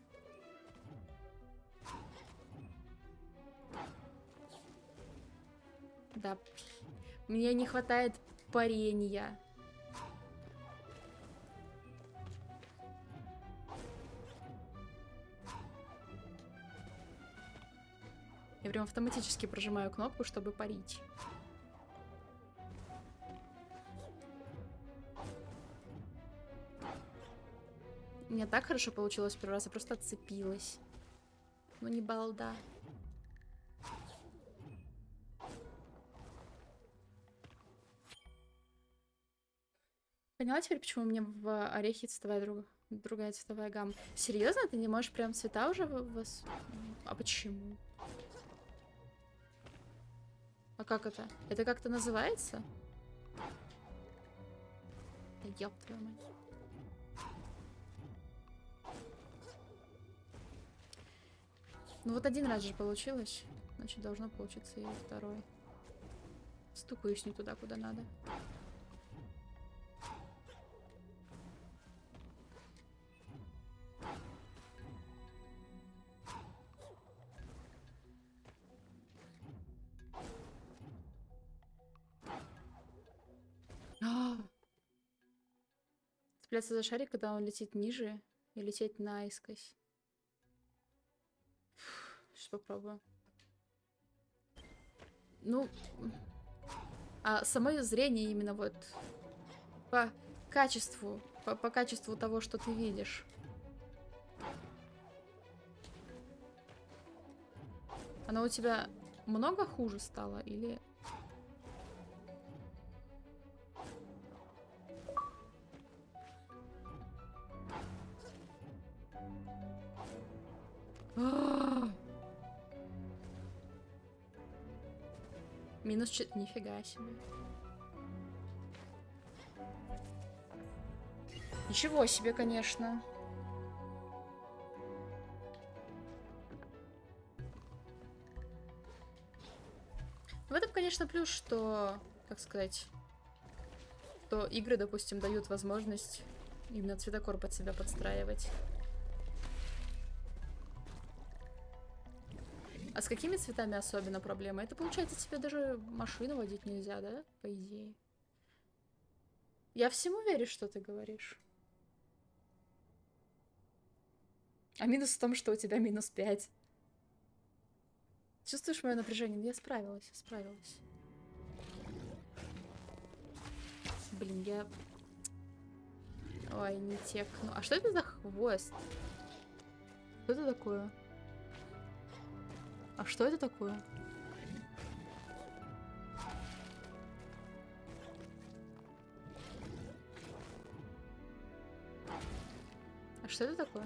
Speaker 1: Да. Мне не хватает парения. Я прям автоматически прожимаю кнопку, чтобы парить. У меня так хорошо получилось в первый раз, я просто отцепилась. Ну не балда. Поняла теперь, почему мне в орехе другая цветовая гамма? Серьезно? Ты не можешь прям цвета уже А почему? А как это? Это как-то называется? Да ёб твою мать. Ну вот один раз же получилось. Значит, должно получиться и второй. Стукаюсь не туда, куда надо. Цепляться за шарик, когда он летит ниже, и лететь наискось. Сейчас попробую. Ну, а само зрение именно вот по качеству, по качеству того, что ты видишь. Оно у тебя много хуже стало или... Минус 4. Нифига себе. Ничего себе, конечно. В этом, конечно, плюс, что, как сказать, что игры, допустим, дают возможность именно цветокор под себя подстраивать. А с какими цветами особенно проблема? Это, получается, тебе даже машину водить нельзя, да? По идее. Я всему верю, что ты говоришь. А минус в том, что у тебя минус 5. Чувствуешь мое напряжение? Я справилась, справилась. Блин, я... Ой, не текну. А что это за хвост? Что это такое? А что это такое? А что это такое?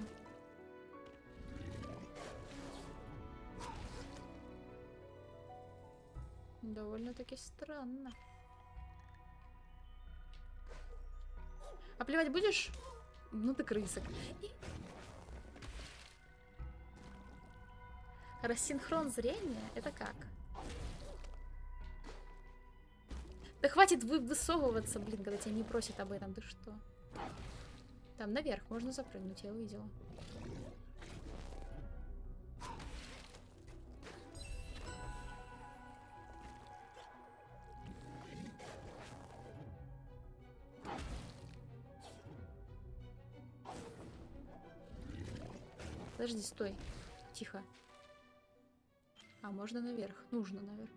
Speaker 1: Довольно-таки странно. А плевать будешь? Ну ты крысок. Рассинхрон зрения? Это как? Да хватит высовываться, блин, когда тебя не просят об этом. Ты что? Там наверх можно запрыгнуть, я увидела. Подожди, стой. Тихо. А, можно наверх. Нужно наверх.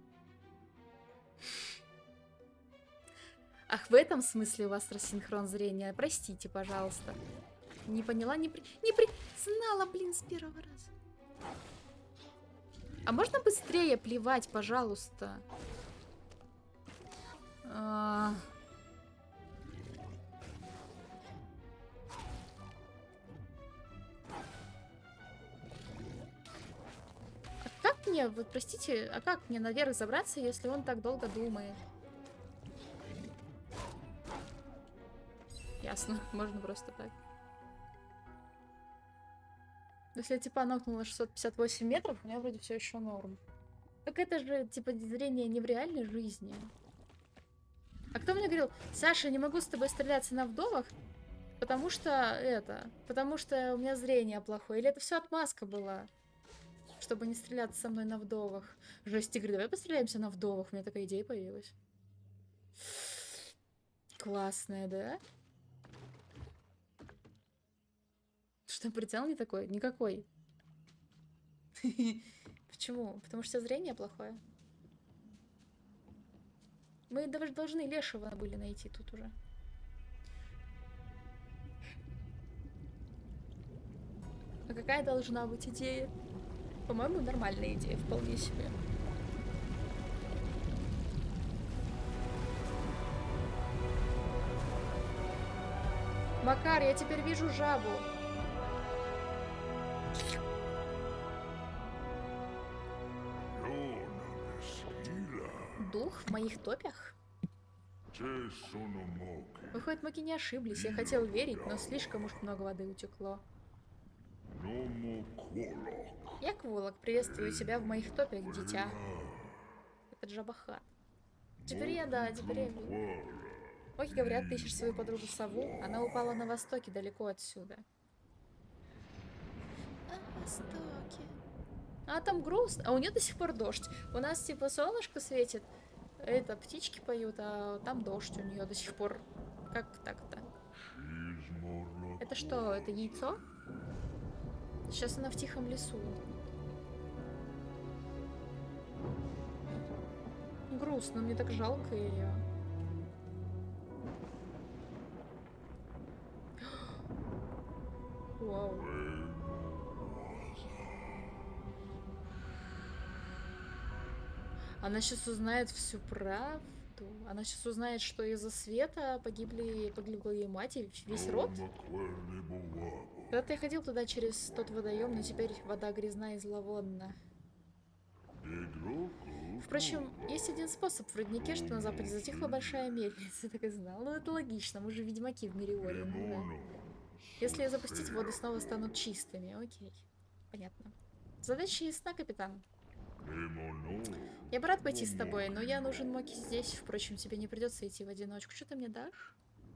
Speaker 1: Ах, в этом смысле у вас рассинхрон зрения. Простите, пожалуйста. Не поняла, не знала, блин, с первого раза. А можно быстрее плевать, пожалуйста? Как мне, вот простите, а как мне наверх забраться, если он так долго думает? Ясно, можно просто так. Если я типа нокнула 658 метров, у меня вроде все еще норм. Так это же типа зрение не в реальной жизни. А кто мне говорил: Саша, не могу с тобой стреляться на вдовах, потому что у меня зрение плохое. Или это все отмазка была, чтобы не стреляться со мной на вдовах? Жесть, игры, давай постреляемся на вдовах. У меня такая идея появилась. Классная, да? Что, прицел не такой? Никакой. Почему? Потому что зрение плохое. Мы даже должны Лешего были найти тут уже. А какая должна быть идея? По-моему, нормальная идея, вполне себе. Макар, я теперь вижу жабу. Дух в моих топях? Выходит, маги не ошиблись. Я хотел верить, но слишком уж много воды утекло. Я Кволок, приветствую тебя в моих топях, дитя. Это Джабаха. Теперь я вижу. Ой, говорят, ты ищешь свою подругу сову. Она упала на востоке, далеко отсюда. На востоке. А там грустно. А у нее до сих пор дождь. У нас типа солнышко светит. Это птички поют, а там дождь у нее до сих пор. Как так-то? Это что? Это яйцо? Сейчас она в тихом лесу. Грустно, мне так жалко ее. Вау. Она сейчас узнает всю правду. Она сейчас узнает, что из-за света погибла ее мать и весь род. Когда-то я ходил туда через тот водоем, но теперь вода грязна и зловонна. Впрочем, есть один способ в роднике, что на западе затихла большая мельница. Я так и знал. Ну, это логично, мы же ведьмаки в мире Ориона, да. Если ее запустить, воды снова станут чистыми. Окей, понятно. Задача ясна, капитан. Я бы рад пойти с тобой, но я нужен Моки здесь. Впрочем, тебе не придется идти в одиночку. Что ты мне дашь?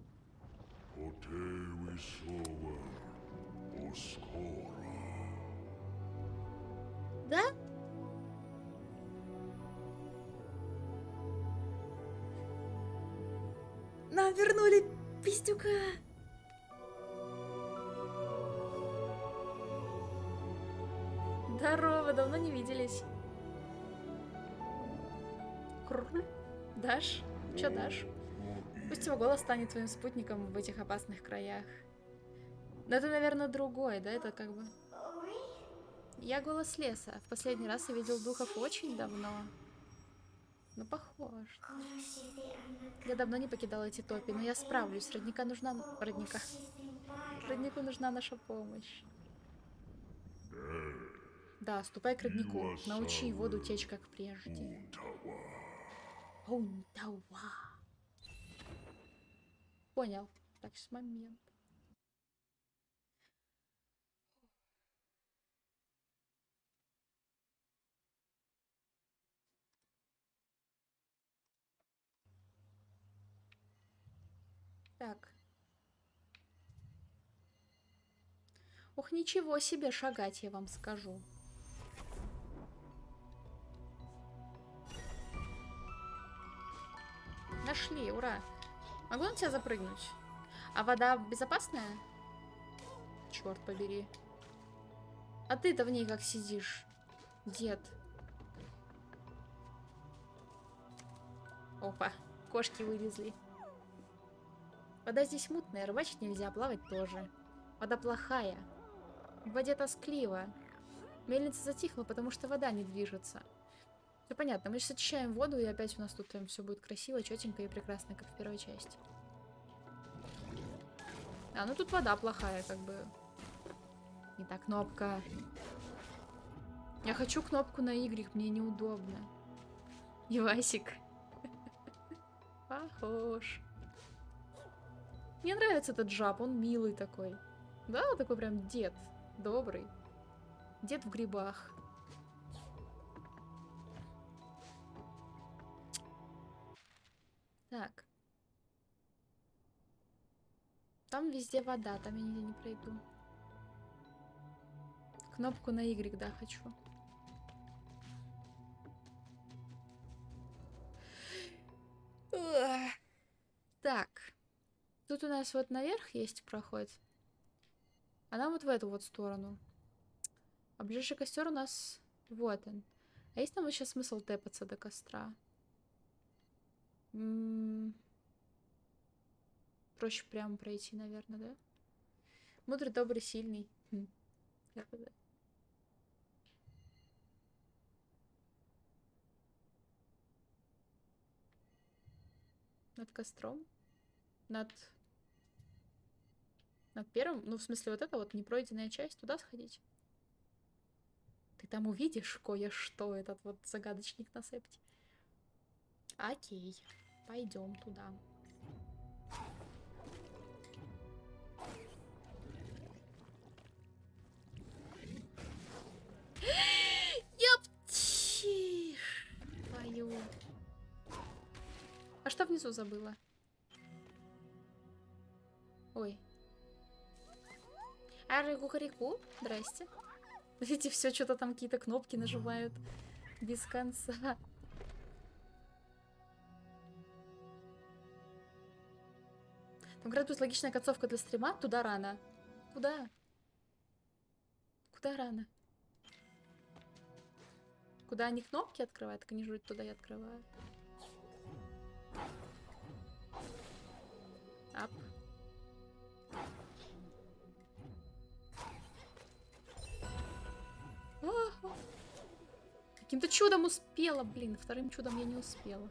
Speaker 1: Да? Нам вернули пиздюка. Здорово, давно не виделись. Круль? Дашь? Чё дашь? Пусть его голос станет твоим спутником в этих опасных краях. Но это, наверное, другой, да? Это как бы... Я голос леса. В последний раз я видел духов очень давно. Ну, похож. Я давно не покидала эти топи, но я справлюсь. Роднику нужна наша помощь. Да, ступай к роднику. Научи воду течь, как прежде. Понял. Так, сейчас момент. Так. Ох, ничего себе шагать, я вам скажу. Нашли, ура. Могу на тебя запрыгнуть? А вода безопасная? Черт побери. А ты-то в ней как сидишь, дед? Опа, кошки вылезли. Вода здесь мутная, рыбачить нельзя, плавать тоже. Вода плохая. В воде тоскливо. Мельница затихла, потому что вода не движется. Все понятно, мы сейчас очищаем воду, и опять у нас тут все будет красиво, четенько и прекрасно, как в первой части. А, ну тут вода плохая, как бы. Не та кнопка. Я хочу кнопку на Y, мне неудобно. Ивасик. Похож. Мне нравится этот жаб, он милый такой. Да, такой прям дед. Добрый. Дед в грибах. Так. Там везде вода, там я нигде не пройду. Кнопку на Y, да, хочу. Уah. Так. Тут у нас вот наверх есть проход. А нам вот в эту вот сторону. А ближайший костер у нас... Вот он. А есть там вообще смысл тэпаться до костра? Проще прямо пройти, наверное, да? Мудрый, добрый, сильный. Да. Над костром? Над первым? Ну, в смысле, вот это вот непройденная часть. Туда сходить? Ты там увидишь кое-что, этот вот загадочник на септе. Окей. Пойдем туда. Ёпти! Твою. А что внизу забыла? Ой. Ары-кукареку. Здрасте. Видите, все что-то там какие-то кнопки нажимают без конца. Там говорят, будет логичная концовка для стрима. Туда рано. Куда? Куда рано? Куда они кнопки открывают? Так они же туда и открывают. Ап. Каким-то чудом успела, блин. Вторым чудом я не успела.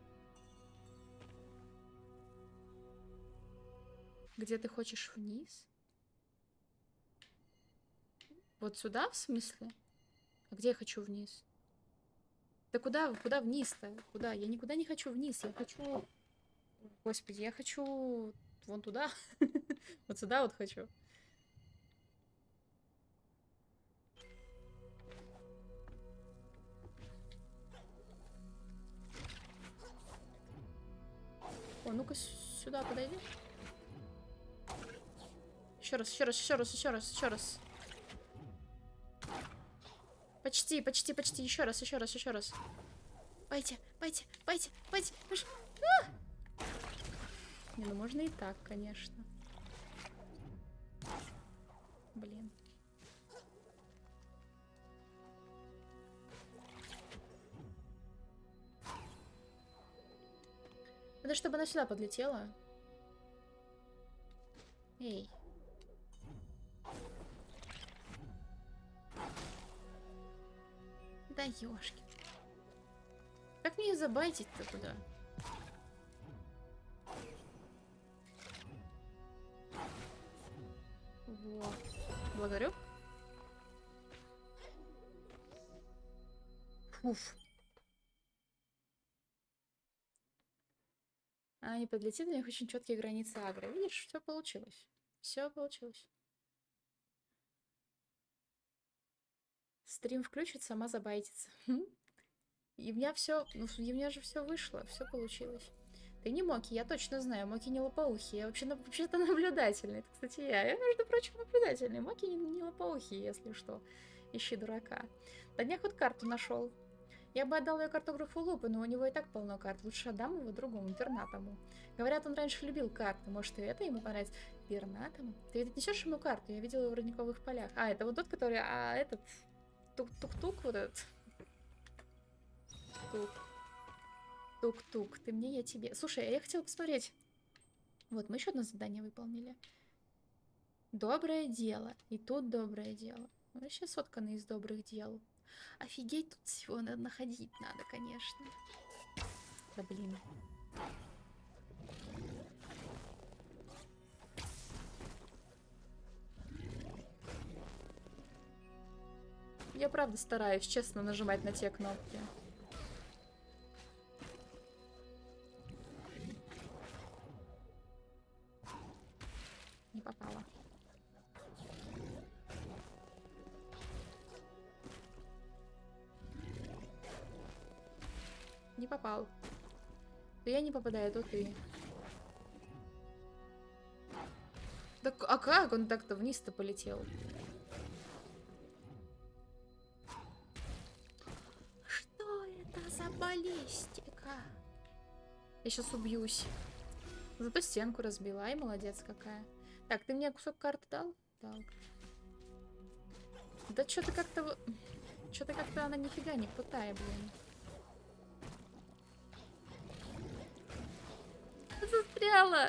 Speaker 1: Где ты хочешь вниз? Вот сюда, в смысле? А где я хочу вниз? Да куда вниз-то? Куда? Я никуда не хочу вниз. Я хочу... Господи, я хочу... Вон туда. Вот сюда вот хочу. О, ну-ка сюда подойди. Еще раз, еще раз, еще раз, еще раз, еще раз. Почти, почти, почти. Еще раз, еще раз, еще раз. Пойте, пойте, пойте, пойте. Не, ну можно и так, конечно. Блин. Это чтобы она сюда подлетела. Эй. Да ёшки. Как мне ее забайтить-то туда? Вот. Благодарю. Фуф. Она не подлетит, у них очень четкие границы агро. Видишь, все получилось. Все получилось. Стрим включит, сама забайтится. И у меня все, ну, и у меня же все вышло, все получилось. Ты не Моки, я точно знаю. Моки не лопоухий. Я вообще-то наблюдательный. Это, кстати, я. Я, между прочим, наблюдательный. Моки не лопоухий, если что. Ищи дурака. На днях вот карту нашел. Я бы отдал ее картографу Лупы, но у него и так полно карт. Лучше отдам его другому, пернатому. Говорят, он раньше любил карты. Может, и это ему понравится? Пернатому? Ты ведь несешь ему карту? Я видела его в родниковых полях. А, это вот тот, который... А, этот... Тук-тук-тук вот этот. Тук. Тук-тук. Ты мне, я тебе. Слушай, я хотела посмотреть. Вот, мы еще одно задание выполнили. Доброе дело. И тут доброе дело. Вообще сотканы из добрых дел. Офигеть, тут всего находить надо, конечно. Да блин. Я правда стараюсь, честно, нажимать на те кнопки. Не попала. Не попал. То я не попадаю, то ты. Так, а как он так-то вниз-то полетел? Что это за баллистика? Я сейчас убьюсь. Зато стенку разбила. Ай, молодец какая. Так, ты мне кусок карты дал? Дал. Да что-то как-то... Что-то как-то она нифига не крутая, блин. Застряла!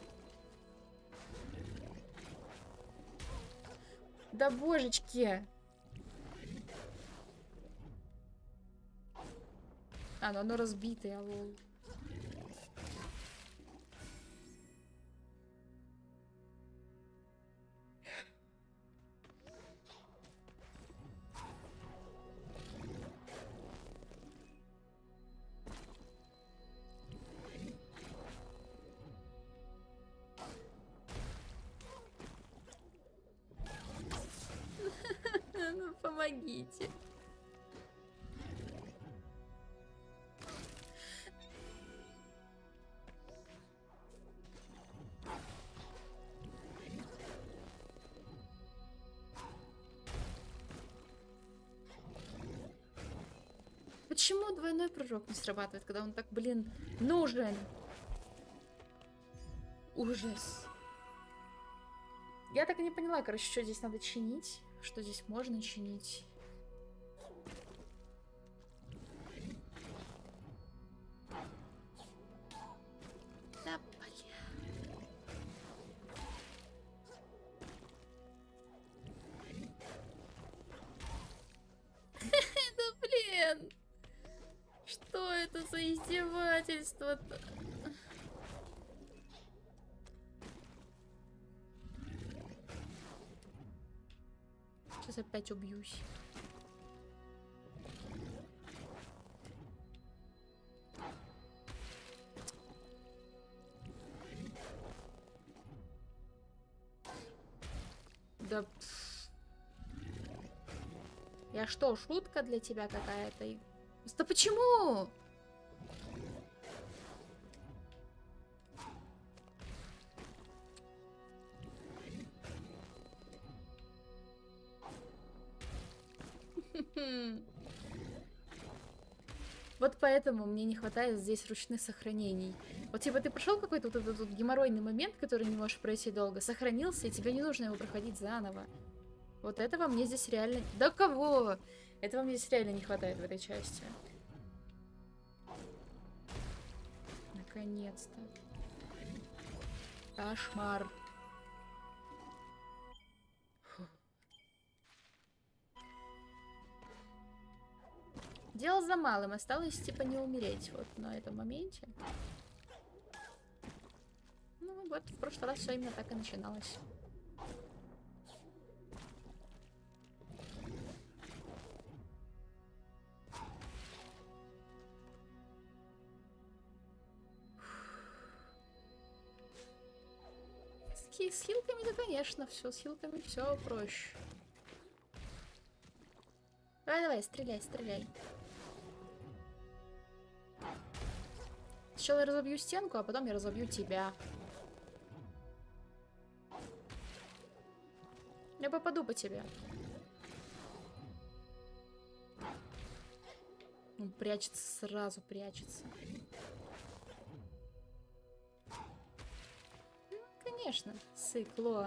Speaker 1: Да божечки! А, ну оно разбитое, лол. Ну, помогите. Почему двойной прыжок не срабатывает, когда он так, блин, нужен? Ужас. Я так и не поняла, короче, что здесь надо чинить, что здесь можно чинить. Да, бля. Да, блин. Что это за издевательство-то? Сейчас опять убьюсь. Да. Я что, шутка для тебя какая-то? Да почему? Вот поэтому мне не хватает здесь ручных сохранений. Вот типа ты прошел какой-то вот этот вот геморройный момент, который не можешь пройти долго, сохранился, и тебе не нужно его проходить заново. Вот этого мне здесь реально... Да кого? Этого мне здесь реально не хватает в этой части. Наконец-то. Кошмар. Фу. Дело за малым. Осталось типа не умереть вот на этом моменте. Ну вот, в прошлый раз все именно так и начиналось. С хилками, да, конечно, все, с хилками все проще. Давай, давай, стреляй, стреляй. Сначала я разобью стенку, а потом я разобью тебя. Я попаду по тебе. Он прячется, сразу прячется. Конечно, сыкло.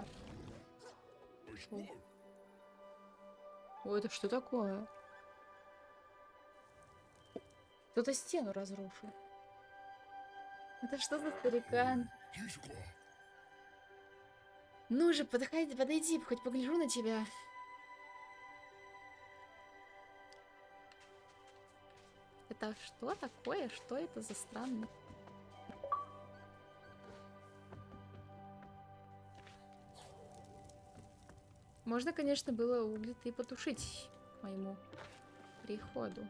Speaker 1: Ой, это что такое? Кто-то стену разрушил. Это что за старикан? Ну же, подойди, хоть погляжу на тебя. Это что такое? Что это за странный? Можно, конечно, было угли-то и потушить к моему приходу.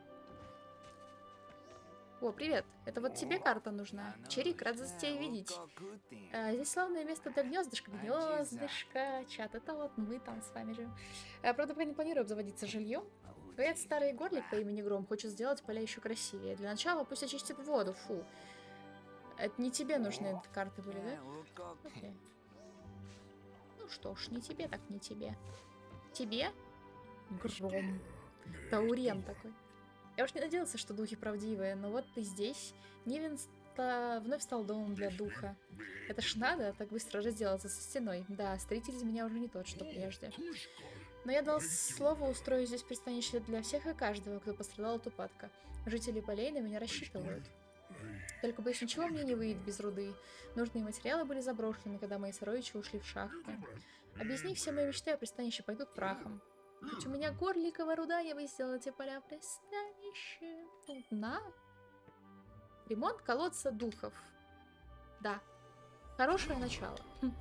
Speaker 1: О, привет. Это вот тебе карта нужна. Чирик, рад тебя видеть. Здесь славное место для гнездышка. Гнездышко, чат. Это вот мы там с вами живем. Правда, пока не планирую обзаводиться жильем. Говорят, старый горлик по имени Гром хочет сделать поля еще красивее. Для начала пусть очистит воду. Фу. Это не тебе нужны карты были, да? Окей. Ну что ж, не тебе, так не тебе. Тебе? Гром. Таурен такой. Я уж не надеялся, что духи правдивые, но вот ты здесь. Нивен вновь стал домом для духа. Это ж надо так быстро разделаться со стеной. Да, строитель из меня уже не тот, что прежде. Но я дал слово устроить здесь пристанище для всех и каждого, кто пострадал от упадка. Жители полей на меня рассчитывают. Только больше ничего мне не выйдет без руды. Нужные материалы были заброшены, когда мои сородичи ушли в шахты. А без них все мои мечты о пристанище пойдут прахом. Ведь у меня горликовая руда, я бы сделала эти поля пристанище. Тут на. Ремонт колодца духов. Да. Хорошее начало.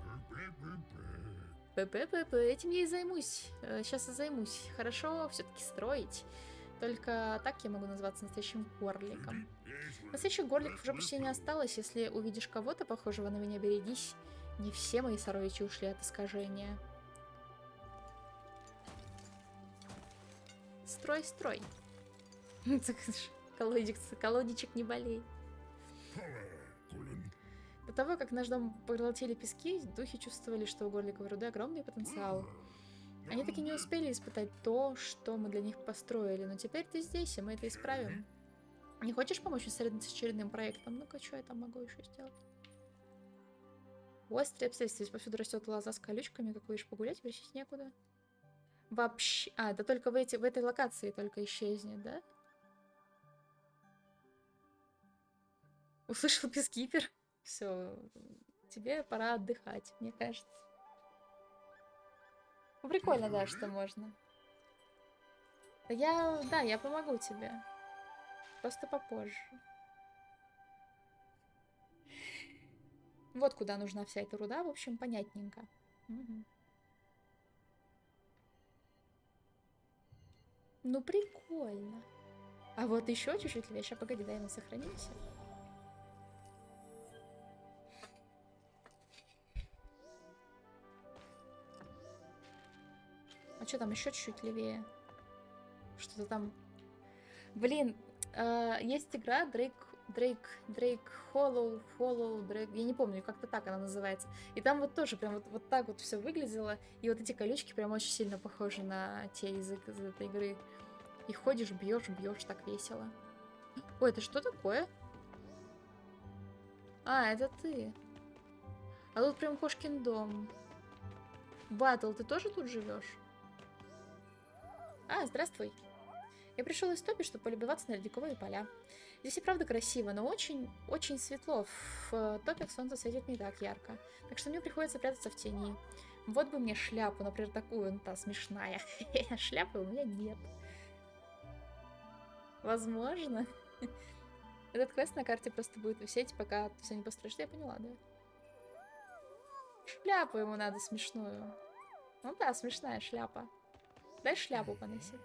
Speaker 1: Этим я и займусь. Сейчас и займусь. Хорошо все-таки строить. Только так я могу назваться настоящим горликом. Настоящих горликов уже почти не осталось. Если увидишь кого-то похожего на меня, берегись. Не все мои сородичи ушли от искажения. Строй, строй. Колодичек не болей. До того, как наш дом поглотили пески, духи чувствовали, что у горликовой руды огромный потенциал. Они таки не успели испытать то, что мы для них построили, но теперь ты здесь, и мы это исправим. Не хочешь помочь с очередным проектом? Ну-ка, что я там могу еще сделать? Острые обстоятельства. Здесь повсюду растет лоза с колючками. Как будешь погулять, причить некуда. Вообще... А, это только в этой локации только исчезнет, да? Услышал пескипер. Все, тебе пора отдыхать, мне кажется. Ну, прикольно, да, что можно. Да, я помогу тебе. Просто попозже. Вот куда нужна вся эта руда, в общем, понятненько. Угу. Ну, прикольно. А вот еще чуть-чуть левее. Сейчас, погоди, дай мы сохранимся. А что там еще чуть-чуть левее? Что-то там... Блин, есть игра Дрейк Hollow, Дрейк... Я не помню, как-то так она называется. И там вот тоже прям вот так вот все выглядело. И вот эти колючки прям очень сильно похожи на те из этой игры. И ходишь, бьешь, так весело. Ой, это что такое? А, это ты. А тут прям кошкин дом. Батл, ты тоже тут живешь? А, здравствуй. Я пришел из Топи, чтобы полюбоваться на ледниковые поля. Здесь и правда красиво, но очень светло. В Топях солнце светит не так ярко. Так что мне приходится прятаться в тени. Вот бы мне шляпу, например, такую, ну та смешная. Шляпы у меня нет. Возможно. Этот квест на карте просто будет висеть, пока все не построишь. Я поняла, да? Шляпу ему надо смешную. Ну да, смешная шляпа. Дай шляпу поносить.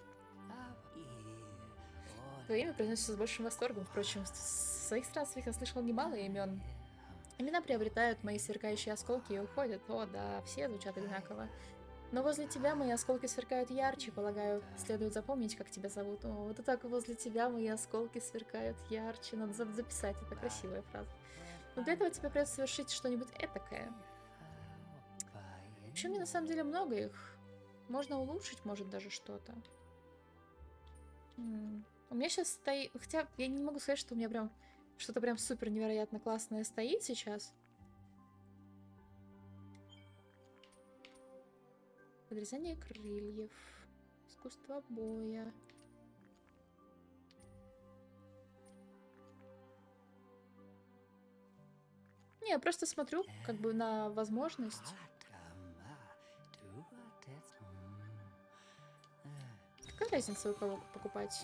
Speaker 1: Твое имя произносится с большим восторгом. Впрочем, в своих странствиях я слышал немало имен. Имена приобретают мои сверкающие осколки и уходят. О, да, все звучат одинаково. Но возле тебя мои осколки сверкают ярче, полагаю. Следует запомнить, как тебя зовут. О, вот и так возле тебя мои осколки сверкают ярче. Надо записать, это красивая фраза. Но для этого тебе придется совершить что-нибудь этакое. Вообще, мне на самом деле много их. Можно улучшить, может, даже что-то. У меня сейчас стоит... Хотя я не могу сказать, что у меня прям что-то прям супер невероятно классное стоит сейчас. Подрезание крыльев. Искусство боя. Не, я просто смотрю как бы на возможность. Какая разница, у кого покупать?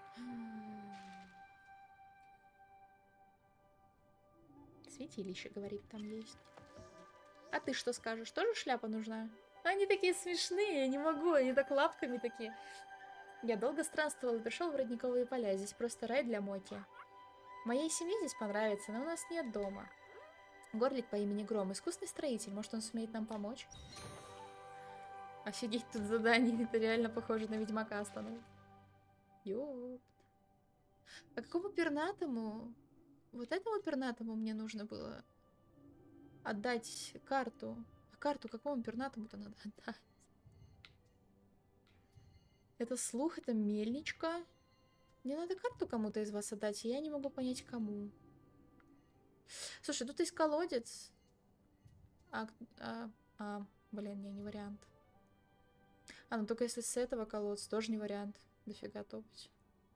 Speaker 1: Святилище, говорит, там есть. А ты что скажешь? Тоже шляпа нужна? Они такие смешные, я не могу, они так лапками такие. Я долго странствовал и пришел в родниковые поля. Здесь просто рай для Моки. Моей семье здесь понравится, но у нас нет дома. Горлик по имени Гром, искусный строитель, может, он сумеет нам помочь? Офигеть, тут задание, это реально похоже на Ведьмака становится. Ёпт. А какому пернатому? Вот этому пернатому мне нужно было отдать карту. А карту какому пернатому-то надо отдать? Это слух, это мельничка. Мне надо карту кому-то из вас отдать, и я не могу понять, кому. Слушай, тут есть колодец. Блин, не вариант. Ну только если с этого колодца, тоже не вариант. Дофига топать.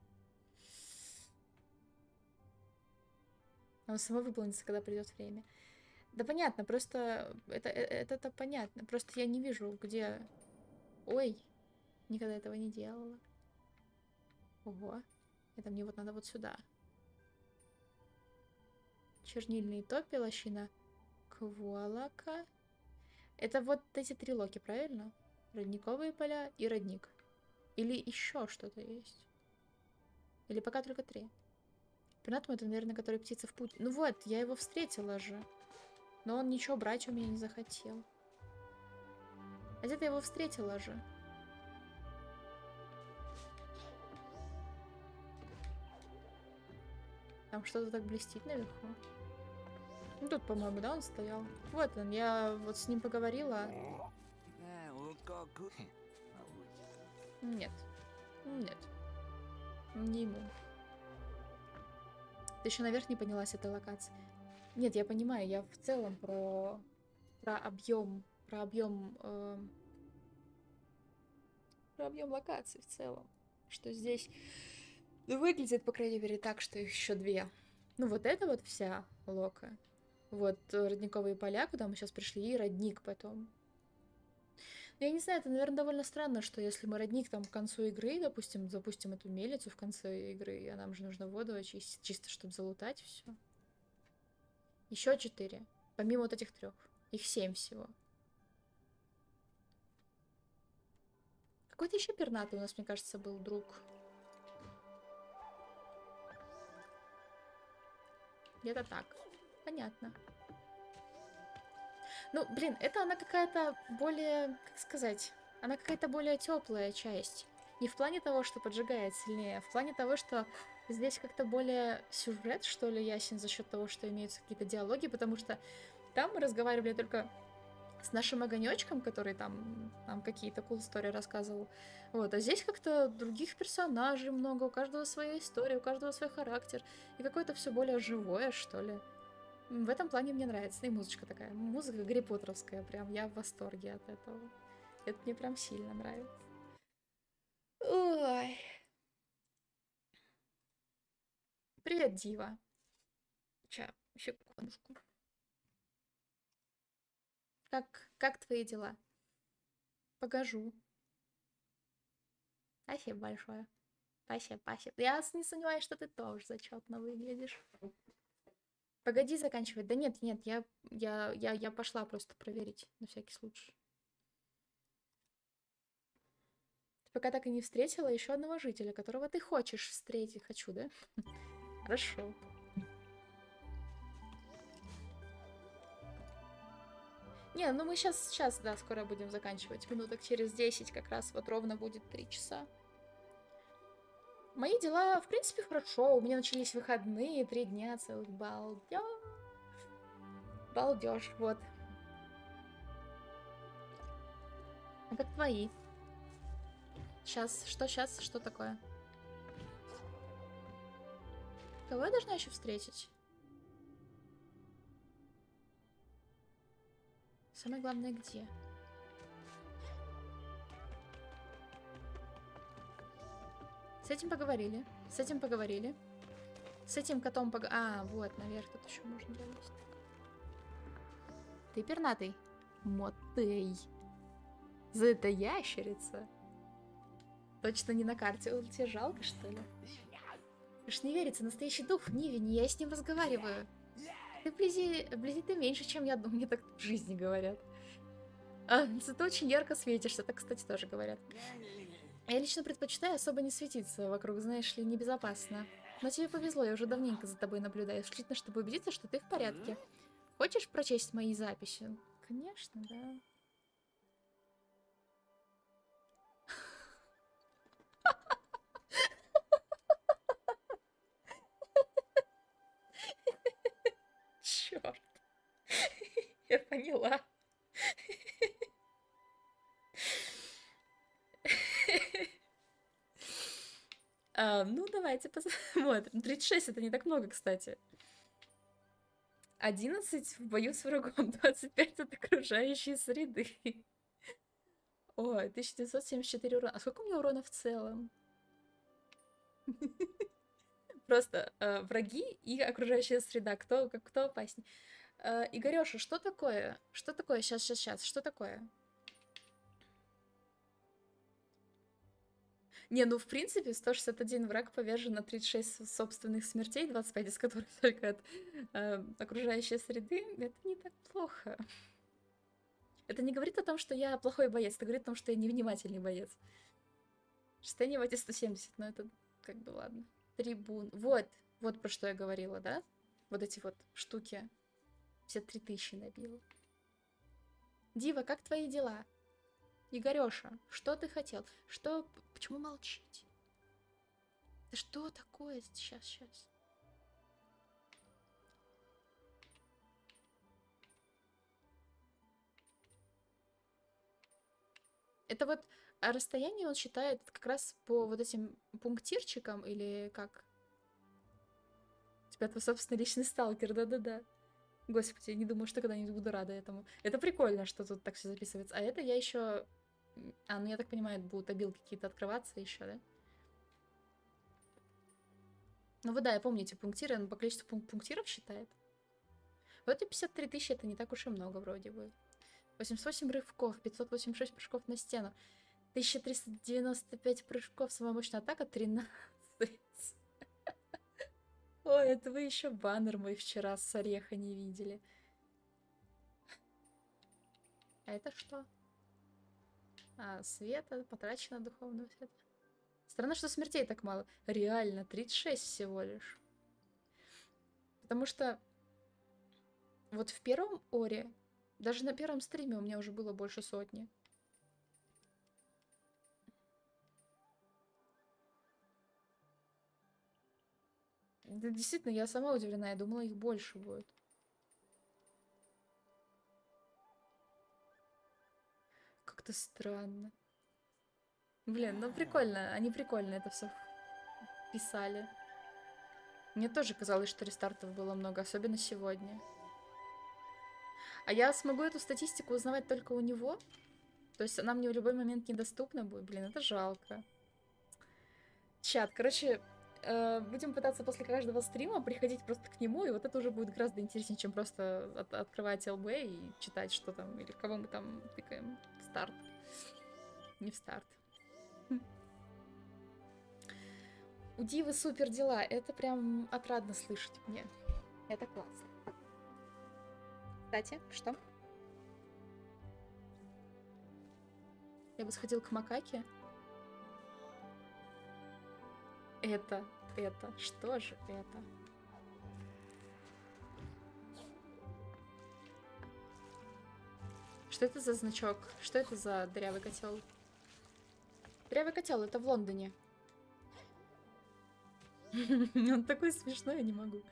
Speaker 1: Оно само выполнится, когда придет время. Да понятно, просто это понятно. Просто я не вижу, где... Ой, никогда этого не делала. Ого. Это мне вот надо вот сюда. Чернильный топи, лощина Кволока. Это вот эти 3 локи, правильно? Родниковые поля и родник. Или еще что-то есть? Или пока только 3? Пернатум это, наверное, который птица в путь. Ну вот, я его встретила же. Но он ничего брать у меня не захотел. А где-то я его встретила же. Там что-то так блестит наверху. Ну тут, по-моему, да, он стоял. Вот он, я вот с ним поговорила. Нет. Нет. Не ему. Ты еще наверх не поняла с этой локации. Нет, я понимаю, я в целом про объем локаций в целом. Что здесь выглядит, по крайней мере, так, что их еще 2. Ну вот это вот вся лока. Вот родниковые поля, куда мы сейчас пришли, и родник потом. Я не знаю, это, наверное, довольно странно, что если мы родник там к концу игры, допустим, запустим эту мельницу в конце игры, а нам же нужно воду очистить, чисто чтобы залутать все. Еще 4. Помимо вот этих 3. Их 7 всего. Какой-то еще пернатый у нас, мне кажется, был друг. Где-то так. Понятно. Ну, блин, это она какая-то более, как сказать, она какая-то более теплая часть. Не в плане того, что поджигает сильнее, а в плане того, что здесь как-то более сюжет, что ли, ясен за счет того, что имеются какие-то диалоги, потому что там мы разговаривали только с нашим огонечком, который там какие-то cool story рассказывал. Вот, а здесь как-то других персонажей много, у каждого своя история, у каждого свой характер, и какое-то все более живое, что ли. В этом плане мне нравится. И музычка такая. Музыка Гарри Поттеровская. Прям я в восторге от этого. Это мне прям сильно нравится. Ой. Привет, Дива. Ща, секундочку. Как твои дела? Покажу. Спасибо большое. Спасибо. Я не сомневаюсь, что ты тоже зачетно выглядишь. Погоди заканчивать. Да нет, я пошла просто проверить, на всякий случай. Ты пока так и не встретила еще одного жителя, которого ты хочешь встретить. Хочу, да? Хорошо. Не, ну мы сейчас, да, скоро будем заканчивать. Минуток через 10 как раз вот ровно будет 3 часа. Мои дела, в принципе, хорошо. У меня начались выходные, 3 дня целых. Балдеж. Балдеж, вот. А как твои? Сейчас, что такое? Кого я должна еще встретить? Самое главное, где? С этим поговорили. С этим поговорили. С этим котом вот, наверх тут еще можно залезть. Ты пернатый? Мотей. За это ящерица? Точно не на карте. Он тебе жалко, что ли? Аж не верится, настоящий дух в Нивине, я с ним разговариваю. Ты вблизи ты меньше, чем я думаю, мне так в жизни говорят. Зато очень ярко светишься, так, кстати, тоже говорят. Я лично предпочитаю особо не светиться вокруг, знаешь ли, небезопасно. Но тебе повезло, я уже давненько за тобой наблюдаю, исключительно чтобы убедиться, что ты в порядке. Хочешь прочесть мои записи? Конечно, да. Черт. Я поняла. Ну, давайте посмотрим. 36 это не так много, кстати. 11 в бою с врагом, 25 от окружающей среды. Ой, 1974 урона. А сколько у меня урона в целом? Просто враги и окружающая среда. Кто опаснее? Игорёша, что такое? Что такое? Сейчас. Что такое? Не, ну в принципе 161 враг повержен на 36 собственных смертей, 25 из которых только от окружающей среды. Это не так плохо. Это не говорит о том, что я плохой боец, это говорит о том, что я невнимательный боец. Состояние в 170, но это как бы ладно. Трибун. Вот про что я говорила, да? Вот эти вот штуки. Все 3000 набила. Дива, как твои дела? Игорёша, что ты хотел? Что... Почему молчите? Да что такое? Сейчас. Это вот расстояние он считает как раз по вот этим пунктирчикам или как? У тебя твой собственный личный сталкер, да-да-да. Господи, я не думаю, что когда-нибудь буду рада этому. Это прикольно, что тут так все записывается. А это я еще... А, ну я так понимаю, будут обилки какие-то открываться еще, да? Ну вот да, я помню эти пунктиры, он по количеству пунктиров считает. Вот и 53 тысячи, это не так уж и много вроде бы. 88 рывков, 586 прыжков на стену, 1395 прыжков, самая мощная атака 13. Ой, это вы еще баннер мой вчера с ореха не видели. А это что? А, света, потрачено духовного света. Странно, что смертей так мало. Реально, 36 всего лишь. Потому что вот в первом Оре, даже на первом стриме у меня уже было больше сотни. Да, действительно, я сама удивлена, я думала, их больше будет. Как-то странно. Блин, ну прикольно, они прикольно это все писали. Мне тоже казалось, что рестартов было много, особенно сегодня. А я смогу эту статистику узнавать только у него? То есть она мне в любой момент недоступна будет? Блин, это жалко. Чат, короче, будем пытаться после каждого стрима приходить просто к нему, и вот это уже будет гораздо интереснее, чем просто открывать ЛБ и читать, что там, или кого мы там тыкаем. Старт. Не в старт. У Дивы супер дела. Это прям отрадно слышать мне. Это классно. Кстати, что? Я бы сходил к макаке. Это. Что же это? Что это за значок? Что это за дырявый котел? Дырявый котел, это в Лондоне. Он такой смешной, я не могу.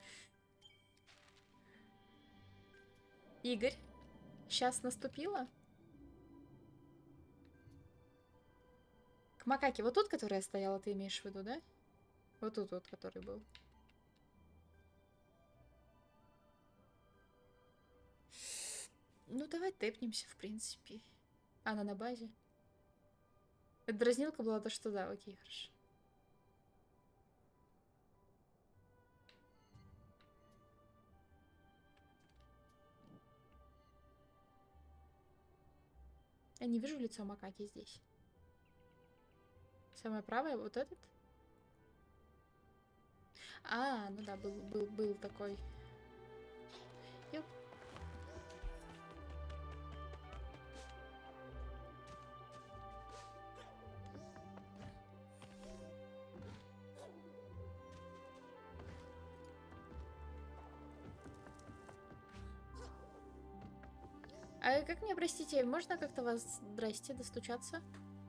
Speaker 1: Игорь, сейчас наступило? К макаке. Вот тут, которая стояла, ты имеешь в виду, да? Вот тут вот, который был. Ну, давай тэпнемся, в принципе. Она на базе. Это дразнилка была, то что да, окей, хорошо. Я не вижу лицо макаки здесь. Самое правое, вот этот? А, ну да, был такой. Ёп. А как мне, простите, можно как-то вас, здрасте, достучаться?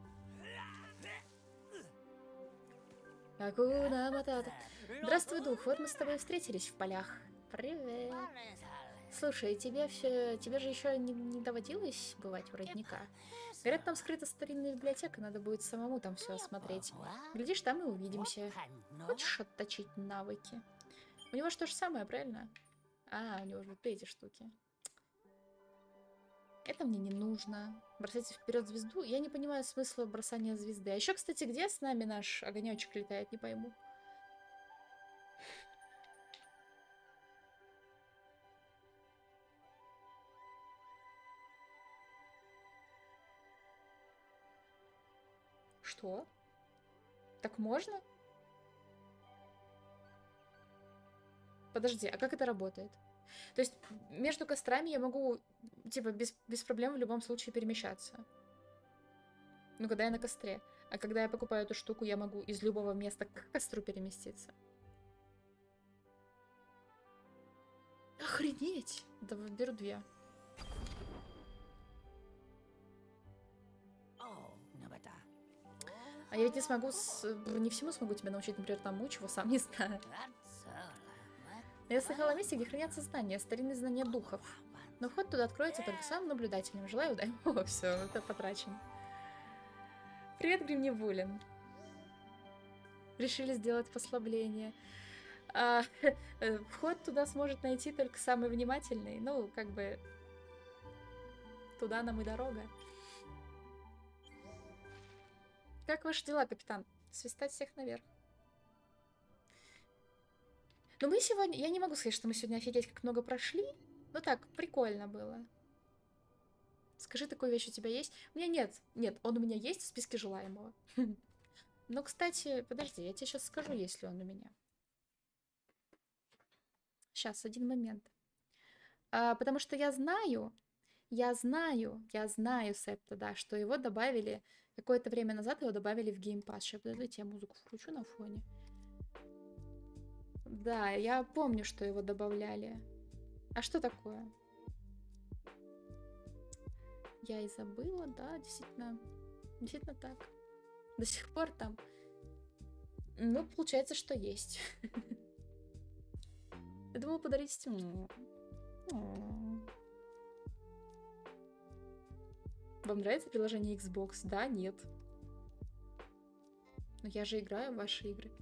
Speaker 1: Акуна Матата. Здравствуй, дух, вот мы с тобой встретились в полях. Привет. Слушай, тебе же еще не доводилось бывать у родника? Говорят, там скрыта старинная библиотека, надо будет самому там все осмотреть. Глядишь, там и увидимся. Хочешь отточить навыки? У него же то же самое, правильно? А, у него вот эти штуки. Это мне не нужно. Бросать вперед звезду. Я не понимаю смысла бросания звезды. А еще, кстати, где с нами наш огонечек летает, не пойму. Что? Так можно? Подожди, а как это работает? То есть между кострами я могу, типа, без проблем в любом случае перемещаться. Ну, когда я на костре. А когда я покупаю эту штуку, я могу из любого места к костру переместиться. Охренеть! Да, беру 2. А я ведь не смогу, не всему смогу тебя научить, например, тому, чего сам не знаю. Я слыхала о месте, где хранятся знания, старинные знания духов. Но вход туда откроется только самым наблюдательным. Желаю удачи. О, все, это потрачено. Привет, Гримневулин. Решили сделать послабление. Вход туда сможет найти только самый внимательный. Ну, как бы... Туда нам и дорога. Как ваши дела, капитан? Свистать всех наверх. Но мы сегодня... Я не могу сказать, что мы сегодня офигеть как много прошли. Но так, прикольно было. Скажи, такую вещь у тебя есть? У меня нет. Нет, он у меня есть в списке желаемого. Но, кстати, подожди, я тебе сейчас скажу, есть ли он у меня. Сейчас, один момент. Потому что я знаю, Септа, да, что его добавили... Какое-то время назад его добавили в Game Pass. Сейчас, подождите, я музыку включу на фоне. Да, я помню, что его добавляли. А что такое? Я и забыла, да, действительно. Действительно так. До сих пор там. Ну, получается, что есть. Я думала подарить Steam. Вам нравится приложение Xbox? Да, нет. Но я же играю в ваши игры.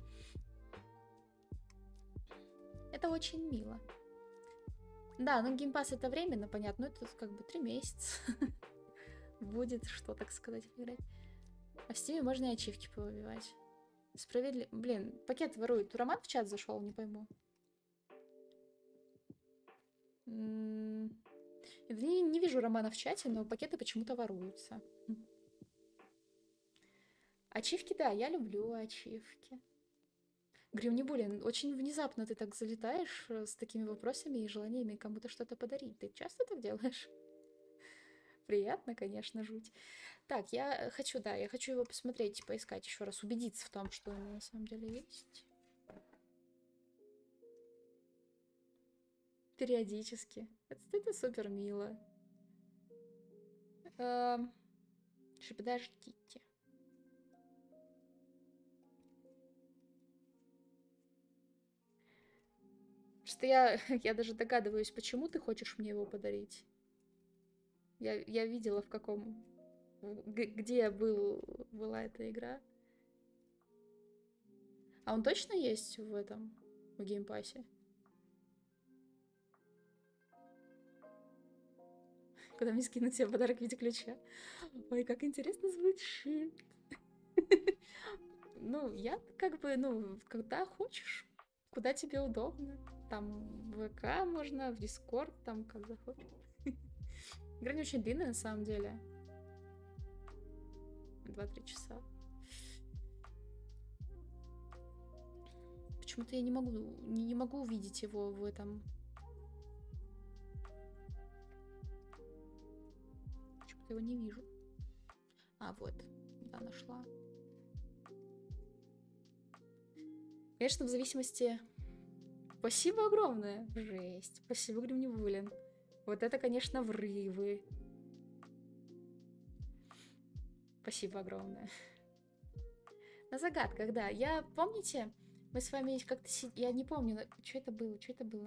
Speaker 1: Это очень мило. Да, ну Game Pass это временно, понятно. Это как бы 3 месяца. Будет что, так сказать, играть. А в Steam можно и ачивки повыбивать. Справедливо. Блин, пакет ворует. Роман в чат зашел, не пойму. Не вижу Романа в чате, но пакеты почему-то воруются. Ачивки, да, я люблю ачивки. Гримнебулин, очень внезапно ты так залетаешь с такими вопросами и желаниями кому-то что-то подарить. Ты часто так делаешь? Приятно, конечно, жуть. Так, я хочу его посмотреть, поискать еще раз, убедиться в том, что он на самом деле есть. Периодически. Это супер мило. Подождите. Что я даже догадываюсь, почему ты хочешь мне его подарить. Я видела, в каком... Где была эта игра. А он точно есть в этом? В геймпассе? Куда мне скинуть себе подарок в виде ключа? Ой, как интересно звучит. Ну, я как бы, ну, когда хочешь, куда тебе удобно. Там в ВК можно, в Дискорд, там как захочешь. Игра не очень длинная, на самом деле. 2-3 часа. Почему-то я не могу увидеть его в этом... Почему-то его не вижу. А, вот. Да, нашла. Конечно, в зависимости... Спасибо огромное. Жесть. Спасибо, Гримневулин. Вот это, конечно, врывы. Спасибо огромное. На загадках, да. Я, помните, мы с вами как-то... Я не помню, что это было,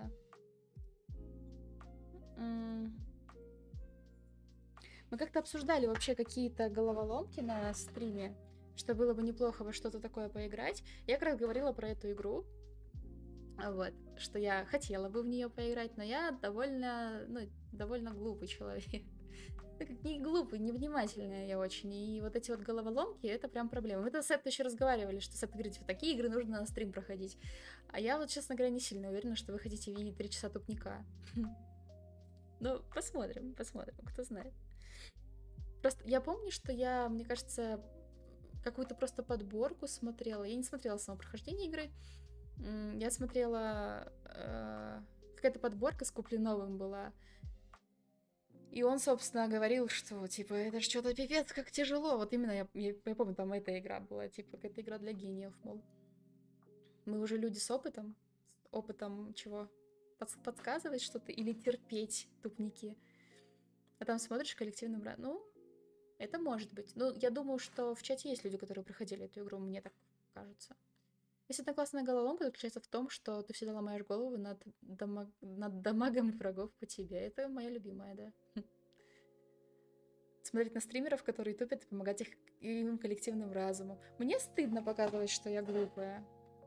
Speaker 1: Мы как-то обсуждали вообще какие-то головоломки на стриме, что было бы неплохо во что-то такое поиграть. Я как раз говорила про эту игру. Вот, что я хотела бы в нее поиграть, но я довольно глупый человек. Ну, как не глупый, невнимательная я очень. И вот эти вот головоломки, это прям проблема. Мы-то с Сет еще разговаривали, что Сет говорит, типа, такие игры нужно на стрим проходить. А я вот, честно говоря, не сильно уверена, что вы хотите видеть 3 часа тупника. Ну, посмотрим, кто знает. Просто я помню, что я, мне кажется, какую-то просто подборку смотрела. Я не смотрела само прохождение игры. Я смотрела... какая-то подборка с Куплиновым была. И он, собственно, говорил, что, типа, это ж что-то пипец, как тяжело. Вот именно, я помню, там эта игра была, типа, какая-то игра для гениев, мол. Мы уже люди с опытом. С опытом чего? Подсказывать что-то или терпеть тупники. А там смотришь коллективный брат. Ну, это может быть. Ну, я думаю, что в чате есть люди, которые проходили эту игру, мне так кажется. Если одна классная головоломка заключается в том, что ты всегда ломаешь голову над дамагом врагов по тебе. Это моя любимая, да. Смотреть на стримеров, которые тупят, и помогать им коллективным разумом. Мне стыдно показывать, что я глупая.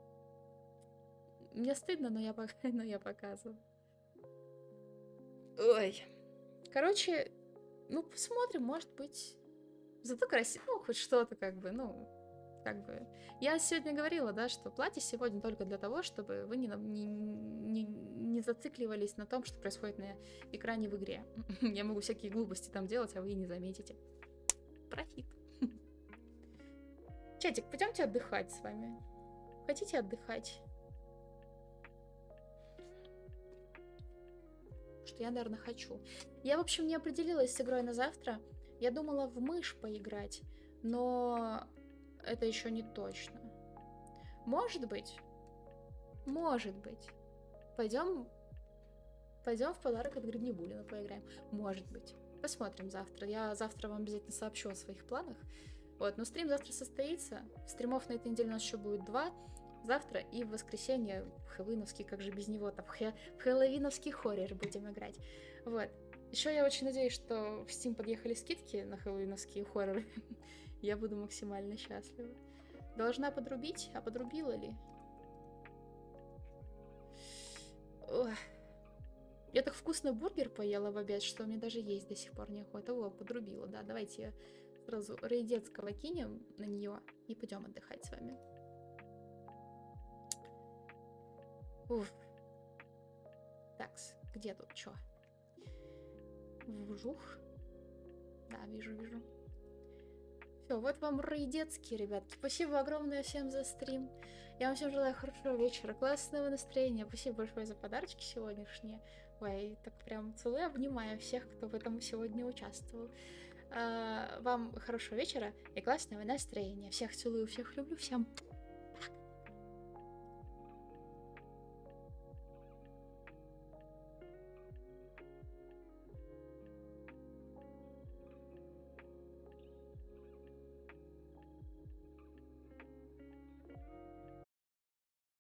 Speaker 1: Мне стыдно, но я показываю. Ой. Короче, ну, посмотрим, может быть. Зато красиво, ну, хоть что-то как бы, ну... Как бы. Я сегодня говорила, да, что платье сегодня только для того, чтобы вы не зацикливались на том, что происходит на экране в игре. Я могу всякие глупости там делать, а вы и не заметите. Профит. Чатик, пойдемте отдыхать с вами. Хотите отдыхать? Что я, наверное, хочу. Я, в общем, не определилась с игрой на завтра. Я думала в мышь поиграть, но... Это еще не точно. Может быть. Пойдем в подарок от Гребнебулина поиграем. Может быть. Посмотрим завтра. Я завтра вам обязательно сообщу о своих планах. Вот, но стрим завтра состоится. Стримов на этой неделе у нас еще будет 2. Завтра и в воскресенье хэллоуиновский, как же без него, там в хэллоуиновский хоррор будем играть. Вот. Еще я очень надеюсь, что в Steam подъехали скидки на хэллоуиновские хорроры. Я буду максимально счастлива. Должна подрубить, а подрубила ли? Ох. Я так вкусно бургер поела в обед, что мне даже есть до сих пор неохота. О, подрубила, да. Давайте сразу рейдецкого кинем на нее и пойдем отдыхать с вами. Уф. Такс, где тут что? Вжух. Да, вижу. Все, вот вам рейдецкий, ребятки. Спасибо огромное всем за стрим. Я вам всем желаю хорошего вечера, классного настроения. Спасибо большое за подарочки сегодняшние. Ой, так прям целую, обнимаю всех, кто в этом сегодня участвовал. Вам хорошего вечера и классного настроения. Всех целую, всех люблю, всем